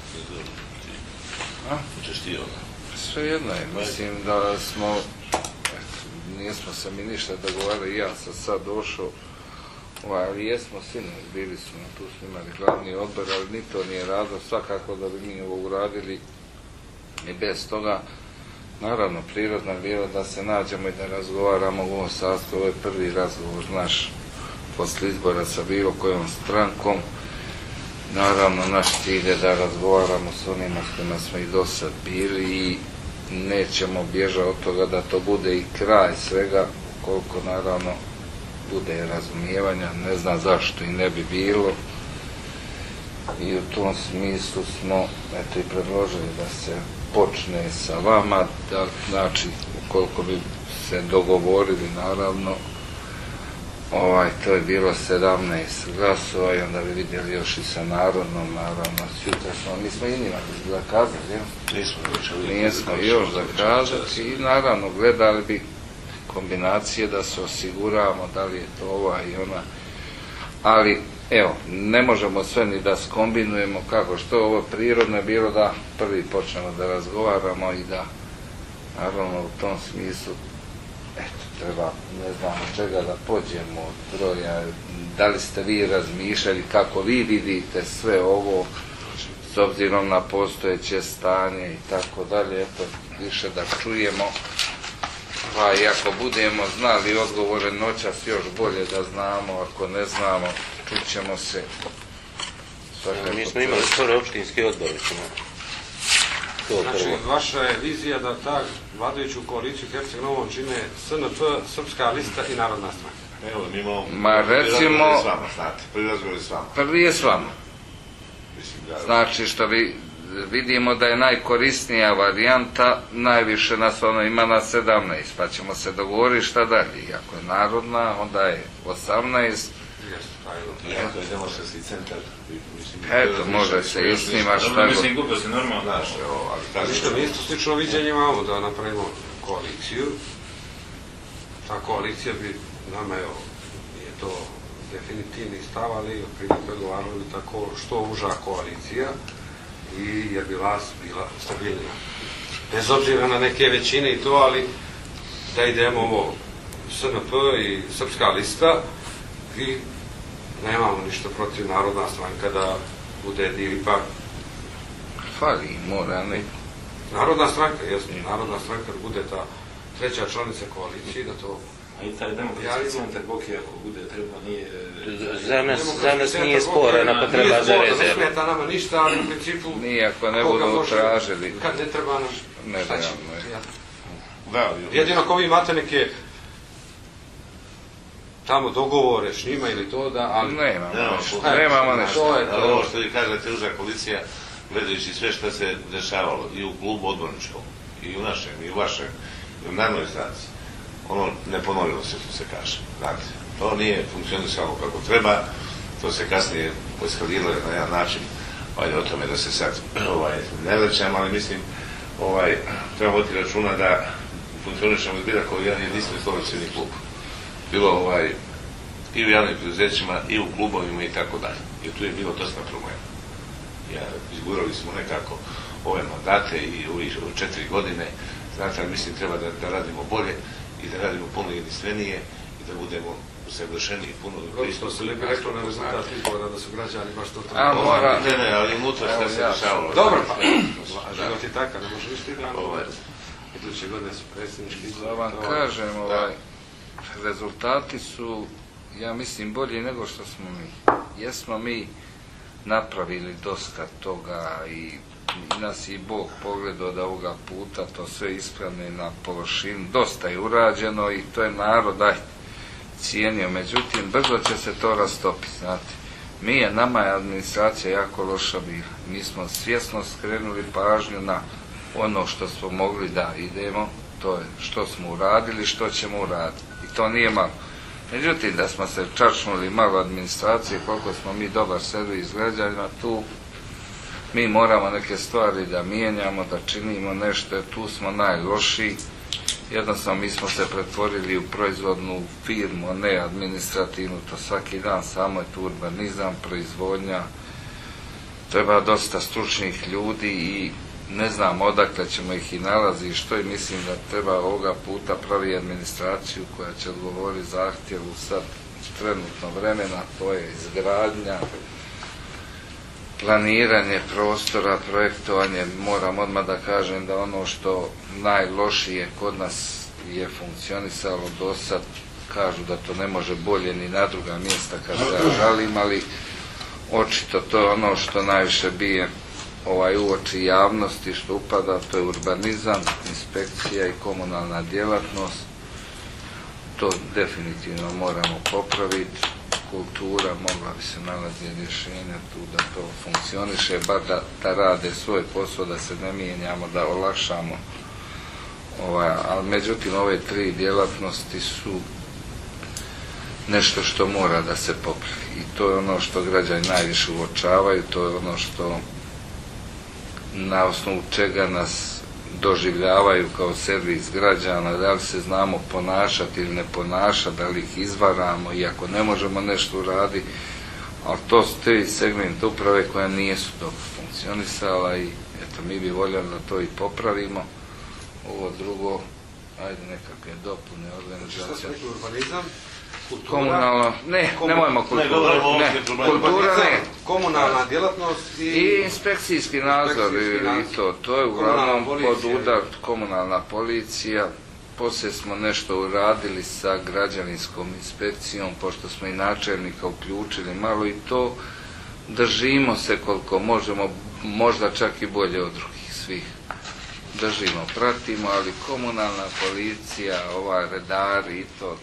Učeš ti ono? Sve jedno je, mislim da smo, nismo se mi ništa dogovarali, ja sam sad došao, ali jesmo sinoć, bili smo, tu smo imali glavni odbor, ali ni to nije razlog, svakako da bi mi ovo uradili i bez toga. Naravno, prirodno je bilo da se nađemo i da razgovaramo u ovom sastavu. Ovo je prvi razgovor naš posle izbora sa bilo kojom strankom. Naravno, naš cilj je da razgovaramo s onima s kojima smo i do sad bili i nećemo bježati od toga da to bude i kraj svega, koliko naravno bude razumijevanja, ne znam zašto i ne bi bilo. I u tom smislu smo eto i predložili da se počne sa vama, da, znači ukoliko bi se dogovorili naravno, to je bilo 17 glasova i onda bi vidjeli još i sa narodnom, naravno sutra smo, mi smo i njima zakazali, nismo još zakazali i naravno gledali bi kombinacije da se osiguramo da li je to ova i ona, ali evo, ne možemo sve ni da skombinujemo kako što ovo prirodno je bilo da prvi počnemo da razgovaramo i da naravno u tom smislu treba, ne znam od čega da pođemo od broja, da li ste vi razmišljali kako vi vidite sve ovo s obzirom na postojeće stanje i tako dalje, eto više da čujemo, pa i ako budemo znali odgovore noćas još bolje da znamo, ako ne znamo čućemo se. Mi smo imali skoro opštinski odbor. Znači, vaša je vizija da ta vladajuću koaliciju Herceg Novom čine SNP, Srpska lista i Narodna stranka. Evo, mi imamo... Ma recimo... Prvi je s vama. Znači što vidimo da je najkorisnija varijanta, najviše nas ono ima na 17, pa ćemo se dogovoriti šta dalje. Ako je narodna, onda je 18. Iako je demokratski centar. Eto, može se i snima šta god. Mislim, gubo se normalno. Ništa, mi isto slično viđenje imamo da napravimo koaliciju. Ta koalicija bi, nama je to definitivni stav, ali prije pregovarali tako što uža koalicija i jer bi vlast bila stabilnija. Bez obzira na neke većine i to, ali da idemo ovo SNP i Srpska lista i nemamo ništa protiv Narodna stranka da bude dio ipak. Fali, mora ne. Narodna stranka, jasno, Narodna stranka da bude ta treća članica koalicije, da to... A i taj demokratski centar Boki, ako bude treba, nije... Za nas nije spora, na potreba za rezervu. Ne smeta nama ništa, ali u principu... Nije, ako ne budu tražili. Kad ne treba nam... Nerealno je. Jedino ako vi imate neke tamo dogovore s njima ili to da, ali... Nemamo nešto. Ovo što vi kažete, uža koalicija, gledajući sve što se dešavalo i u klubu odborničkom, i u našem, i u vašem, i u narodnoj stranci, ono ne ponovilo se, što se kaže. Znate, to nije funkcionisalo kako treba, to se kasnije eskaliralo na jedan način, o tome da se sad ne vraćam, ali mislim, treba voditi računa da funkcionišemo zbilja kao jedan jedinstveni koalicijni klub. Bilo i u javnim preduzećima, i u klubovima i tako dalje. Jer tu je bilo dosta problema. Izgurali smo nekako ove mandate i ove 4 godine. Znate, ali mislim treba da radimo bolje i da radimo puno jedinstvenije i da budemo usavršeniji puno pristup. To se lijepo reklo na rezultat izbora da su građani baš to trebali. Ne, ali unutra šta se dešavalo. Dobro, pa život je takav, ne može ništa idealno. Iduće godine su predsjednički izbori. Da vam kažem, rezultati su, ja mislim, bolji nego što smo mi. Jesmo mi napravili dosta toga i nas i Bog pogledao da ovoga puta to sve ispravne na površinu. Dosta je urađeno i to je narod cijenio. Međutim, brzo će se to rastopiti, znate. Nama je administracija jako loša bila. Mi smo svjesno skrenuli pažnju na ono što smo mogli da idemo, to je što smo uradili, što ćemo uraditi. I to nije malo. Međutim, da smo se čačnuli malo administracije, koliko smo mi dobar servis građanima, tu mi moramo neke stvari da mijenjamo, da činimo nešto, jer tu smo najlošiji. Jednostavno, mi smo se pretvorili u proizvodnu firmu, a ne administrativnu, to svaki dan, samo je tu urbanizam, proizvodnja. Treba dosta stručnih ljudi i ne znam odakle ćemo ih i nalazi što i mislim da treba ovoga puta pravi administraciju koja će odgovoriti zahtjevu sad trenutno vremena, to je izgradnja, planiranje prostora, projektovanje. Moram odmah da kažem da ono što najlošije kod nas je funkcionisalo do sad, kažu da to ne može bolje ni na druga mjesta kad ja žalim, ali očito to je ono što najviše bije u oči javnosti što upada, to je urbanizam, inspekcija i komunalna djelatnost. To definitivno moramo popraviti. Kultura, mogla bi se nalaziti rješenja tu da to funkcioniše, bar da rade svoj posao, da se ne mijenjamo, da olakšamo. Ali međutim, ove 3 djelatnosti su nešto što mora da se popravi. I to je ono što građani najviše uočavaju, to je ono što na osnovu čega nas doživljavaju kao servis građana, da li se znamo ponašati ili ne ponašati, da li ih izvaramo i ako ne možemo nešto uraditi, ali to su te segmente uprave koje nisu dobro funkcionisala i eto, mi bi voljeli da to i popravimo. Ovo drugo ajde nekakve dopune organizacije. Šta ste rekli, urbanizam? Komunalno, nemojmo kultura, kultura ne. Komunalna djelatnost i inspekcijski nadzor i to je uglavnom pod udar komunalna policija. Poslije smo nešto uradili sa građevinskom inspekcijom, pošto smo i načelnika uključili malo i to. Držimo se koliko možemo, možda čak i bolje od drugih svih. Držimo, pratimo, ali komunalna policija, redari i to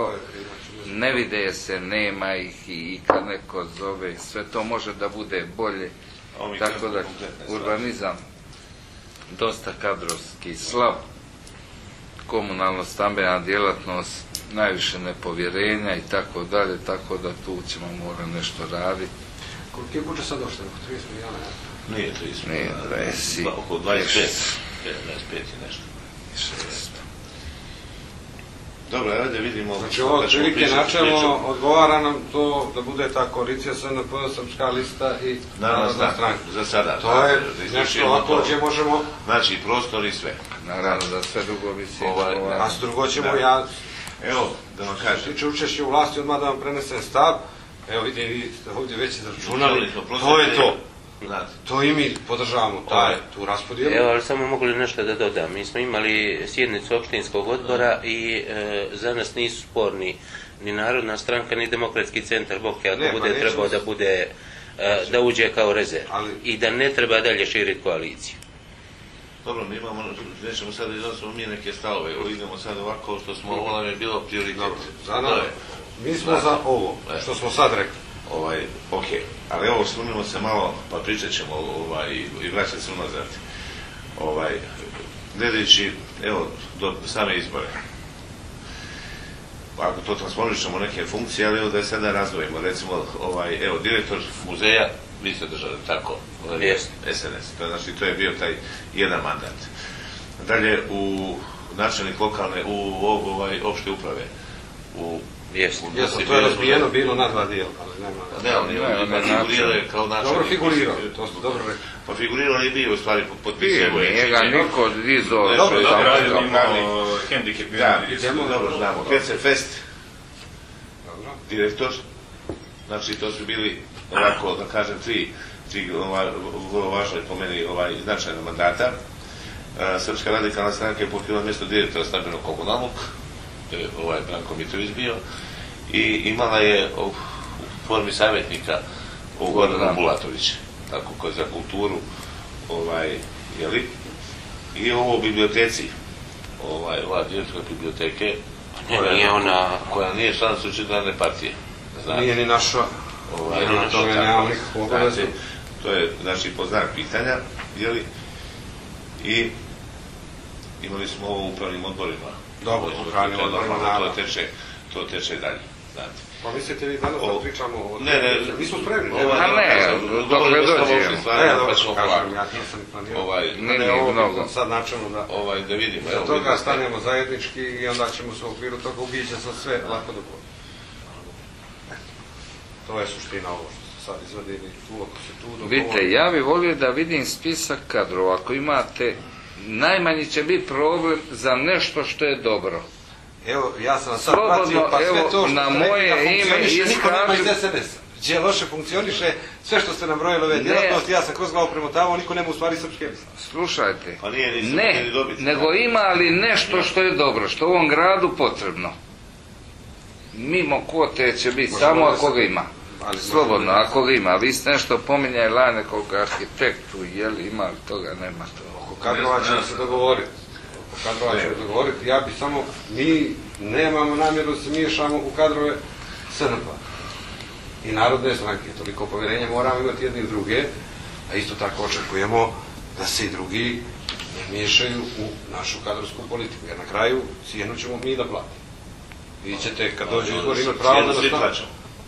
ne vide se, nema ih i kad neko zove, sve to može da bude bolje. Tako da urbanizam dosta kadrovski slab, komunalno-stambena djelatnost najviše nepovjerenja i tako dalje, tako da tu ćemo morati nešto raditi. Koliko je budžet sad došlo? 30 milijuna? Nije 30 milijuna. Oko 25 i nešto. 600. Dobro, ajde vidimo. Znači ovo otprilike načelno odgovara nam to da bude ta koalicija SNP, Srpska lista i Narodna stranka. Za sada. To je nešto ako gdje možemo... Znači prostor i sve. Naravno da sve drugo bi se... A s drugo ćemo ja... Evo, da vam kažem. Što tiče učešće u vlasti, odmah da vam prenesem stav. Evo vidim, vi ste ovdje već izračunali. To je to. To i mi podržavamo tu raspodijelu. Evo, ali samo mogu li nešto da dodam. Mi smo imali sjednicu opštinskog odbora i za nas nisu sporni ni Narodna stranka, ni Demokratski centar Boke, ako bude trebao da bude, da uđe kao rezerv. I da ne treba dalje širiti koaliciju. Dobro, mi imamo, nećemo sada iznosimo mi neke stavove, idemo sad ovako što smo, ovo nam je bilo prioritet. Mi smo za ovo, što smo sad rekli. Ok, ali evo slunimo se malo, pa pričat ćemo i vraćati se unazad. Gledajući, evo, do same izbore. Ako to transformišemo neke funkcije, ali evo da je sada razdvojimo. Recimo, evo, direktor muzeja, vi ste držali tako, SNS, znači to je bio taj jedan mandat. Dalje, u načelnik lokalne, u opšte uprave, to je razbijeno bilo na dva dijela, ali nema... Ne, ali figurirao je kao načelnik. Dobro figurirao, to ste dobro rekli. Pa figurirao je bio u stvari potpisao. Nije ga niko dizao. Dobro, imamo hendikep. Dobro, znamo. Pece Fest, direktor, znači to su bili ovako, da kažem, tri vrlo važno po meni značajna mandata. Srpska radikalna stranka je pokrila mjesto direktora stambenog komunalnog, to je Branko Mitrović bio, i imala je u formi savjetnika Gordana Bulatovića, tako koji za kulturu, jeli, i ovo u biblioteci, ova direktora biblioteke, koja nije član Sučedrane partije. Nije ni naša, na tome nemamo nikakvu obavezu. To je, znači, po znak pitanja, jeli, i imali smo ovo u upravnim odborima. Dobro, upravnim odborima, naravno. To teče dalje, znate. Pa mislite vi danas da pričamo o... Ne, mi smo spremni. dok ne dođemo. Pa ćemo polako. Ja nisam planirao. Sad načelno da vidimo. Za toga stanemo zajednički i onda ćemo se u okviru toga ubijeći sa sve lako do bolje. To je suština ovo što se sad izvadili. Vidite, ja bih volio da vidim spisak kadrova. Ako imate, najmanji će biti problem za nešto što je dobro. Evo, ja sam sad pratio, pa sve to što ste rekli da funkcioniše, niko nema iz SNS-a. Gdje loše funkcioniše, sve što ste nabrojili ove djelatnosti, ja sam kroz glavu premotavao, niko nema u stvari srpske misle. Slušajte, ne, nego ima ali nešto što je dobro, što u ovom gradu potrebno. Mimo kvote će biti samo ako ga ima. Slobodno, ako ga ima. Vi ste nešto pominjali lane koliko arhitektu, je li ima, toga nema to. Oko kadrova ćemo se dogovoriti. Ja bi samo, mi nemamo namjeru da se miješamo u kadrove SNP-a i Narodne stranke. Toliko povjerenja moramo imati jedni u druge, a isto tako očekujemo da se i drugi ne miješaju u našu kadrovsku politiku, jer na kraju cijenu ćemo mi da platimo. Vi ćete, kad dođe izbor, imati pravo da nas plaćamo.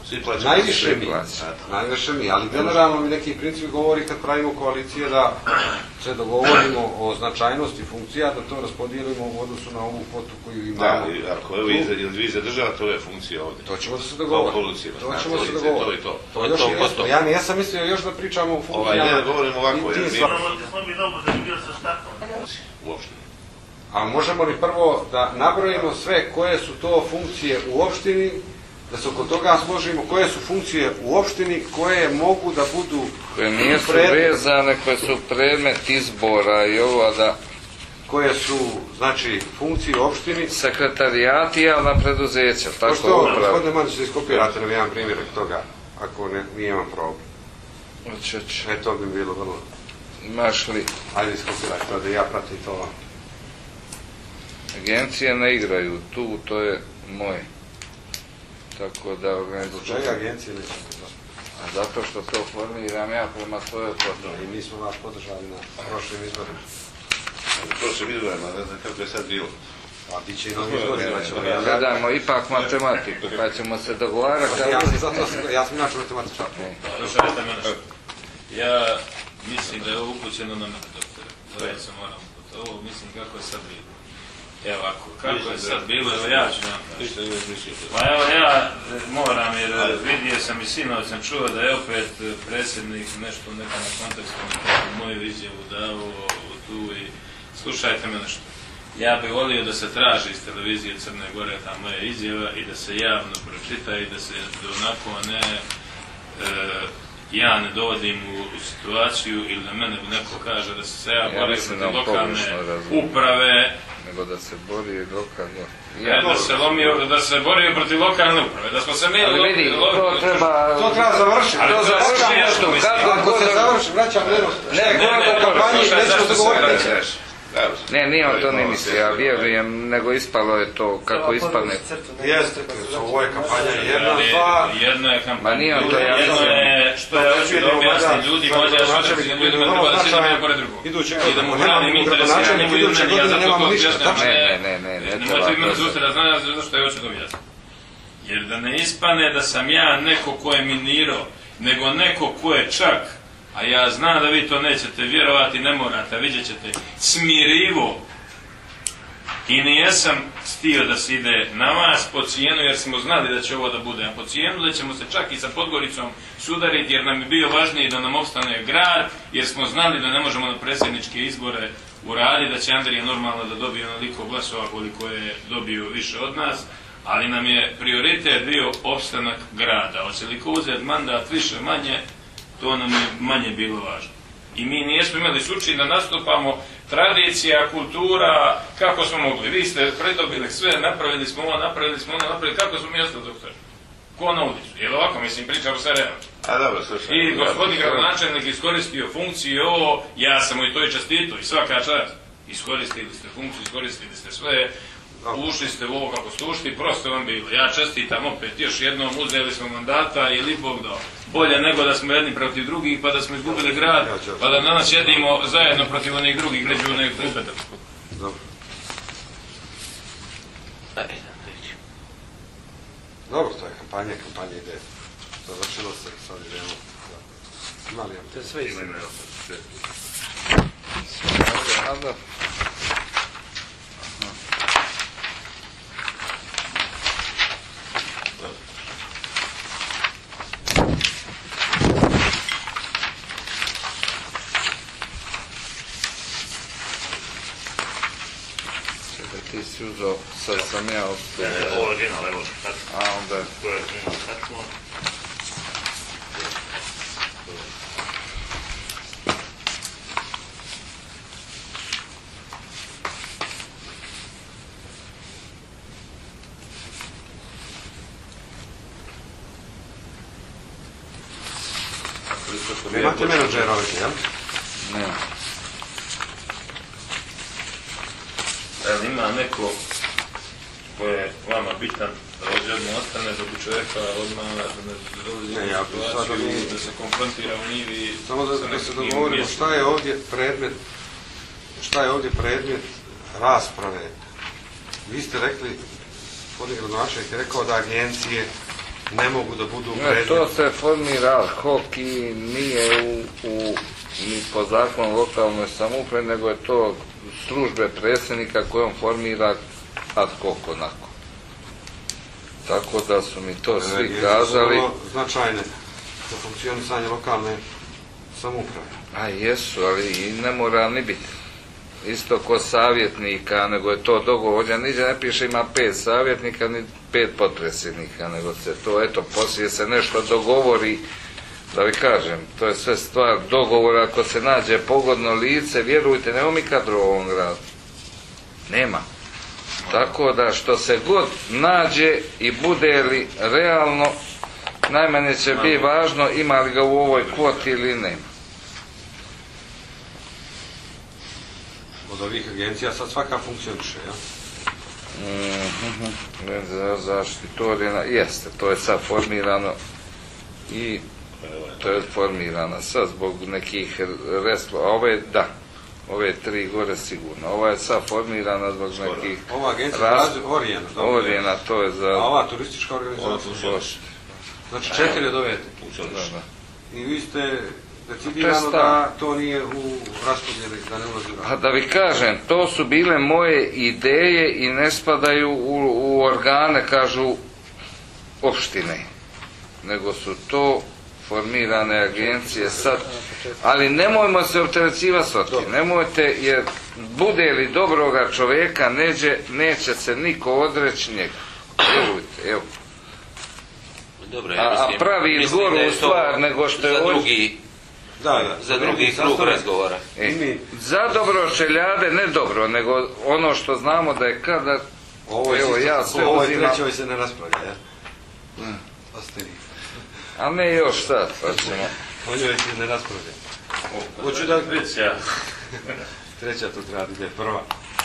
Najviše mi, ali generalno mi neki princip govori kad pravimo koalicije da se dogovorimo o značajnosti funkcija, da to raspodijelimo u odnosu na ovu kvotu koju imamo. Da, ako vi zadržavate ove funkcije ovdje. To ćemo da se dogovoriti. To je to. Ja nisam mislio još da pričamo o funkcijama. Ne, govorimo ovako. Uopšte. A možemo li prvo da nabrojimo sve koje su to funkcije u opštini, da se oko toga složimo, koje su funkcije u opštini koje mogu da budu... Koje nisu vezane, koje su predmet izbora i ovo da... Koje su, znači, funkcije u opštini... Sekretarijati, javna preduzeća, tako upravo. Gospodine Mandić, iskopirate nam jedan primjerak toga, ako nije imam problem. To bi bilo vrlo... Imaš li... Ajde iskopirajte to da ja pratim to vam. Agencije ne igraju tu, to je moje. Tako da organizacija... Čega agencije neće? A zato što to formiram ja prema svojoj potrebi. I mi smo vas podržali na prošlim izborima. Prošlim izborima, ne znam kako je sad bilo. A bit će i novi izborima. Gledajmo ipak matematiku, pa ćemo se dogovarati. Ja sam inače matematičar. Ja mislim da je ovo upućeno na mene, doktore. Ja se moram ovo, mislim kako je sad bilo. Evo ovako, kako je sad bilo, evo ja ću vam kažem. Pa evo ja moram, jer vidio sam i sinoć sam čuo da je opet predsjednik nešto u nekom kontekstu moju izjavu dao tu i slušajte me nešto. Ja bih volio da se traži iz televizije Crne Gore ta moja izjava i da se javno pročita i da se onako ne... ja ne dovodim u situaciju ili da mene neko kaže da se ja borio protiv lokalne uprave. Nego da se borio lokalno. Da se borio protiv lokalne uprave. Da smo se mi... Ali vidi, to treba završiti. To završiti. Ako se završi, vraćam rednost. Ne, govorimo o kampanji, nećemo se govoriti. Ne, nije on to ni mislio, ja vjerujem, nego ispalo je to kako ispadne. Jeste, ovo je kampanja jedna je kampanja, jedno je što ja hoću da objasnim ljudima, ovdje ja što ljudima treba da se idemo pored drugog. I da mu branim interesi, ja njemu i meni, ja zato to objašnjam. Nemojte vi mene zustiti da znam zašto ja hoću da objasnim. Jer da ne ispane da sam ja neko ko je minirao, nego neko ko je čak, a ja znam da vi to nećete vjerovati, ne morate, vidjet ćete, smirivo i nijesam stio da se ide na vas po cijenu, jer smo znali da će ovo da bude, a po cijenu da ćemo se čak i sa Podgoricom sudariti, jer nam je bio važniji da nam opstane grad, jer smo znali da ne možemo na predsjedničke izbore uraditi, da će Andrija normalno da dobije onoliko glasova koliko je dobio više od nas, ali nam je prioritet bio opstanak grada. Hoće li ko uzeti mandat više manje, to nam je manje bilo važno. I mi nismo imali slučaj da nastupamo tradicija, kultura, kako smo mogli. Vi ste predobili sve, napravili smo ono, kako smo mi ostali, doktor? Ko na ulicu? Je li ovako, mislim, pričamo sa realno? I gospodin gradonačelnik iskoristio funkciju, ovo, ja sam u toj čestitu i svaka čast. Iskoristili ste funkciju, iskoristili ste sve, ušli ste u ovo kako ste ušli, prosto vam bilo. Ja čestitam opet, još jednom uzeli smo mandata i li Bog dao. Bolje nego da smo jedni protiv drugih, pa da smo izgubili grad, pa da danas jedimo zajedno protiv onih drugih gređu onih upeta. Dobro, to je kampanja ide. Završilo se, sad idemo. Imali vam? To je sve isto. Ti si uzao, sad sam ja ostavio. Ovo je original, evo. A onda je... To je original. Imate menadžera ovdje, jel? Ne. Ali ima neko ko je vama bitan da ovdje odmah ostane, da bi čovjeka odmah da se konfrontira u njivi. Samo da se dogovorimo šta je ovdje predmet rasprave. Vi ste rekli, gospodin gradonačelnik je rekao da agencije ne mogu da budu predmet. To se formira ad hoc i nije ni po zakonu lokalnoj samoupravi, nego je to službe predsjednika koje on formira ad hoc onako. Tako da su mi to svi kazali. Značajne za funkcionisanje lokalne samouprave. A jesu, ali i ne mora ni biti. isto ko savjetnika, nego je to dogovor. Ja niđe ne piše ima 5 savjetnika ni 5 potpredsjednika, nego se to, eto, poslije se nešto dogovori, da vi kažem, to je sve stvar dogovora. Ako se nađe pogodno lice, vjerujte, nema mi kadro u ovom gradu. Nema. Tako da što se god nađe i bude li realno, najmanje će biti važno ima li ga u ovoj kvoti ili nema. Od ovih agencija sad svaka funkcioniše, ja? Zaštitorina, jeste, to je sad formirano i to je formirano sad zbog nekih a ove, da, ove 3 gore sigurno. Ova je sad formirana zbog nekih... Ova agencija je Orijena. Orijena, to je za... A ova turistička organizacija? Znači 4 od ove. I vi ste decidirano da to nije u raspodjeli, da ne ulazi u raspodjeli. A da vi kažem, to su bile moje ideje i ne spadaju u organe, kažu, opštine. Nego su to formirane agencije sad, ali nemojmo se opterećivati s otim, nemojte, jer bude li dobroga čovjeka, neće se niko odreći njega. Vjerujte, evo. A pravi goru stvar nego što je za drugi krug razgovora. Za dobro čeljade, ne dobro, nego ono što znamo da je kada, evo ja sve uzimam. Ovo je trećoj se ne raspravlja, ja? Ostavi. A ne još sad, pa ćemo. O njoj se ne raspravlja. Hoću da... Treća tu treba da je prva.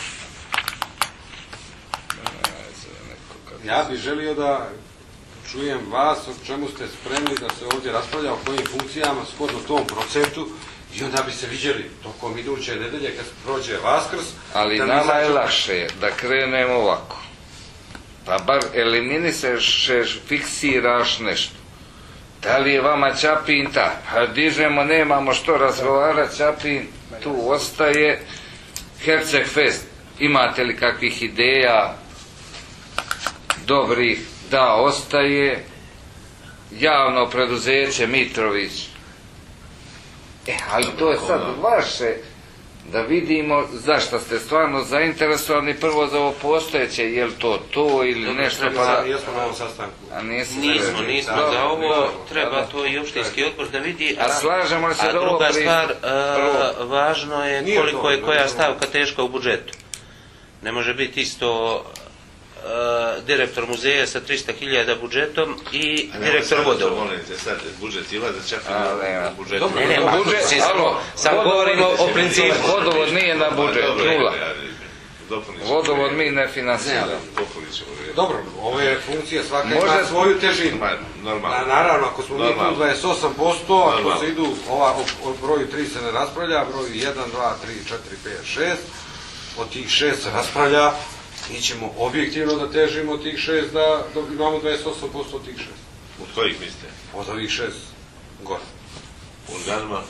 Ja bih želio da čujem vas o čemu ste spremni da se ovdje raspravlja, o kojim funkcijama, shodno tom procentu, i onda bi se vidjeli tokom iduće nedelje kad prođe Vaskrs. Ali nama je lakše da krenemo ovako. Pa bar eliminiraš, fiksiraš nešto. Da li je vama Čapin ta? Pa dižemo, nemamo što razgovarati, Čapin tu ostaje. Hercegfest, imate li kakvih ideja dobrih? Da, ostaje. Javno preduzeće Mitrović. Ali to je sad vaše, da vidimo zašto ste stvarno zainteresovani prvo za ovo postojeće, je li to ili nešto pa... Jesmo na ovom sastanku. Nismo za ovo, treba to i opštinski odbor da vidi, slažemo se da ovo... druga stvar, važno je koliko je koja stavka teška u budžetu. Ne može biti isto direktor muzeja sa 300.000 budžetom i direktor vodovoda. Sad budžet ila za Čapina na budžetu. Samo govorimo o principu. Vodovod nije na budžet, nula. Vodovod mi ne financiramo. Dobro, ove funkcije svaka ima svoju težinu. Naravno, ako smo mi tu 28%, ako se idu, o broju 3 se ne raspravlja, broju 1, 2, 3, 4, 5, 6, od tih 6 se raspravlja, mi ćemo objektivno da težimo tih 6, da imamo 28% od tih 6. Od kojih mislite? Od ovih 6 gore. U organima?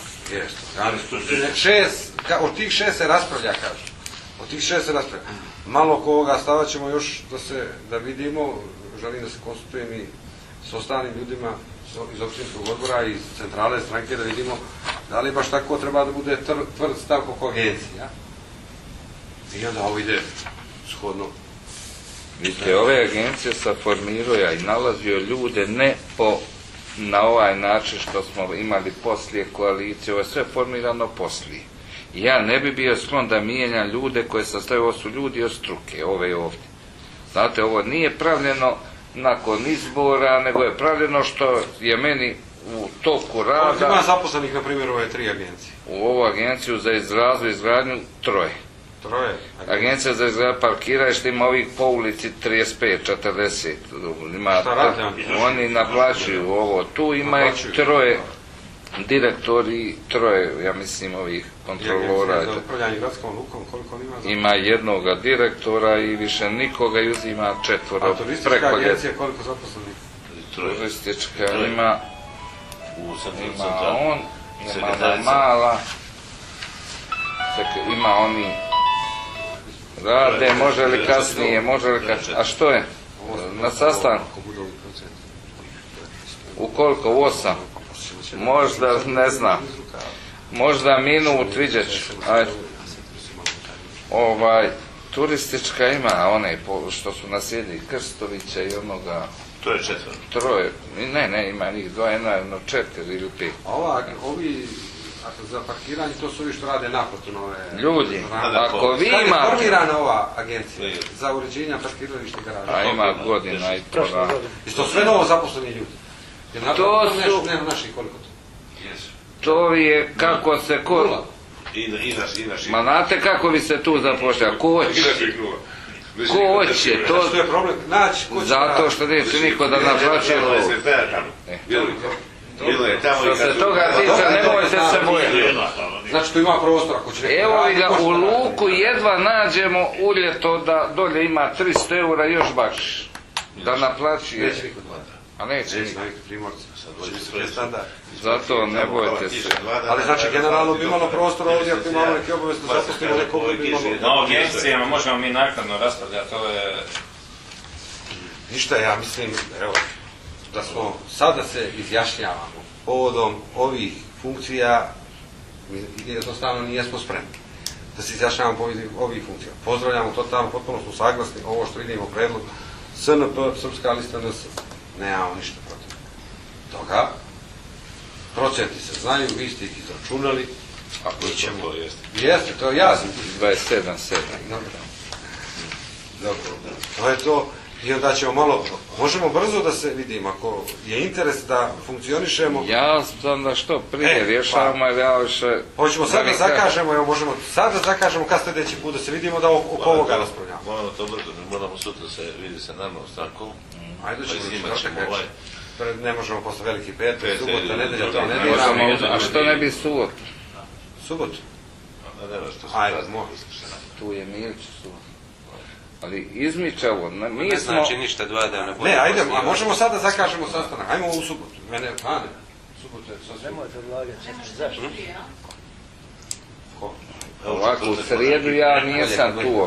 Jeste. Od tih 6 se raspravlja, kažem. Od tih 6 se raspravlja. Malo oko ovoga stava ćemo još da vidimo, želim da se konsultujem i s ostalim ljudima iz opštinskog odbora i iz centrale stranke, da vidimo da li baš tako treba da bude tvrd stav oko agencija. I onda ovo ide shodno. Vidite, ove agencije sa formirao i nalazio ljude ne na ovaj način što smo imali poslije koalicije, ovo je sve formirano poslije. Ja ne bi bio sklon da mijenjam ljude koje sastavaju, ovo su ljudi od struke, ove i ovdje. Znate, ovo nije pravljeno nakon izbora, nego je pravljeno što je meni u toku rada... Ima zaposlenih, na primjer, ove 3 agencije? U ovu agenciju za razvoj i izgradnju 3. Agencija za izgradnju parkirališta ima ovih po ulici 35, 40. Šta rade? Oni naplaćuju ovo. Tu ima 3 direktori, 3, ja mislim, ovih kontrolora. Agencija za upravljanje gradskom lukom, koliko ima? Ima 1 direktora i više nikoga i uzima 4. A turistička agencija koliko zaposlenih? Turistička ima on, ima mala, ima oni rade, može li kasnije, a što je? Na sastanku? U koliko? U 8? Možda, ne znam. Možda minut, vidjet ću. Ajde. turistička ima one što su naslijedili Krstovića i onoga... To je 4. Ne, ima njih 2, jedno 4 ili 5. Ovi za parkiranje, to su ovi što rade naplatu nove... Ljudi, ako vi imate... Kad je formirana ova agencija za uređenje parkirališta i garaža? A ima godina i to, da. I to sve novo zaposleni ljudi? To su... Ne, naši koliko to? To je kako se... Ma znate kako vi se tu zapošljava? Ko hoće? Ko hoće? Što je problem? Zato što neće niko da naplaćuje lovu. Što se toga tiče, nemojte se bojati. Znači tu ima prostora. Evo ga, u luku jedva nađemo u ljeto da dolje ima 300 eura još baš. Da naplaćuje. Neće niko dvada. A neće niko. Zato ne bojte se. Ali znači generalno bi imalo prostora ovdje ako imamo neke obavezno zaposlimo nekoga bi imalo... Na agencijama možemo mi nakladno raspravljati, to je... Ništa, ja mislim, evo, da smo sada se izjašnjavamo povodom ovih funkcija, jednostavno nijesmo spremni da se izjašnjavamo povodom ovih funkcija. Pozdravljamo to tamo, potpuno smo saglasni, ovo što vidimo predlog SNP, Srpska lista NS, nemamo ništa protiv toga. Procenti se znaju, vi ste ih izračunali. Ako je to jeste. Jeste, to je jasno. 27,7. Dobro, to je to. I onda ćemo malo, možemo brzo da se vidimo, ako je interes da funkcionišemo. Ja sam da što prije rješavamo, jer ja više... Hoćemo sad da zakažemo, evo možemo sad da zakažemo kad sljedeći put da se vidimo da oko ovoga raspravljamo. Moramo to brzo, moramo sutra se vidi sa Narodnom strankom. Ajde ćemo ne možemo posle veliki petak, subota, nedelja, to ne diramo. A što ne bi subot? Subot? Ajde, može. Tu je Milić subot. Ali izmiče ovo, mi smo... Znači ništa 2 dana. Ne, ajde, a možemo sad da zakažemo sastanak. Ajmo u subotu. Mene, ne. Subot je sasvim. Nemojte odlagati. Zašto? Ovako, u srijedu ja nisam tu.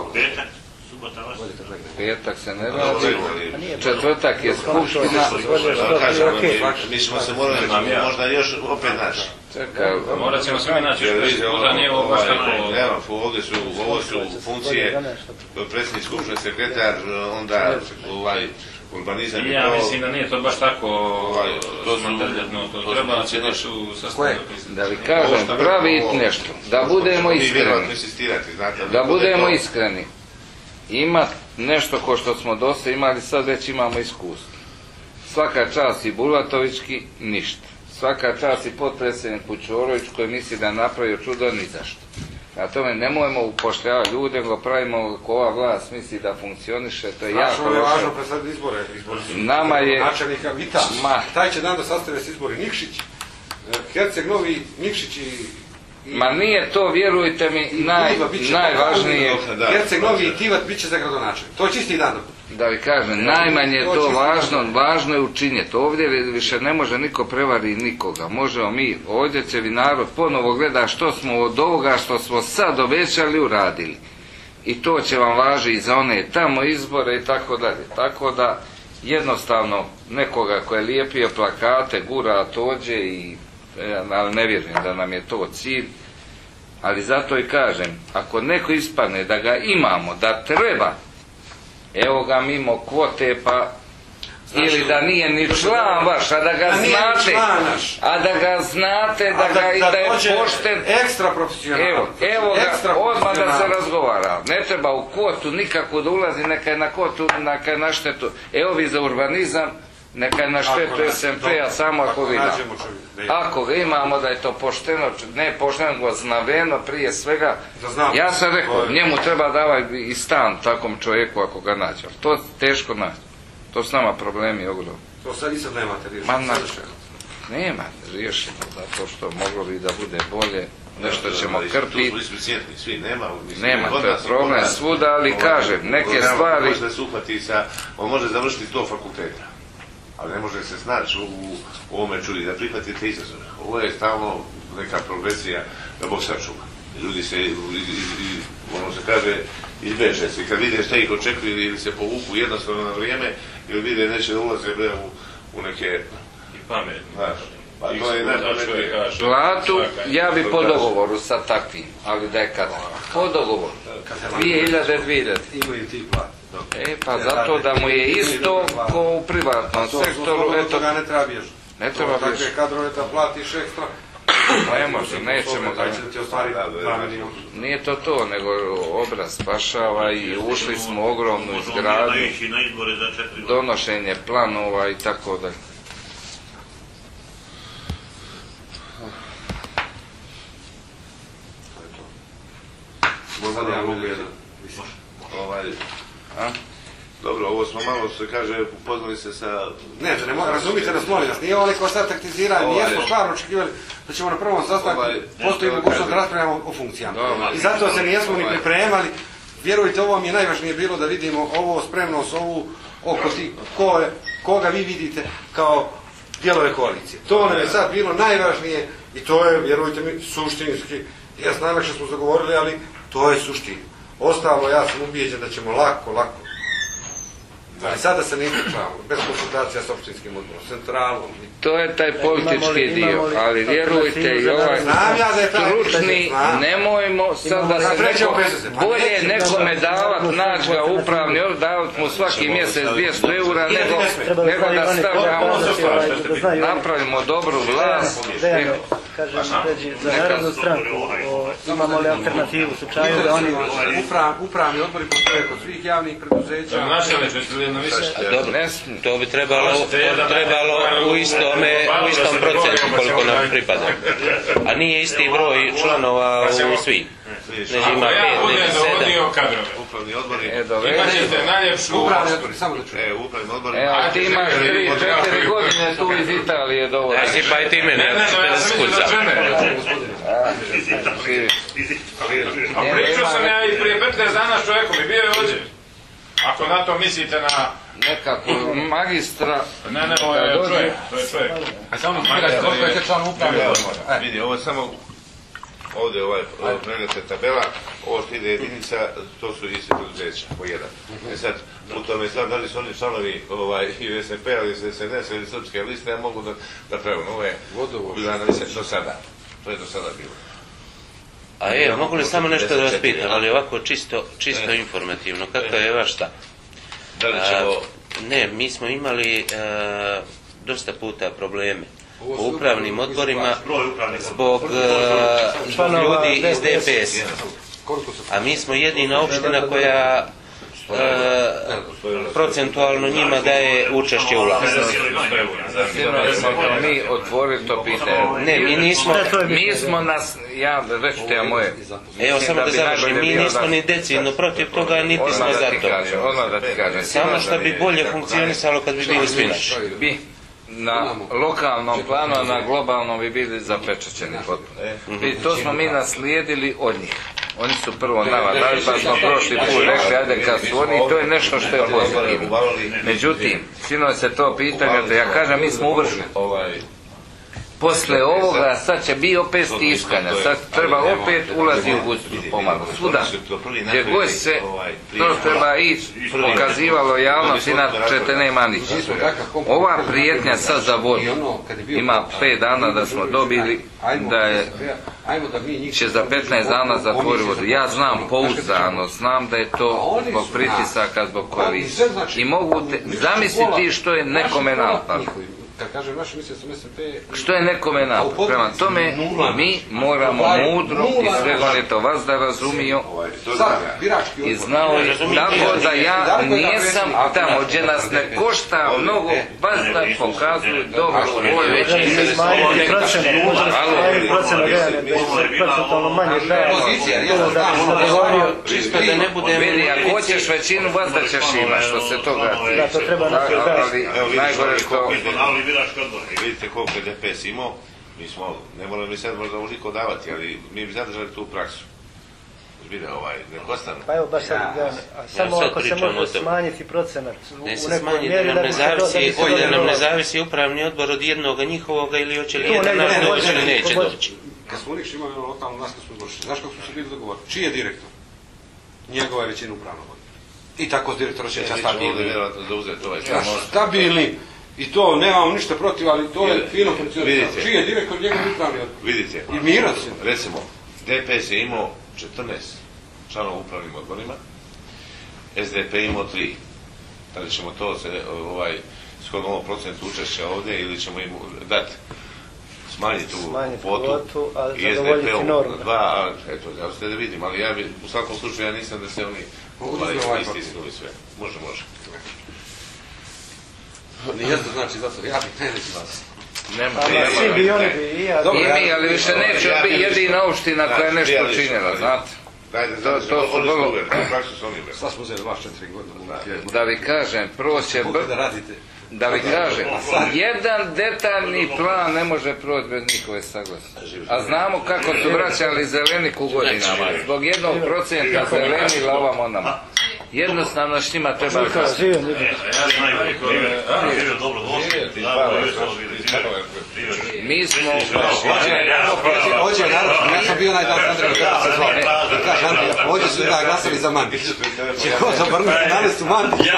Petak se ne radi, četvrtak je skupština. Mi smo se morali možda još opet naći. Morat ćemo sve naći, možda nije ovo baš tako... Evo, ovo su funkcije, predsjednik skupštine, sekretar, onda urbanizam i to... Ja mislim da nije to baš tako standardno, to treba će nešu sastavljati. Da vi kažem, praviti nešto, da budemo iskreni. Da budemo iskreni. Ima nešto ko što smo dosta imali, sad već imamo iskustvo. Svaka čast i Bulatovićki, ništa. Svaka čast i potpredsjedniku Čorović koji misli da je napravio čudo, ni zašto. Na tome nemojmo upošljavati ljude, nego pravimo ako ova vlast misli da funkcioniše, to je jako loše. Važno predstaviti izbore. Nama je... Načelnika Vita, taj će dan da sastave s izbori Nikšić, Herceg Novi, Nikšić i... Ma nije to, vjerujte mi, najvažnije... Herceg Novi i Tivat bit će za gradonačelnik. To je čisti dan. Da vi kažem, najmanje je to važno je učinjeti. Ovdje više ne može niko prevariti nikoga. Možemo mi, ovdje će vi narod ponovo gleda što smo od ovoga što smo sad obećali uradili. I to će vam važi i za one tamo izbore i tako dalje. Tako da jednostavno nekoga ko je lijepio plakate, gura, tođe i... ali ne vjerujem da nam je to cilj, ali zato i kažem, ako neko ispadne da ga imamo, da treba, evo ga mimo kvote, pa ili da nije ni član vaš, a da ga znate, da je pošten, ekstra profesionalno, evo ga, odmah da se razgovara, ne treba u kvotu nikako da ulazi, neka je na kvotu, neka je na štetu, evo vi za urbanizam, neka je na štetu SMP-a samo ako ga imamo. Ako ga imamo da je to pošteno, ne pošteno, nego znaveno prije svega. Ja sam rekao, njemu treba davati i stan takvom čovjeku ako ga nađe. To teško naći. To s nama problemi ogromni. To sad i sad nemate riješeno? Nema riješeno, zato što moglo bi da bude bolje. Nešto ćemo krpiti. Nema, to je problem svuda, ali kažem, neke stvari... On može završiti 100 fakulteta. Ali ne može se snaći u ovome čudi da prihvatite izazove. Ovo je stalno neka progresija da Bog sačuva. Ljudi se, ono se kaže, izbeže se. Kad vide šta ih očekuju ili se povuku jednostavno na vrijeme, ili vide neće da ulaze u neke... I pametno. Pa to je najpametnije. Platu, ja bi po dogovoru sa takvim, ali da je kada. Po dogovoru. 2000. Imaju ti plati. Pa zato da mu je isto ko u privatnom sektoru. Od toga ne treba bježati. Ne treba bježati. Takve kadrove da platiš ekstra. Ne može, nećemo ga. Nije to, nego obraz spašava i ušli smo u ogromnu izgradnju, donošenje planova i tako dalje. Dobro, ovo smo malo, se kaže, upoznali se sa... Ne, razumite nas, molim vas, nije ovo neko sad taktiziranje, nijesmo stvarno očekivali da ćemo na prvom sastanku postoji mogućnost da raspravljamo o funkcijama. I zato se nijesmo ni pripremali. Vjerujte, ovo mi je najvažnije bilo da vidimo ovo spremnost, ovu oko ti, koga vi vidite kao dijelove koalicije. To nam je sad bilo najvažnije i to je, vjerujte mi, suštinski. Jasno, najlakše smo zagovorili, ali to je suština. Ostalo, ja sam ubijeđen da ćemo lako. Ali sada se ne ispričavamo, bez konsultacija s opštinskim odborom, centralom. To je taj politički dio, ali vjerujte i ovaj stručni, nemojmo sad da se bolje nekome davat, naći ga upravni, davat mu svaki mjesec 200 eura, nego da stavljamo, napravimo dobru vlast. Kažem, za Narodnu stranku, imamo li alternativu u slučaju da oni... Upravni odbori postoje kod svih javnih preduzeća. To bi trebalo u istom procentu koliko nam pripada. A nije isti broj članova u svim. Znači ima 5, neki 7. Upravni odbori. Imat ćete najljepšu... Upravni odbori, samo da čujem. Upravni odbori. Evo, ti imaš 3-4 godine tu iz Italije dovoljno. Znači pa i ti mene, ja se skucam. A pričao sam ja i prije 15 dana s čovjekom i bio je ovdje. Ako na to mislite na... Nekako magistra... Ne, ovo je čovjek, to je čovjek. A samo spirati koliko je član upravni odbora. Vidi, ovo je samo... Ovdje pregledate tabela, ovo što ide jedinica, to su iste preduzeća, po jedan. Sad, u tome sad, da li su oni članovi i SMP, ali SNS ili Srpske liste, ja mogu da pravim. Ovo je bila analiza do sada. To je do sada bilo. A mogu li samo nešto da vas pitam, ali ovako čisto informativno, kakav je vaš stav? Da li ćemo... Ne, mi smo imali dosta puta probleme u upravnim odborima zbog ljudi iz DPS. A mi smo jedina opština koja procentualno njima daje učešće u vlasti. Mi otvorili to pitanje. Ne, mi nismo... Mi smo nas... Ja, rećete ja moje... Evo, samo da završim, mi nismo ni decidno protiv toga, niti smo za to. Samo što bi bolje funkcionisalo kad bi bili svi naši. Na lokalnom planu, a na globalnom bi bili zapečaćeni potpuno. I to smo mi naslijedili od njih. Oni su prvo nama dali, pa smo prošli put rekli, ajde kad su oni, i to je nešto što je pozitivno. Međutim, sinoć se to pitanje, da ja kažem, mi smo uvršili. Posle ovoga sad će biti opet stiskanja, sad treba opet ulazi u gustu pomalo, svuda. Gdje god se to treba ići, pokazivalo javnost, inače te nema nič. Ova prijetnja sad za vodu, ima 5 dana da smo dobili, da će za 15 dana zatvori vodu. Ja znam pouzdano, znam da je to zbog pritisaka, zbog koalicije. I mogu zamisliti što je nekome napad. Kad kažem naše misle sam SMP... Što je nekome napad? Prema tome mi moramo mudro i sve on je to vas da razumio i znao je tako da ja nijesam tamo gdje nas ne košta mnogo vas da pokazuju dobro volju. Čisto da ne budem... Vidi, ako hoćeš većinu vas da ćeš imati što se toga tiče. Ali najgore što... Vidite koliko je DPS imao, mi smo, ne moramo mi sad možda uliko davati, ali mi bi zadržali tu praksu. Zbide nek ostane. Pa evo baš sad, samo ako se može smanjiti procenat u nekoj mjeri da nam ne zavisi upravni odbor od jednoga njihovoga ili hoće li jedan naš doći ili neće doći. Kad smo Unikš imali lokalnu nas kad smo izvršili, znaš kako smo se bili dogovorili? Čiji je direktor? Njegova je većina upravnog odbora. I tako s direktora će stabilni. Stabilni. I to nemamo ništa protiv, ali to je fino funkcionirano. Čiji je direktor njegov upravni odbor? Vidite, i miran se. Recimo, DPS je imao 14 članova u upravnim odborima, SDP imao 3. Da li ćemo to shodno ovom procentu učešća ovdje ili ćemo im dati smanjiti tu kvotu i SDP-u 2, eto, ja ste da vidim, ali ja bi, u svakom slučaju ja nisam da se oni istisnuli sve. Može. Nijedno znači zato, ja bih ne reći vas. Nema. I mi, ali više neće biti jedina opština koja je nešto učinila, znate. To su vrlo... Sad smo uzeli vas 4 godine. Da vi kažem, proće... Da vi kažem, jedan detaljni plan ne može proći bez njihove saglasnosti. A znamo kako su vraćali Zelenik u godinama. Zbog 1% zelenila ovamo nama. Jednostavno s njima treba... Mi smo... Ovdje je narod, ja sam bio najdan Andrej, kako se zvao. Kaže Andrej, ovdje su da glasali za Mandić. Će ovo zabrnuti, dali su Mandić.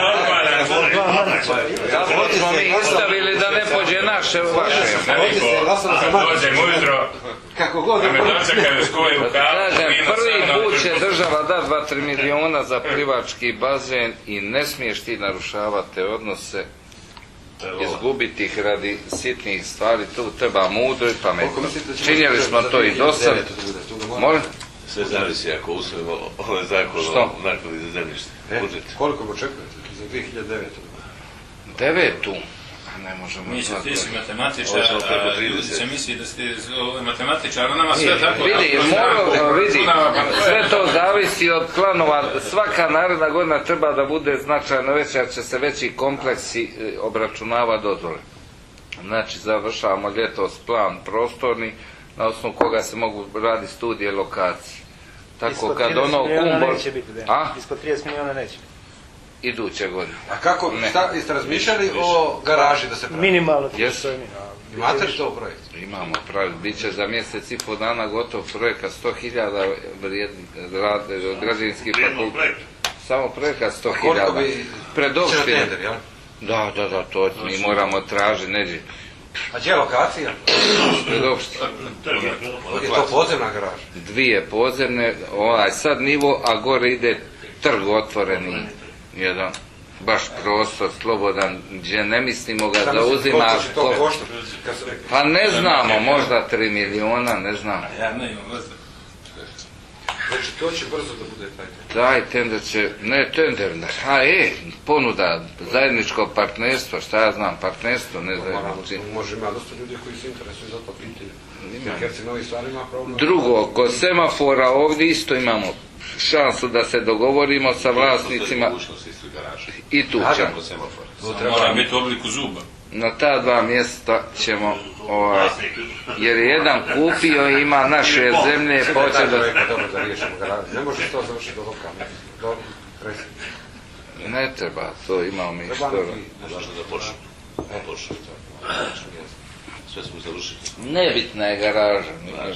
Zato smo mi istavili da ne pođe naše u vaše. Ovdje se glasalo za Mandić. Dođem ujutro, kako god da me dočekaju s kojim kažem, prvi put će država da 2-3 miliona za plivački bazen i ne smiješ ti narušavati odnose, izgubiti ih radi sitnih stvari, tu treba mudro i pametno. Činjeli smo to i do sad. Molim? Sve zavisi ako usvojimo ovaj zakon o naknadi za zemljište. Koliko očekujete za 2009? 9. Ne možemo... Mi će ti si matematičar, a ljudi će misli da ste matematičar, nama sve tako... Vidi, sve to zavisi od planova. Svaka naredna godina treba da bude značajno veća, jer će se veći kompleksi obračunavati dozvole. Znači, završavamo ljetos plan prostorni, na osnovu koga se mogu raditi studije lokacije. Tako kad ono Kumbor... Ispod 30 miliona neće biti. Iduće godine. A kako, jeste razmišljali o garaži da se pravi? Minimalno. Imate li to projekt? Imamo projekt. Biće za mjesec i po dana gotov projekat 100.000 građevinskih fakultet. Samo projekat 100.000. Koliko bi... Pred opštine. Tender, jel? Da, to mi moramo tražiti neđe. A gdje je lokacija? Pred opštine. Je to podzemna garaža? 2 podzemne, sad nivo, a gore ide trg otvoreni. Jedan baš prostor, slobodan, gdje ne mislimo ga zauzima... Pa ne znamo, možda 3 miliona, ne znamo. Ja ne imam vazda. Znači, to će brzo da bude taj tender. Taj tender će, ne tender, ponuda, zajedničko partnerstvo, šta ja znam, partnerstvo, ne zajedničko. Može ima dosta ljudi koji se interesuju za to pitanje. Novi stvari ima problem. Drugo, kod semafora ovdje isto imamo šansu da se dogovorimo sa vlasnicima i tu ćemo. Mora biti u obliku zuba. Na ta 2 mjesta ćemo, jer je jedan kupio i ima naše zemlje, hoće da... Ne može to završiti do lokalne, do predsjednika. Ne treba, to imamo mi skoro. Važno da počne. Sve smo završili. Nebitna je garaža.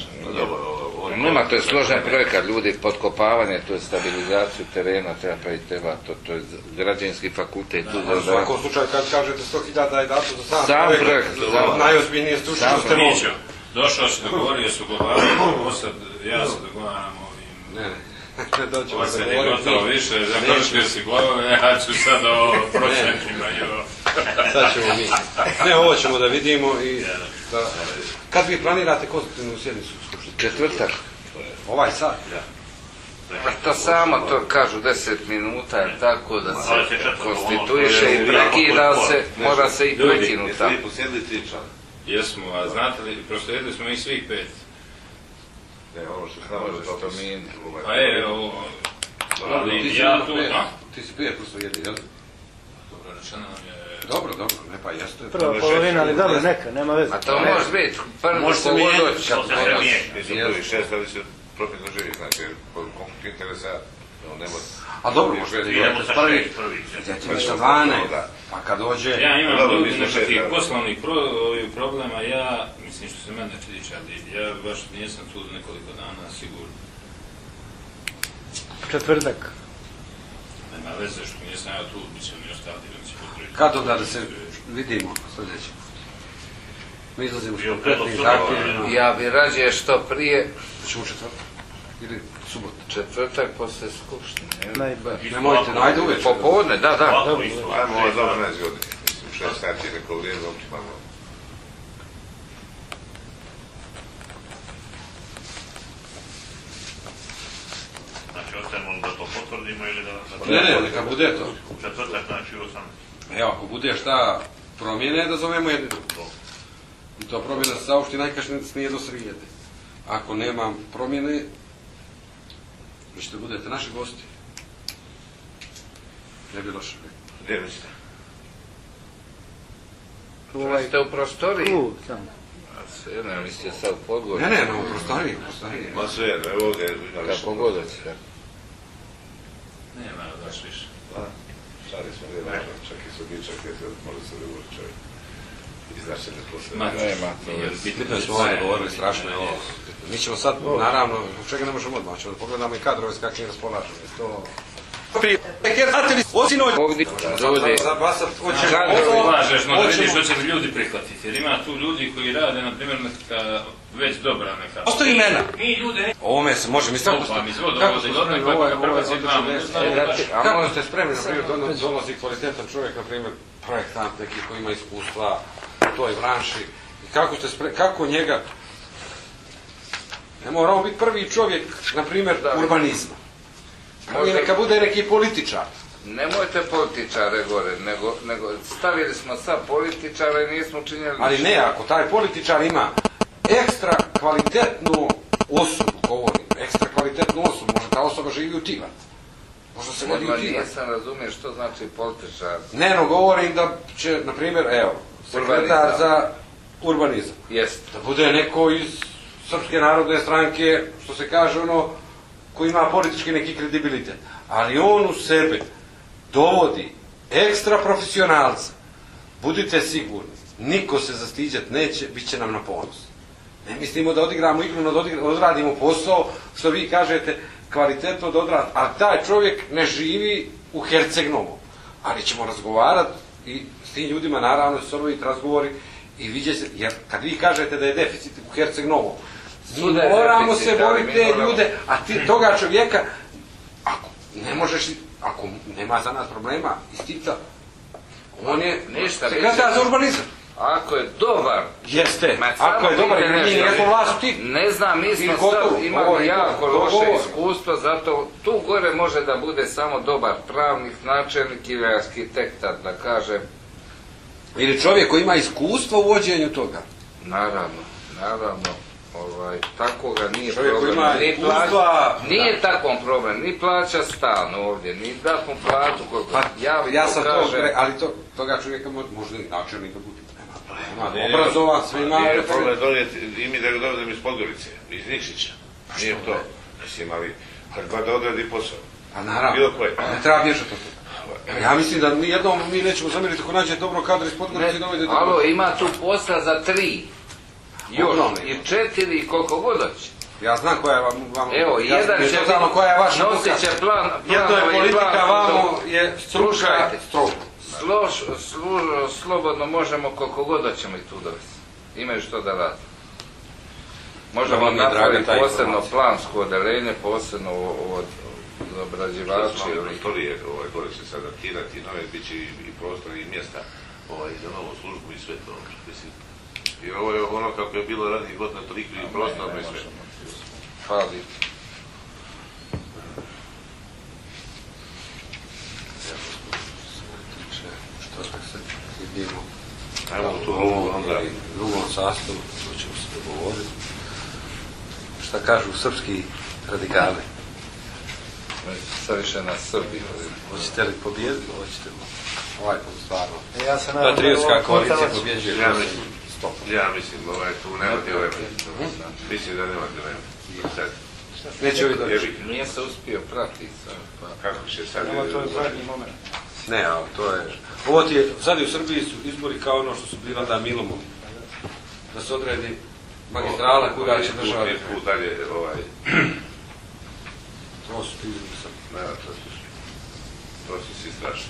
Nema, to je složen projekat, ljudi, podkopavanje, to je stabilizaciju terena, treba to je građevinski fakultet. U svakom slučaju, kad kažete 100.000 je dato za sam projekt, najozbiljnije stručno ste moći. Došao si, dogovorio su govaramo, sad ja se dogovaram ovim... Ne doćemo se gotovo više, završio si glavove, ja ću sad o procentima i o... Sad ćemo mi. Ne, ovo ćemo da vidimo i... Kad vi planirate konstruktivnu sjednicu u Skupštini? Četvrtak. Ovaj sad? To samo to kažu 10 minuta, tako da se konstituiše i prekida se, mora se i prekinuti. Jeste li posjedili 3 člana? Jesmo, a znate li, proslijedili smo ih svih 5. Ne, ono što znamo da to mi... Pa je, ovo... Ja tu, a? Ti si 5 plus 1, jel? Dobro, rečeno nam je... Dobro, ne pa jeste. Prva polovina, ali dobro, neka, nema veze. A to može biti, prvo se uvodoći. Nisu prvi 6, ali se profitno živi, znači, konflikt interesa, nema... A dobro, možete idete s prvih, idete sa 12, pa kad dođe... Ja imam nekakvih poslovnih problema, ja, mislim što se mene tiče, ali ja baš nisam tu nekoliko dana, sigurno. Četvrtak. Nema veze što nisam ja tu, bit će mi ostali, da će potrebiti. Kad onda da se vidimo sljedeće? Mi izlazimo s konkretnim zahtjevima. Ja bi rađe što prije... Ćemo četvrtak. ili subota? Četvrtak poslije skupštine. Nemojte, ajde uvečer. Popodne, da. Ajmo za 12 godine. Mislim, 6 sati je neko vrijeme optimalno. Znači, ostavimo da to potvrdimo ili da... Ne, neka bude to. Četvrtak, znači 18. Evo, ako bude šta promjene, da zovemo jedni drugi. I to promjena se saopšti najkasnije do srijede. Ako nemam promjene, vi ćete budete naši gosti. Ne bi loše. Gdje mislite? Ste u prostoriji? Ne, mislite sad u Podgori. Ne, u prostoriji. Ma sve, evo ovdje. Kako god hoćete. Nema, daš više. Šali smo gdje, čak i sudičak, može se da uvoći čovjek. Iznačene posle. Nema, bitno smo ovdje govorili, strašno je ovo. Mi ćemo sad, naravno, zbog čega ne možemo odmah, ćemo da pogledamo i kadrove s kakvim raspolažemo. To... Ovdje Lažeš, no da vidiš što će ljudi prihvatiti, jer ima tu ljudi koji rade, na primjer, neka već dobra neka. Postoji imena. Mi ljude... Ovome se može misliti. Kako ste spremni, kako ste spremni, na primjer, dolazi kvalitetan čovjek, na primjer, projektant neki koji ima iskustva u toj branši. I kako ste spremni, kako njega... Ne moramo biti prvi čovjek, na primjer, urbanizma. Neka bude neki političar. Nemojte političare gore, nego stavili smo sad političara i nismo učinjeli... Ali ne, ako taj političar ima ekstra kvalitetnu osobu, govorim, ekstra kvalitetnu osobu, možda ta osoba živi u Tivat. Možda se vodi u Tivat. Nisam razumio što znači političar. Ne, no govorim da će, na primjer, evo, sekretar za urbanizam. Jest. Da bude neko iz Srpske narodne stranke, što se kaže ono, koji ima politički neki kredibilitet. Ali on u sebe dovodi ekstra profesionalca. Budite sigurni, niko se zastiđat neće, bit će nam na ponos. Ne mislimo da odigramo igru, da odradimo posao, što vi kažete, kvalitetno da odradimo. A taj čovjek ne živi u Herceg-Novom. Ali ćemo razgovarati i s tim ljudima naravno se obaviti razgovori i vidjet se, jer kad vi kažete da je deficit u Herceg-Novom, moramo se boriti te ljude, a toga čovjeka, ako ne možeš, ako nema za nas problema, istica, on je sekretar za urbanizam. Ako je dobar, jeste, ako je dobar, mi nismo vlast u ti. Ne znam, mi smo sad imali jako loše iskustvo, zato tu gore može da bude samo dobar pravnik, načelnik ili arhitekta, da kaže. Ili čovjek koji ima iskustvo u vođenju toga. Naravno. Tako ga nije čovjek problem, nije tako problem, ni plaća stan ovdje, ni dat mu platu koliko ja sam to, ali toga čovjeka možda i načelnika bude, nema obrazovan, sve ima. Nije problem donijeti, i mi da ga dovedem iz Podgorice, iz Nikšića, nije to, mislim, ali da odredi posao. A naravno, ne treba bježati od toga. Ja mislim da jednom mi nećemo zamjeriti ako nađe dobro kadra iz Podgorice i dovede dobro. Alo, ima tu posla za 3. Još, i 4 koliko god hoće. Ja znam koja je vam... Evo, jedan će nosit će plan... Jedno je politika, vamo je struka. Slobodno možemo koliko god hoćemo i tu dovesti. Imaju što da radi. Možemo napraviti posebno plansko odelenje, posebno od obrađivača. Prostorije gore će sad aktirati, nove bit će i prostor i mjesta za novu službu i sve to. I ovo je ono kako je bilo radnih godina, toliko i prostorno i sve. Hvala lijepo. Što se vidimo u drugom sastavu, to ćemo se dogovoriti. Šta kažu srpski radikali? Savršena Srbija. Hoćete li pobijediti? Hoćete li? Ovaj put stvarno. Ja se nadam patriotska koalicija pobjeđuje. Ja mislim, tu nema dilema. Mislim da nema dilema. Neće ovi doći. Nije se uspio pratiti. Kako će sad? Nema, to je zadnji moment. Ne, ali to je... Ovo ti je, sad u Srbiji su izbori kao ono što su bili onda Milomovi. Da se odredi magistrala kuda će država... Put dalje, To su ti izbori sad. Ne, to su svi strašni.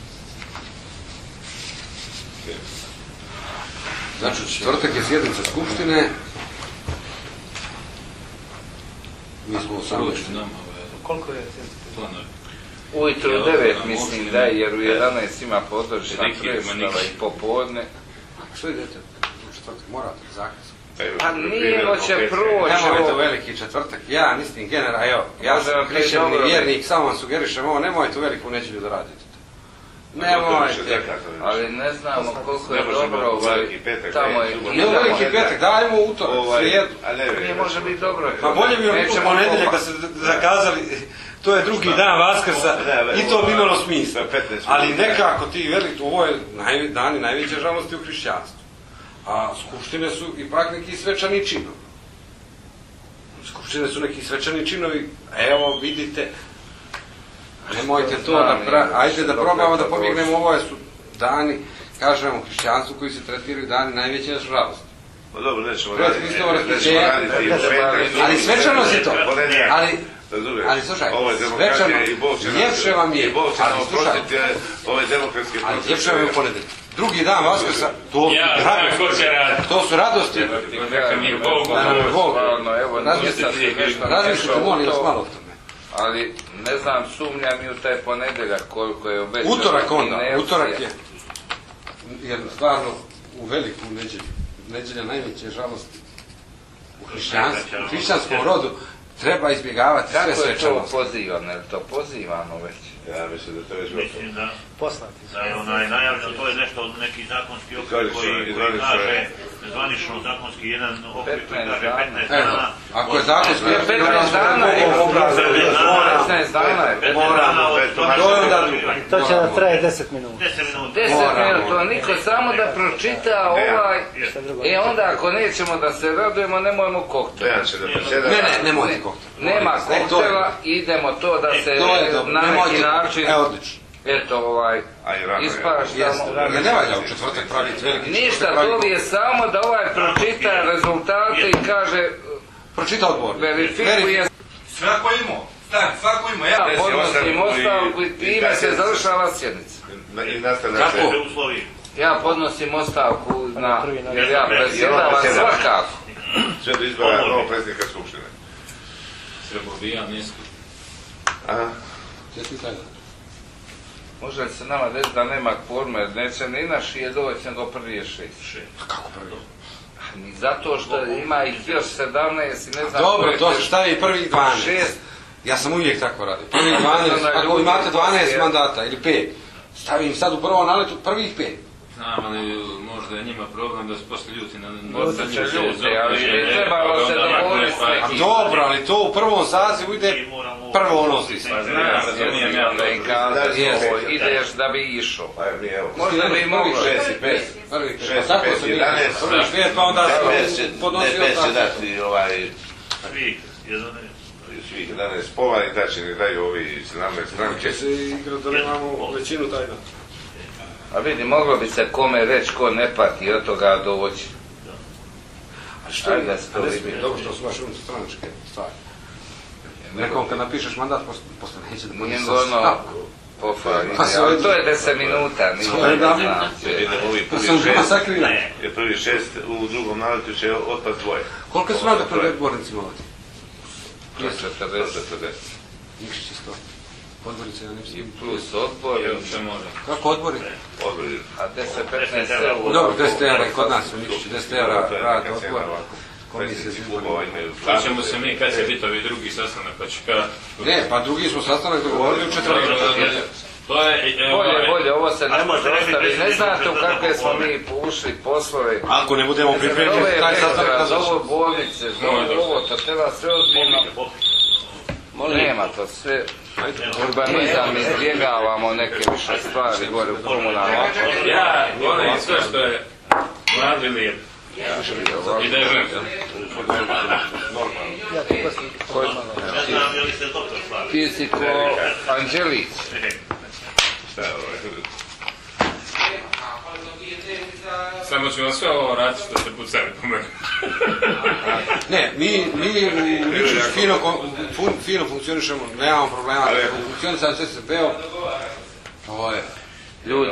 Znači, četvrtak je sjednica Skupštine. Mi smo 18. Koliko je? Ujutro u 9 mislim da je, jer u 11 ima područna predstava i popodne. Što idete? U četvrtak morate, zakaz. Pa nije će proći. Nemojte veliki četvrtak, ja mislim general, evo, ja sam hrišćanin vjernik, samo vam sugerišem ovo, nemojte u veliku nedjelju da radite. Nemojte. Ali ne znamo koliko je dobro tamo je. Ne veliki petak, dajmo utorak, srijedu. Nije može biti dobro. Pa bolje bi vam u ponedjeljak da se zakazali, to je drugi dan Vaskrsa i to bi imalo smisla. Ali nekako ti veliki, ovo je dani najveće žalosti u hrišćanstvu. A skupštine su ipak neki svečani činovi. Skupštine su neki svečani činovi, evo vidite, nemojte to da ajde da probamo da pobjegnemo, ovo su dani, kažemo, u hrišćanstvu koji se tretiraju dani najveće žalosti. Pa dobro, nećemo raditi. Ali svečano si to. Ali slušaj, svečano, ljepše vam je, ali slušaj, ali ljepše vam je u ponedeljak. Drugi dan Vaskrsa, to su radosti. Razmislite, molim vas malo o tome. Ali, ne znam, sumnjam i u taj ponedeljak koliko je obećao. Utorak onda, utorak je, jer stvarno u veliku nedjelju, nedjelja najveće žalosti u hrišćanskom rodu, treba izbjegavati sve svečanosti. Kako je to pozivano, je li to pozivano već? Ja mislim da to već mislim da poslati. Da je najavljeno, to je nešto, neki zakonski okvir koji kaže, zvanično zakonski jedan okvir koji kaže 15 dana. Ako je zakonski 15 dana je 15 dana je. To će da traje 10 minuta. 10 minuta, to niko samo da pročita ovaj, i onda ako nećemo da se radujemo, nemojmo koktel. Ne, nemojte koktel. Nema koktela, idemo to da se na neki način, eto ispaštamo. Ne valja u četvrtak praviti veliki četvrtak. Ništa, to je samo da ovaj pročita rezultate i kaže, pročita odbor, verifikuje. Svako imao, svako imao. Ja podnosim ostavku i time se završava sjednica. Kako? Ja podnosim ostavku jer ja predsjedavam svakako. Sve do izbora novog predsjednika Skupštine. Srbobija nisku. Aha. Može li se nama desiti da nema kvorma, jer neće ni naš je doći nego prvi je 6. Kako prvi? Ni zato što ima ih još 17 i ne znam... Dobro, to se stavi prvih 12. Ja sam uvijek tako radio. Prvih 12, ako imate 12 mandata ili 5, stavim sad u prvo naletu prvih 5. Znam, ali možda je njima problem da se posle ljuti na... Možda će ljuti, ali trebalo se dogovoriti s nekim. Dobro, ali to u prvom sazivu ide prvo ono svi. Ideš da bi išao. Možda bi moglo. 6 i 5, prvih 5, pa onda podnosio tako. Ne dati svih 11 povani, da će ne daju ovi 17 stranke. Će se igrati da imamo većinu taj dan. A vidi, moglo bi se kome reći ko ne pati od toga doći. A što je da se to vidi? Dobro što su vaše stranačke stvari. Nekom kad napišeš mandat, posle neće da bude ali to je 10 minuta. Jer prvi 6 u drugom naletu će otpad 2. Koliko su rada pred odbornicima ovdje? 40. Nikšić isto. Odborice, ja ne mislim. Plus odbori. Kako odbori? Odbori. A 10-15 eura. Dobro, 10 eura i kod nas u Nikšiću, 10 eura rad odbora. Pa ćemo se mi kad će biti ovi drugi sastanak, pa će kada... Ne, pa drugi smo sastanak dogovorili u četvrtak. Bolje, ovo se ne može ostaviti. Ne znate u kakve smo mi ušli poslove. Ako ne budemo pripremljeni taj sastanak na zašto. Za ovo bolnice, za ovo, to treba sve odbijeno. Nema to sve. Urbanizam, izbjegavamo neke više stvari gore u komunalnom. Ja volim sve što je mladi lijep. I da je ženka. Ti si ko Anđelić. Samo ću vam sve ovo raditi što ste pucali po mene. Ne, mi u Nikšiću fino funkcionišemo, nemamo problema. Funkcionisam SSP-om. Ljudi,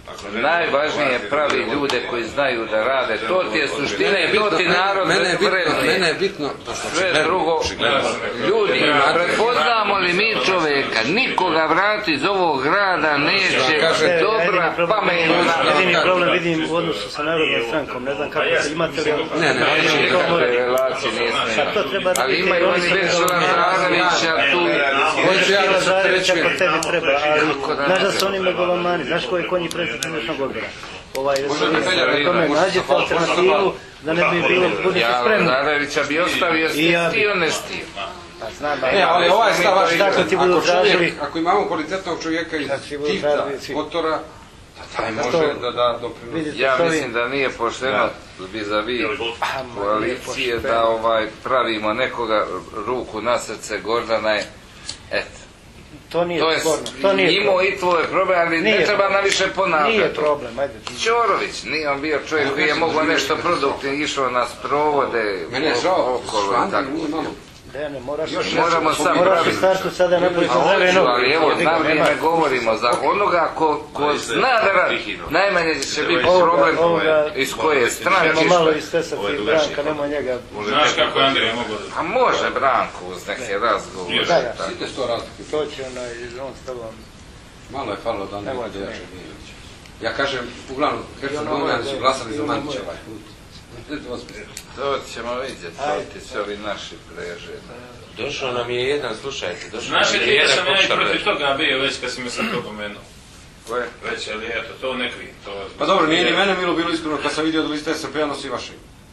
Najvažnije je pravi ljude koji znaju da rade. To ti je suština i to ti narod vrednuje. Mene je bitno sve drugo. Ljudi, prepoznamo li mi čovjeka, nikoga vrati iz ovog grada neće dobra, pametna. Jedini problem vidim u odnosu sa Narodnom strankom, ne znam kako se imate li... Ne, relacije nije smijena. Ali imaju oni već Lazarevića tu. Lazarevića kod tebe treba, ali znaš da su oni megalomani, znaš koji je konji predsjednik izvršnog odbora. Da tome nađete alternativu, da ne bi bilo, budite spremni. Ja Lazarevića bi ostavio stio, ne stio. Ne, ali ovaj stav vaš, ako imamo kvalitetnog čovjeka iz Tifta, Kotora, taj može da doprinosi. Ja mislim da nije pošteno vis-a-vis koalicije da pravimo nekoga ruku na srce. Gordana je, eto. To nije sporno. Imao i tvoj problem, ali ne treba na više ponavljati. Nije problem, ajde. Ćorović, nije on bio čovjek koji je mogao nešto produktivno, išao na sprovode okolo i tako. Dejane, moraš u startu sada napraviti zdrave noge. Ali evo, na vrijeme govorimo za onoga ko zna da radi. Najmanje će biti problem iz koje stranke. Ćemo malo istesati Branka, nema njega. Znaš kako je Andrija mogo da... A može Branko uz neke razgovor. Site sto razlike. To će on s tobom. Malo je falilo da Andrija Dejača Mijevića. Ja kažem, uglavnom, Hercegovljani su glasali za Mandića ovaj put. To ćemo vidjeti, to ti se ovi naši preže. Došao nam je jedan, slušajte, Naši ti da sam ja i protiv toga bio već kad si mi sam to pomenuo. Koje? Već, ali eto, to ne kri. Pa dobro, nije ni mene milo bilo iskreno kad sam vidio da lista SRP-a nosi vaše.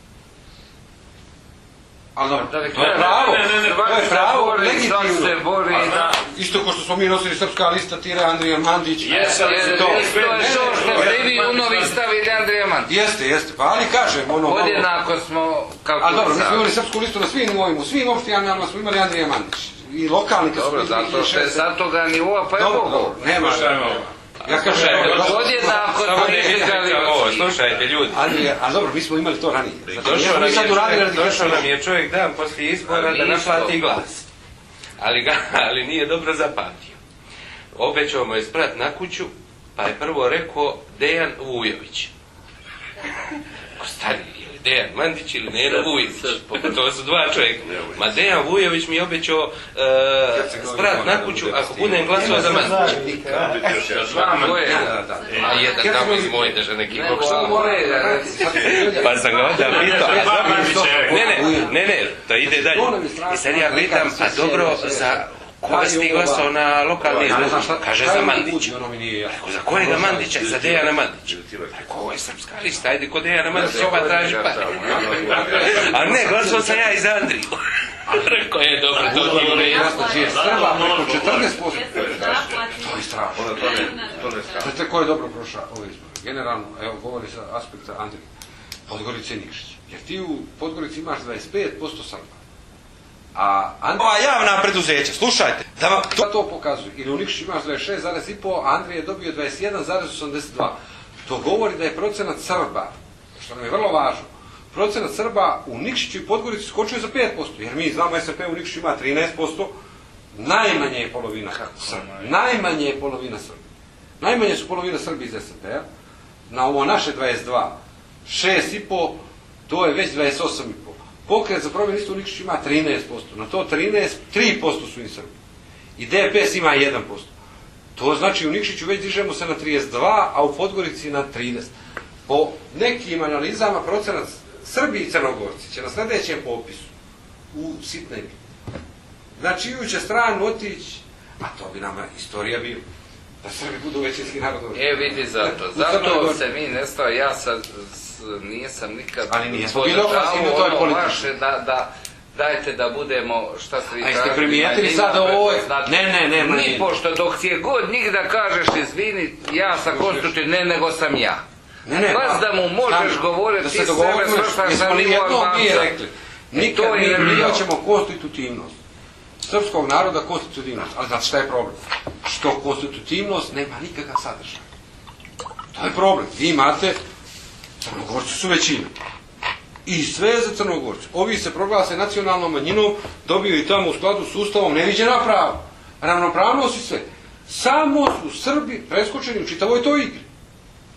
Ali dobro, to je pravo, to je pravo, legitimno. Isto ko što smo mi nosili Srpska lista, tire Andrija Mandić. Jeste, to je što ste vi u novi stavili Andrija Mandić. Jeste, pa ali kažem ono... Podjednako smo kao... Ali dobro, mi smo imali Srpsku listu na svim nivoima, u svim opštinama smo imali Andrija Mandić. I lokalni kad smo... Dobro, zato što je sad toga nivoa, pa je Bogo. Nema šta. Ja kažem... Podjednako smo izgledali ovo, slušajte ljudi. Ali dobro, mi smo imali to ranije. Došao nam je čovjek dan poslije izbora da naplati glas. Ali nije dobro zapamtio. Obećao mu je sprat na kuću, pa je prvo rekao Dejan Vujović. Ostari, ili Dejan Mandić ili Nena Vujović. To su dva čovjeka. Ma Dejan Vujović mi je obećao sprat na kuću ako budem glasao za Mandić. Znam je. A jedan tamo iz moje drža neki bokšal. Pa sam ga onda pitao. Ne, to ide dalje. I sad ja pitam, a dobro, za koga si ti glasao na lokalni izbor? Kaže za Mandića. Rekao, za kojega Mandića? Za Dejana Mandića. Rekao, ovo je Srpska lista, ajde kod Dejana Mandića pa traži pare. A ne, glasao sam ja i za Andriju. Rekao je, dobro, to ti je jasno. Srba preko 14%. To je strašno. Znate ko je dobro prošao ove izbore? Generalno, evo govori sa aspekta Andrije. Podgorica i Nikšić. Jer ti u Podgorici imaš 25% Srba. Ova javna preduzeća, slušajte, da vam to pokazuje. Ili u Nikšiću imaš 26,5%, a Andrije je dobio 21,82%. To govori da je procenat Srba, što nam je vrlo važno, procenat Srba u Nikšiću i Podgorici skočio za 5%, jer mi znamo SRP u Nikšiću ima 13%, najmanje je polovina Srba. Najmanje je polovina Srba. Najmanje su polovina Srbi iz SRP-a, na ovo naše 22, 6,5%, to je već 28,5%. Pokret za promjenu isto u Nikšiću ima 13%, na to 13, 3% su im Srbi. I DPS ima 1%. To znači u Nikšiću već dižemo se na 32, a u Podgorici na 30. Po nekim analizama procenat Srbi i Crnogorci će na sljedećem popisu u sitnoj biti. Na čiju će stranu otići, a to bi nama istorija bila, da Srbi budu većinski narod. Vidi zato se mi nestao, ja sad nisam nikad podržao vaše da dajte da budemo šta ste vi tražili. A jeste primijetili sad ovo? Ne. Ni pošto dok ti je god njih da kažeš izvini, ja sam konstruktiv, ne nego sam ja. Vas da mu možeš govoriti ti sebe svrštaš na nivo Albanca. Nikad mi hoćemo konstitutivnost srpskog naroda, konstitutivnost. Ali znate šta je problem? Što konstitutivnost nema nikakav sadržaj. To je problem. Vi imate, Crnogorci su većina. I sve za Crnogorci. Ovi se proglase nacionalnom manjinom, dobiju i tamo u skladu s Ustavom neviđena prava. Ravnopravnost i sve. Samo su Srbi preskočeni u čitavoj toj igri.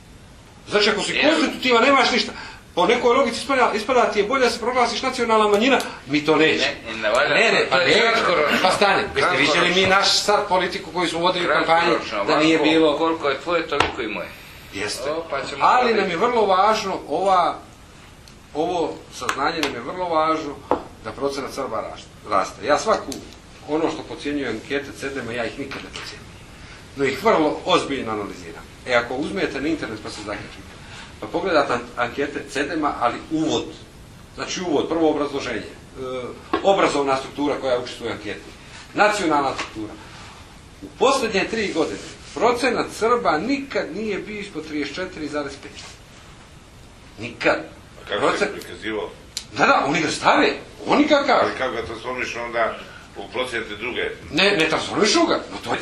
Znači ako si konstitutivan nemaš ništa. Po nekoj logici ispada ti je bolje da se proglasiš nacionalna manjina, mi to nećemo. Pa stani, jeste vidjeli mi naš sad politiku koju smo vodili u kampanji, da nije bilo... Koliko je tvoje, toliko i moje. Jeste. Ali nam je vrlo važno, ovo saznanje nam je vrlo važno da procenat Srba raste. Ja svaku, ono što podcjenjujem ankete CEDEM-a, ja ih nikad ne podcjenjujem. No ih vrlo ozbiljno analiziram. Ako uzmete na internet pa se zakačite, pa pogledate ankete CEDEM-a, ali uvod. Znači uvod, prvo obrazloženje. Obrazovna struktura koja učestvuje u anketi. Nacionalna struktura. U posljednje 3 godine procenat Srba nikad nije bio ispod 34,5. Nikad. A kako se prikazivao? Da, oni ga stave. Oni ga kažu. Ali kako ga transformiš onda u procente druge? Ne transformišu ga.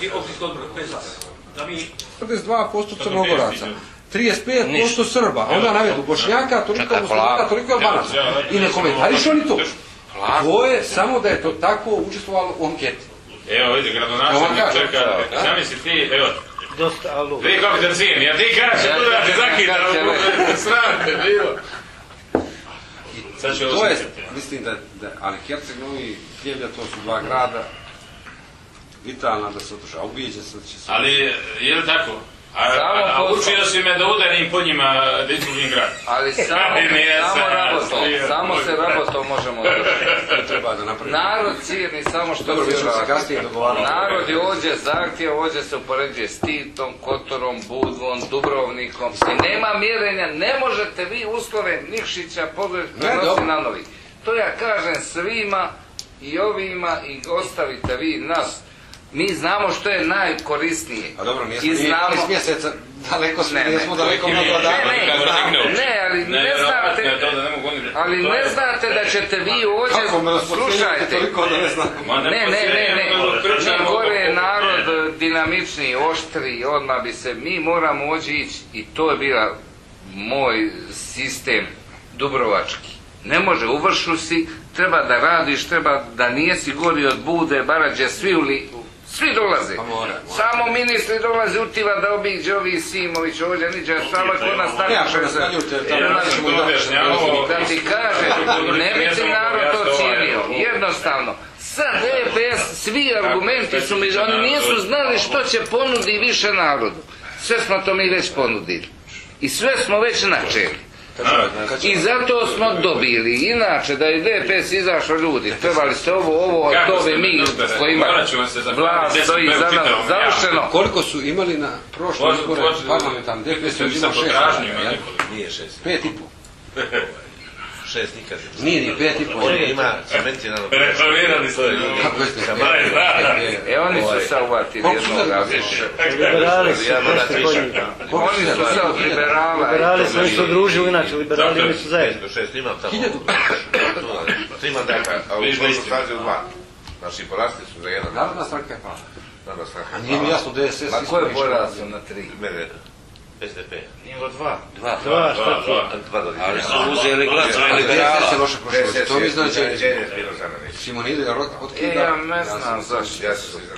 52% Crnogoraca. 35% Srba, onda navedu Bošnjaka, toliko Muslimana, toliko Albanaca. I ne komentarišu oni to. To je samo da je to tako učestvovalo u anketi. Evo, vidi, gradonačelnik čeka, zamisli ti, evo, vi kako te cijem, ja ti kažem, da te zakidam, sramte, bilo. To je, mislim da, ali Herceg Novi i Pljevlja, to su 2 grada, vitalna da se održava, ubijeđen sam da će se... Ali, je li tako? A učio si me da udarim po njima da izgubim grad. Ali samo se rabotom možemo održati. Narod cirni samo što se radi. Narod je ovdje zahtjev, ovdje se upoređuje s Titom, Kotorom, Budvom, Dubrovnikom. I nema mjerenja, ne možete vi uslove Nikšića prenosi na novi. To ja kažem svima i ovima i ostavite vi nas. Mi znamo što je najkorisnije. A dobro, nijesmo iz mjeseca, daleko smo, nijesmo daleko mnogo dana. Ne, ali ne znate, ali ne znate da ćete vi ovdje, slušajte. Ne, gore je narod dinamičniji, oštriji, odmah bi se, mi moramo ovdje ići i to je bio moj sistem dubrovački. Ne može, u Vršu si, treba da radiš, treba da nijesi gori od Bude, Barađe, svi dolaze. Samo ministri dolaze utila da obiđe ovi Simović, ovdje niđe, samo ko nas takviše se. Da ti kaže, ne bi ti narod to cijenio. Jednostavno, sad DPS, svi argumenti su mi, oni nisu znali što će ponudi više narodu. Sve smo to mi već ponudili. I sve smo već načeli. I zato smo dobili. Inače, da je DPS izašao ljudi, trebali ste ovo, to bi mi koji ima vlast, stoji za nas, završeno. Koliko su imali na prošlom izboru parlamentarnom DPS je imao 6? Nije 6. 5,5. 6 nikad. Nije 5,5. Ima cementirano. Reformirali ste ljudi. Oni su sad uvatili jednog različa. Liberali su Oni su sad liberala. Liberali su, oni su udružili, inače liberali nisu zajedno. 6 imam tamo. 3 mandata, a u prošlom stazi u 2. Znači, porasti su za 1. Narodna stranka je pala. A nije mi jasno DSS. Ma ko je porastio na 3? Mene, SDP. Nije bilo 2. 2. Ali su uzeli glas. Ali DSS je loše prošlo. To mi znači Simonide otkida. Ja ne znam zašto.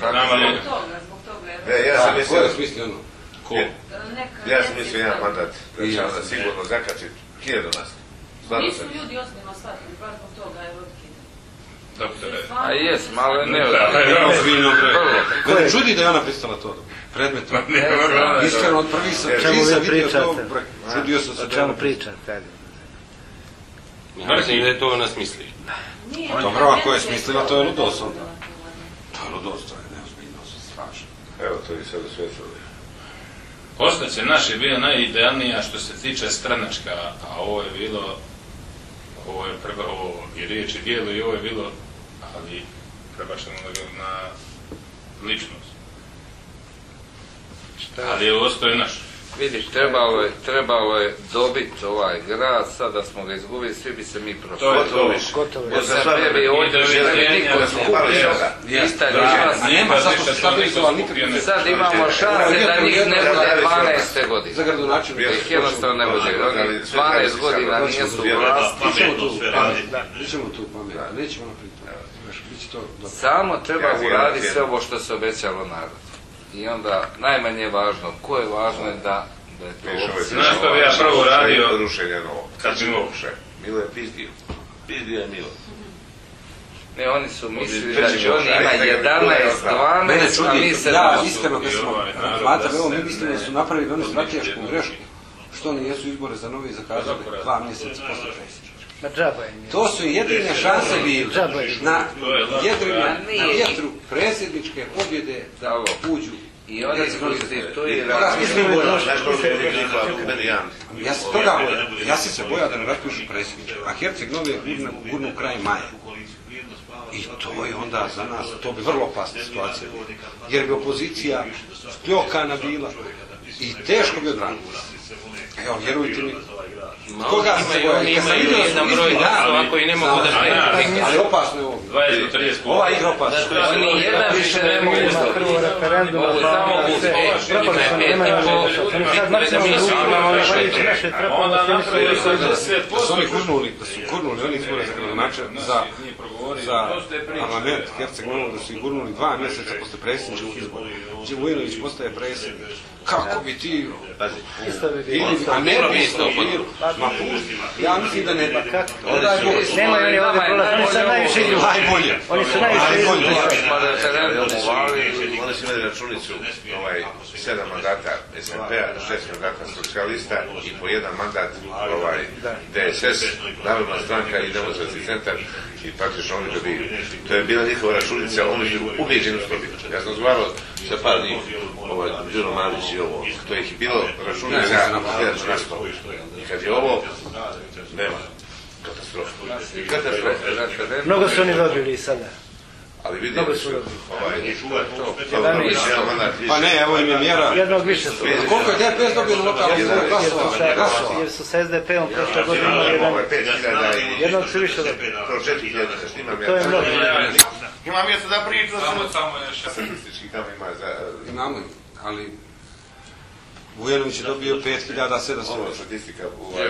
Ja sam mislio... Ko je smislio ono? Ko? Ja sam mislio jedan mandat. Da će onda sigurno zakačiti 1000 nas. Nisu ljudi ozbiljno shvatili, bar zbog toga je otkida. A jes, malo je neozbiljno. Mene čudi da je ona pristala to. Predmet. Iskreno, od prvi sam vidio to. Čudio sam se. O čemu pričate? Mislim da je to ona smisli. Dobro, ako je smislila, to je ludost onda. To je ludost, to je neozbiljno, se strašno. Evo, to je sve svetlo. Ostaće naše je bila najidealnija što se tiče stranačka, a ovo je bilo, ovo je i riječ i dijelo i ovo je bilo, ali prebačeno na ličnost. Ali je ostao naš. Vidiš, trebalo je dobiti ovaj grad, sad da smo ga izgubili, svi bi se mi prošli. SNP bi ovdje niko skupio, ista nema, sad smo stabilizovali nikad. Sad imamo šanse da njih ne bude 12. godine. Za gradonačelnika. Da ih jednostavno ne bude. 12 godina nijesu u vlasti. Nećemo tu pamet, nećemo napraviti. Samo treba uraditi sve ovo što se obećalo narodu. I onda najmanje važno, ko je važno je da Znaš što bi ja prvo radio? Rušenje novo. Kad bi moguće. Milo je pizdio. Pizdio je Milo. Ne, oni su mislili da će oni ima 11, 12, a mi 7. Ja, iskreno kad smo razmatrali ovo, mi mislimo da su napravili onu stratešku grešku. Što oni jesu izbore za novi zakazali 2 mjeseca posle predsjedničkih. To su jedine šanse bili na vjetru predsjedničke pobjede da uđu. I oni konstituiraju. Ja sam se bojao da ne raspišu predsjedničke, a Herceg Novi je gurnu kraj maja. I to je onda za nas, to bi vrlo opasna situacija bila. Jer bi opozicija spljokana bila i teško bi odranila. Evo, vjerujte mi. Koga se bojao? Oni imaju jedan broj glasova koji ne mogu da pređu. Ali opasno je ovo. 20-30 puta. Ova igra opasna. Oni jedan više ne mogu da mogu samo da mi svi imamo više. Onda napravili su 10%. Da su oni gurnuli, oni izbore za gradonačelnika, za parlament Herceg Novog, da su ih gurnuli 2 mjeseca posle predsjedničkog izbora. Gdje Vujinović postaje predsjednik. Kako bi ti... A ne bi isto bilo. Ma pusti. Ja mislim da ne bi. Odaj Bog. Nemaju oni ovdje prolaz, oni su najviše ljudi. Najbolje. Oni su najviše ljudi. Oni su imali računicu 7 mandata SMP-a, 6 mandata socijalista i po 1 mandat DSS, Narodna stranka i Demokratski centar i praktično oni dobiju. To je bila njihova računica, oni su ubeđeni u to biti. Ja sam zvarao sa par njih, Đuro Malić i ovo, to ih je bilo računica jedan nastav. I kad je ovo, nema. Katastrofa. Mnogo su oni dobili sada. Ali vidjeli su pa ne, evo im je mjera. Jednog više su. Koliko je DPS dobio na lokalnom glasova? Jer su s SDP-om prošle godine imali jednog su više dobili. To je mnogo. Ima mjesto da priču. Samo još statistički tamo ima za... Imamo, ali Vujanović je dobio 5.700. Statistika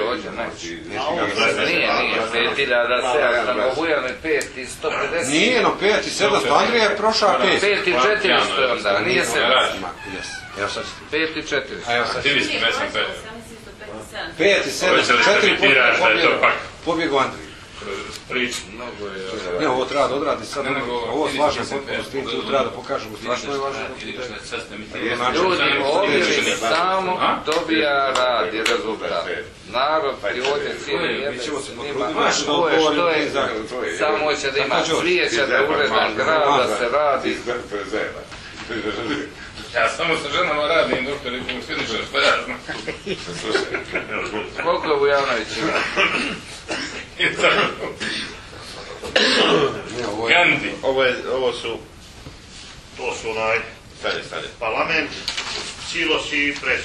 Nije, 5.700, Vujanović 5.150. Nije, no 5.700, Andrija je prošao 5. 5.400 onda, nije 700. Evo sad. 5.400. Aktivisti, ne sam 5. 5.700, 4 puta pobjegu Andrija. Priču. Ne, ovo treba da odradi sad, ovo slažem potpuno s tim, tu treba da pokažemo strašno je važno. Ljudi ovdje samo dobija rad i rezultat. Narod i ovdje cijeli jebe se nima što je, samo hoće da ima svijeća, da uredan grad, da se radi. Ja samo sa ženama radim, doktor, i funkcionišem, što ja znam. Koliko je Vujanović ima? Gandhi. Ovo su, to su parlament, silos i pres.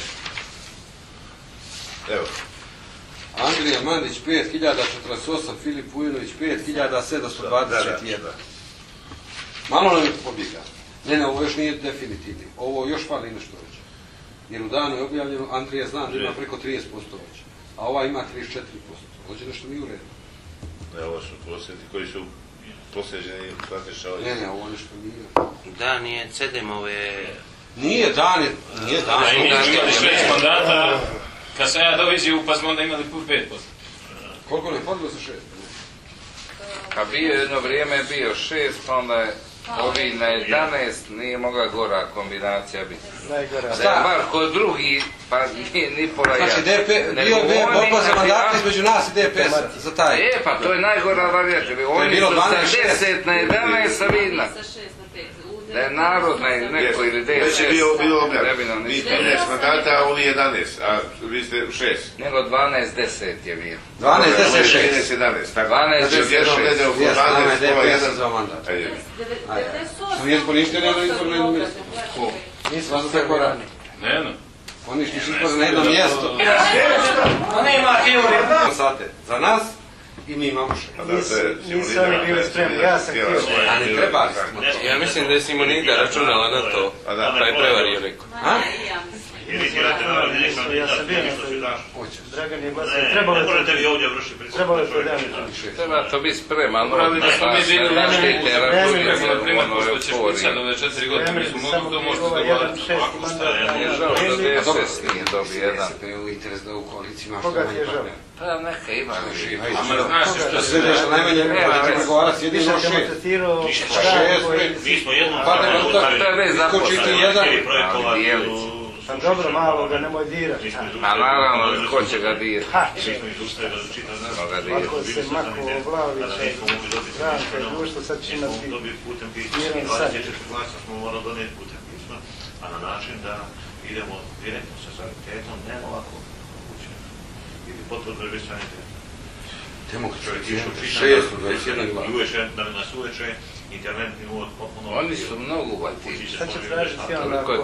Evo. Andrija Mandić 5.048, Filip Vujinović 5.721. Malo nam je pobjega. Ne, ovo još nije definitivni. Ovo još fali nešto već. Jer u danu je objavljeno, Andrija zna da ima preko 30% već. A ova ima 34%. Hoće nešto mi u redu. Ovo su prosjeti koji su posljeđeni praktično... Ne, ovo nešto nije. Dan je Cedemove... Nije dan. Šest mandata, kad sam ja doviziju, pa smo onda imali put 5%. Koliko ne podilo sa 6? A bio jedno vrijeme, bio 6, pa onda je ovi na 11, nije mogla gora kombinacija biti. Da je bar kod drugi, pa nije ni pola ja. Znači, bio je borba za mandata između nas i DPS-a, za taj. Pa to je najgora varijanta. Oni su sa 10 na 11, sa vidna. Da je narod neko ili 10. Već je bilo objavljeno. Vi 15 mandata, a ovi 11, a vi ste 6. Nego 12-10 je bilo. 12-10-6. 12-10-6. 12-10-6 za mandat. Sam je poništio na izborno mjesto. Nisam vas tako rani. Ne. Poništiš izbor na jedno mjesto. Nema teorije. Za nas i mi imamo Nisu oni bili spremni, ja sam htio. Ali trebali smo to. Ja mislim da je Simonida računala na to, pa je prevario neko. Iritirate narod, ja sam bio na Dragan je glasio. Ne možete vi ovdje vršiti pritisak. Treba to biti spreman. Pravi da smo mi bili na primjer, pošto ćeš pisati ove 4 godine, mi smo mogli to možda dogovarati. Nije žao da DSS nije dobio jedan. U interes da u koaliciji imaš Koga ti je žao? Pa neka ima. Ama znaš što se nešto najmanje neće pregovarati jedino 6. Mi smo jednom kočiti jedan. Pa dobro, malo ga nemoj dirati. A naravno, ko će ga dirati? Ako se mako Vlaovića, Ranka i društvo, sad će imati jedan sad. Smo morali donijeti putem pisma, a na način da idemo direktno sa sanitetom, ne ovako učinu. Ili potvrdu bez saniteta. Čovjek išao čitati, nas uveče, interventni uvod potpuno... Oni su mnogo uvati. Šta će tražiti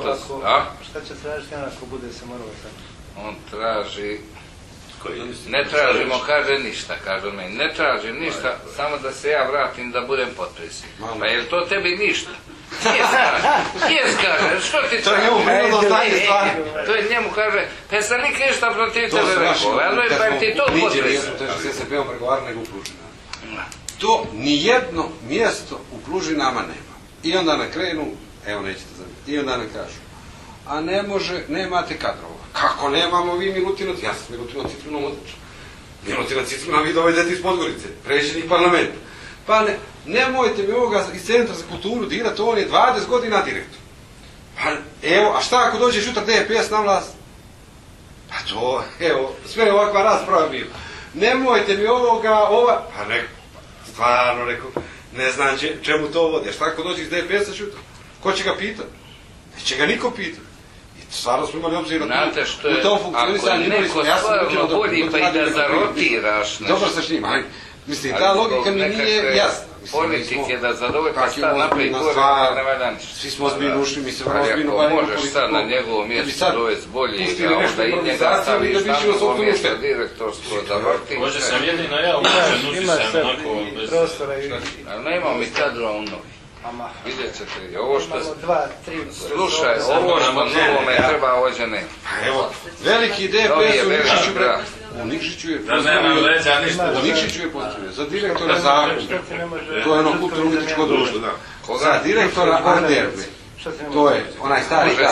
on ako bude se moralo sad? On traži... Ne tražimo, kaže ništa, kaže meni. Ne tražim ništa, samo da se ja vratim da budem potpredsjednik. Pa je li to tebi ništa? Jes kaže, što ti to? To je njemu kaže, pa sam nik ništa protiv tebe rekao, ali pa ti to potpredsjednik. To je što se peo pregovar nego u Plužinama. To nijedno mjesto u Plužinama nema. I onda na krenu, evo nećete zabiti, i onda ne kažu, a ne može, nemate kadrova. Kako nemamo vi Milutino, ja sam Milutino Citrunom odličan. Milutino Citrunom vi dovedete iz Podgorice, predsjednik parlamenta. Pa nemojte mi ovoga iz Centra za kulturu dirati, on je 20 godina direktor. Pa evo, a šta ako dođe šutar DPS na vlast? Pa to, evo, sve ovakva rasprava bila. Nemojte mi pa neko, stvarno rekao, ne znam čemu to vodi. A šta ako dođe iz DPS-a šutar? Ko će ga pitati? Neće ga niko pitati. I stvarno smo imali obzira u tom funkcionisanju. Ako je neko stvarno bolji pa i da zarotiraš nešto. Dobro se s njim, ajde. Mislim, ta logika mi nije jasna. Politike da zadovolj, pa šta naprijed gore, ne valja ništa. Svi smo ozbiljno ušli, mi se vrlo ozbiljno bavimo politiku. Možeš sad na njegovo mjesto dovesti bolji, a onda i njega staviš na njegovo mjesto direktorsko da vrti. Može sam jedina ja uđe, nuti sam onako bez... Ali nemamo mi kadrova u novi. Vidjet ćete i ovo što... Slušaj, ovo što novome treba ođe ne. Evo, veliki DPS u Nikšiću je postavio za direktora Zagreba. To je ono kulturno-umjetničko društvo. Za direktora Anderbe. To je onaj stari grad.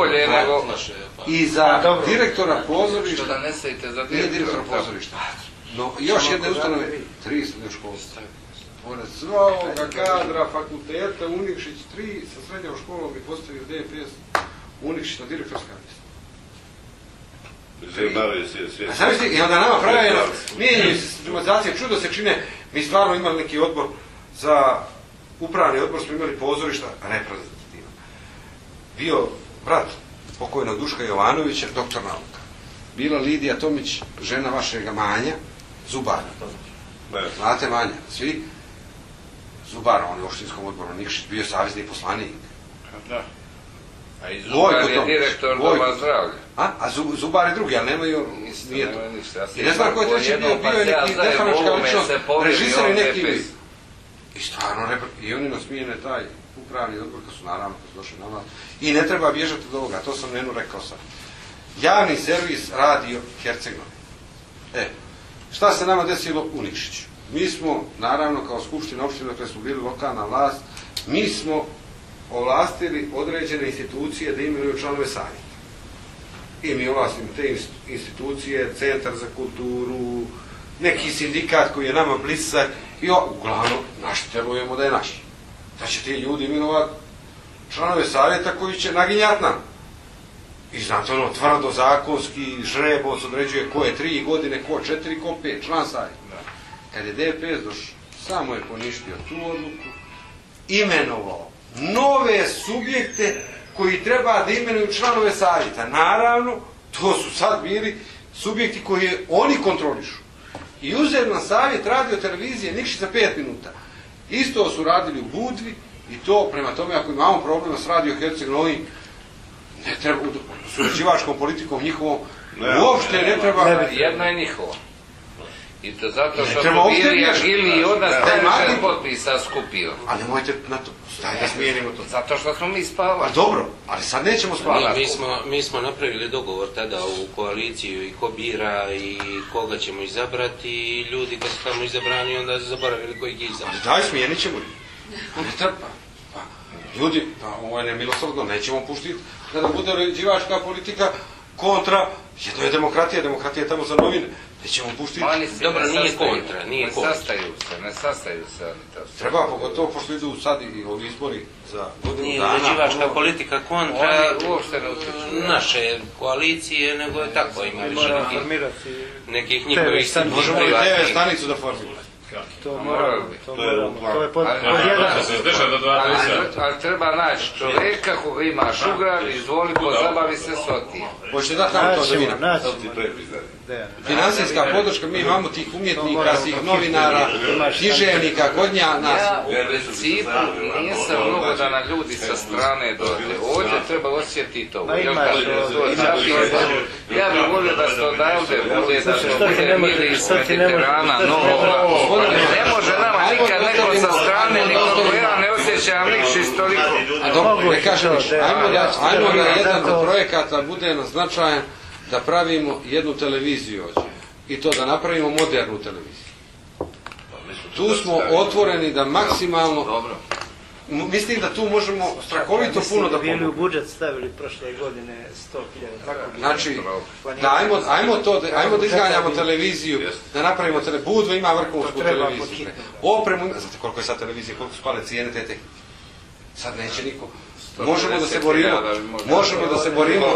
I za direktora pozorišta. Nije direktora pozorišta. No, još jedne ustanove, 3 srednje škole. Pored svoga kadra, fakulteta, Unikšić 3 sa srednjom školom i postavio DPS Unikšić na direktorska mjesta. A sam misli, i onda nama pravilno, mijenjaju se sistematizacije, čudo se čine, mi stvarno imali neki odbor za upravni odbor, smo imali pozorišta reprezentativno. Bio brat pokojnog Duška Jovanovića, doktor nauka. Bila Lidija Tomić, žena vašega Manja, zubara. Znate Manja, svi? Zubara, on je u opštinskom odboru Nikšić, bio savezni poslanik. Da. A i Zubar je direktor Doma zdravlja. A Zubar je drugi, ali nemaju, nije to. I ne znam ko je treći bio je neki defanačka ličnost, režisar i neki... I stvarno, i oni nasmijene taj upravni odbor, kad su naravno došli na vlast. I ne treba bježati od ovoga, to sam Nenu rekao sad. Javni servis Radio Herceg-Novi. Šta se nama desilo u Nikšiću? Mi smo, naravno, kao skupština opština, kada smo bili lokalna vlast, mi smo ovlastili određene institucije da imenuju članove savjeta. I mi ovlastimo te institucije, Centar za kulturu, neki sindikat koji je nama blizak i uglavnom naštelujemo da je naš. Da će ti ljudi imenovati članove savjeta koji će naginjati nam. I znate ono, tvrdo zakonski, žreboc određuje ko je 3 godine, ko 4, ko 5, član savjeta. Kad je DPS došao, samo je poništio tu odluku, imenovao nove subjekte koji treba da imenuju članove savjeta. Naravno, to su sad bili subjekti koje oni kontrolišu. I uzeli na savjet Radio televizije Nikšić za 5 minuta. Isto su radili u Budvi i to prema tome ako imamo problema s Radio Herceg-Novi, ne treba, s uređivačkom politikom njihovom, uopšte ne treba... Jedna je njihova. I to zato što smo bili agilni i od nas najviše potpisa skupio. A nemojte na to, daj da smijenimo to. Zato što smo mi spavali. A dobro, ali sad nećemo spavati. Mi smo napravili dogovor tada u koaliciju i ko bira i koga ćemo izabrati i ljudi kad su tamo izabrani onda su zaboravili koji ih je izabrati. Daj, smijenit ćemo ih. Ne treba. Ljudi, ovo je nemilosrdno, nećemo puštiti da bude uređivačka politika kontra, jedno je demokratija je tamo za novine. Nećemo puštiti. Dobro, nije kontra. Ne sastaju se oni to. Treba, pogotovo pošto idu sad i ovi izbori za godinu dana. Nije uređivačka politika kontra naše koalicije, nego je tako, ima više nekih njihovih stanicu. Možemo li TV stanicu da formiramo? To moramo. To je pod jedan. Ali treba naći čovjeka koga ima Šugar, izvoli, pozabavi se s otim. Hoćete da tamo to da vi financijska podrška, mi imamo tih umjetnika, tih novinara, književnika, kod nas. Ja u principu nisam mnogo da na ljudi sa strane dođe. Ovdje treba osjetiti ovo. Ja bih volio da se odavde bude, da se bude miris Mediterana, Novova. Ne može nama nikad neko sa strane, nikoga ja ne osjećam ništa toliko. Dobro, ne kažem ništa. Ajmo da jedan od projekata bude značajan da pravimo jednu televiziju ovdje. I to da napravimo modernu televiziju. Tu smo otvoreni da maksimalno... Mislim da tu možemo strahovito puno da pomoći. Bili u budžet stavili prošle godine 100.000. Znači, ajmo da izganjamo televiziju, da napravimo televiziju. Budva ima vrhunsku televiziju. Opremu, znate koliko je sad televizija, koliko su pale cijene te tehnike. Sad neće niko. Možemo da se borimo,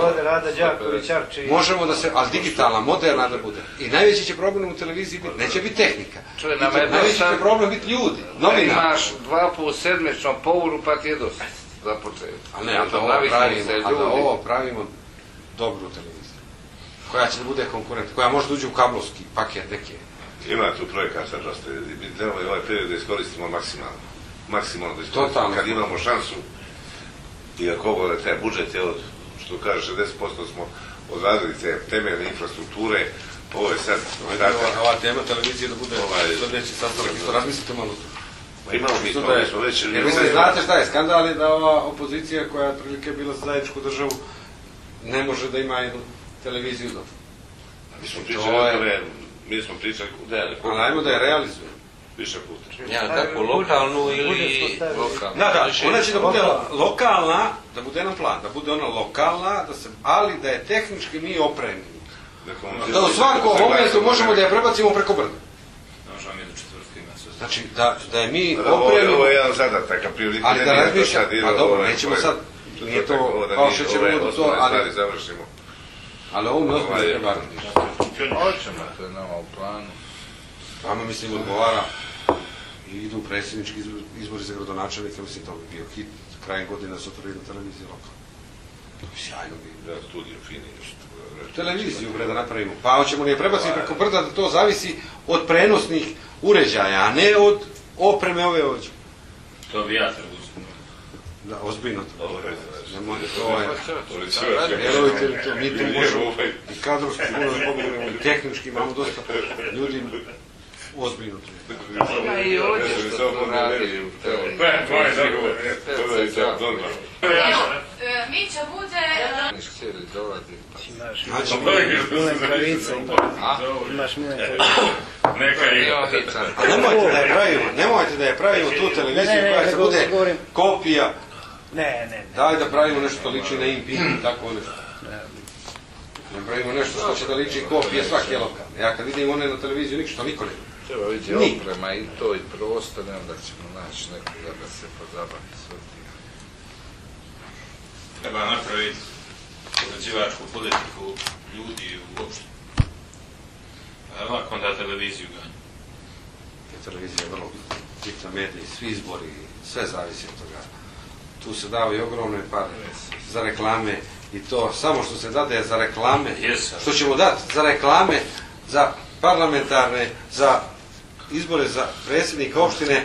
ali digitalna, moderna da bude. I najveći će problem u televiziji biti, neće biti tehnika. Najveći će problem biti ljudi, novinari. Imaš 2 puta sedmično pouru pa ti je dosta za početak. Ali da ovo pravimo dobru televiziju, koja će da bude konkurentna, koja može da uđe u kablovski paket neke. Ima tu projekata, bi trebali ovaj period da iskoristimo maksimalno da iskoristimo, kad imamo šansu. I ako ovo taj budžet je od, što kaže, 60% smo odradili te temeljne infrastrukture, ovo je sad... Ova tema televizije da bude sljedeći sastanak, to razmislite malo. Imamo mi to, smo već... Jer mislim, znate šta je, skandal je da ova opozicija koja je otprilike bila za zajedničku državu ne može da ima jednu televiziju dobro. Mi smo pričali... Ali ajmo da je realizujemo. Više puta. Ja, kako lokalnu ili... Da, ona će da bude lokalna, da bude jedan plan, da bude ona lokalna, ali da je tehnički mi opremljeni. Da u svakom momentu možemo da je prebacimo preko brda. Znači, da je mi opremljeni... Ovo je jedan zadatak, a prioritet ali da razmišljam, pa dobro, nećemo sad, nije to kao što ćemo do to, ali ovo mi ozbiljno treba razmišljati. To je nama u planu. Vama mislim odgovara i idu predsjednički izbori za gradonačelnika, mislim to bi bio hit, krajem godine su otvorili televiziju lokalno. To bi sjajno bio. Da, studiju fini. Televiziju da napravimo, pa hoćemo li je prebaciti preko brda da to zavisi od prenosnih uređaja, a ne od opreme ove ovdje. To bi ja trebao. Da, ozbiljno to. Vjerujte li to, mi tu možemo i kadrovski puno da pomognemo, i tehnički imamo dosta ljudi ozbiljno to. Ima i ovdje što to radi u Mića bude... Niš htjeli dolaziti. Imaš Milen Kravica, imaš Milen Kravica. A nemojte da je pravimo tu televiziju koja se bude kopija. Ne. Daj da pravimo nešto što liči na Impin i tako nešto. Da pravimo nešto što će da liči kopije svake lokalne. Ja kad vidim one na televiziju što niko ne. Treba vidjeti oprema i to i prostor, onda ćemo naći nekoga da se pozabavi s tim. Treba napraviti uređivačku politiku ljudi uopšte. A ovako onda televiziju ganja. Televizija je vrlo bitna medija, svi izbori, sve zavisi od toga. Tu se daju ogromne pare za reklame i to samo što se dade za reklame, što ćemo dati za reklame, za parlamentarne, za izbore za predsjednika opštine,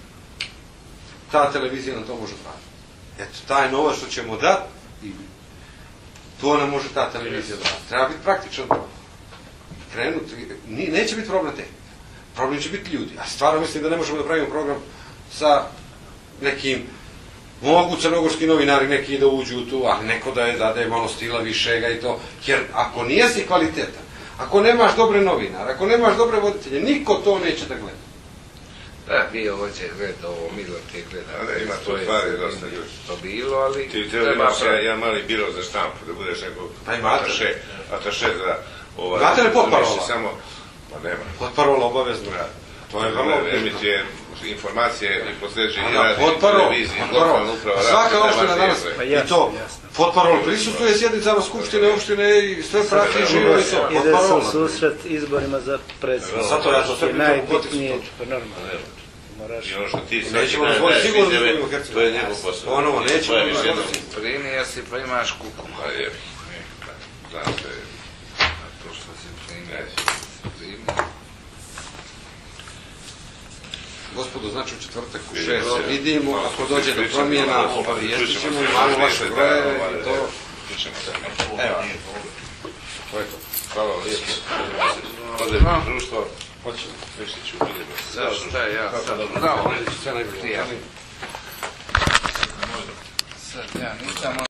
ta televizija nam to može dati. Eto, taj novac što ćemo dati, to nam može ta televizija dati. Treba biti praktičan to. Krenuti, neće biti problem tehnika. problem će biti ljudi. A stvarno mislim da ne možemo da pravimo program sa nekim, mogu crnogorski novinari neki da uđu u tu, ali neko da je malo stila višega i to, jer ako nijesi kvalitetan, ako nemaš dobre novinare, ako nemaš dobre voditelje, niko to neće da gleda. Da, bio ovdje gleda ovo, Milo ti gleda. Ima to stvari dosta ljudi. To bilo, ali... Ti treba imaš jedan mali biro za štampu, da budeš neko ataše za... Znate li potparola? Pa nema. Potparola obavezno. To je vrlo... Emituje informacije i posljeđe i radi televiziji, lokalna uprava. Svaka opština danas, i to, potparol prisustuje sjednicama skupštine, opštine i sve prati i živo i to. Ide se u susret izborima za predsjednika. Zato ja to sve pričam u najbitnije, pa normalno. I ono što ti nećemo dozvoliti sigurno da izgubimo Hercegovinu. To je njegov posao. Ono, nećemo dozvoliti. Primija si, pa imaš kuku. Pa jebi. Znaš to je... To što si primija. Gospodo, znači u četvrtak u 6 vidimo, ako dođe do promjena, obavijestit ćemo, imamo vaše broje i to... Evo, to je to. Hvala vam lijepo. Odredno društvo. Hoćemo, Vištiću, vidimo. Šta je ja sad? Bravo, sve najbolje. Sad ja nisam...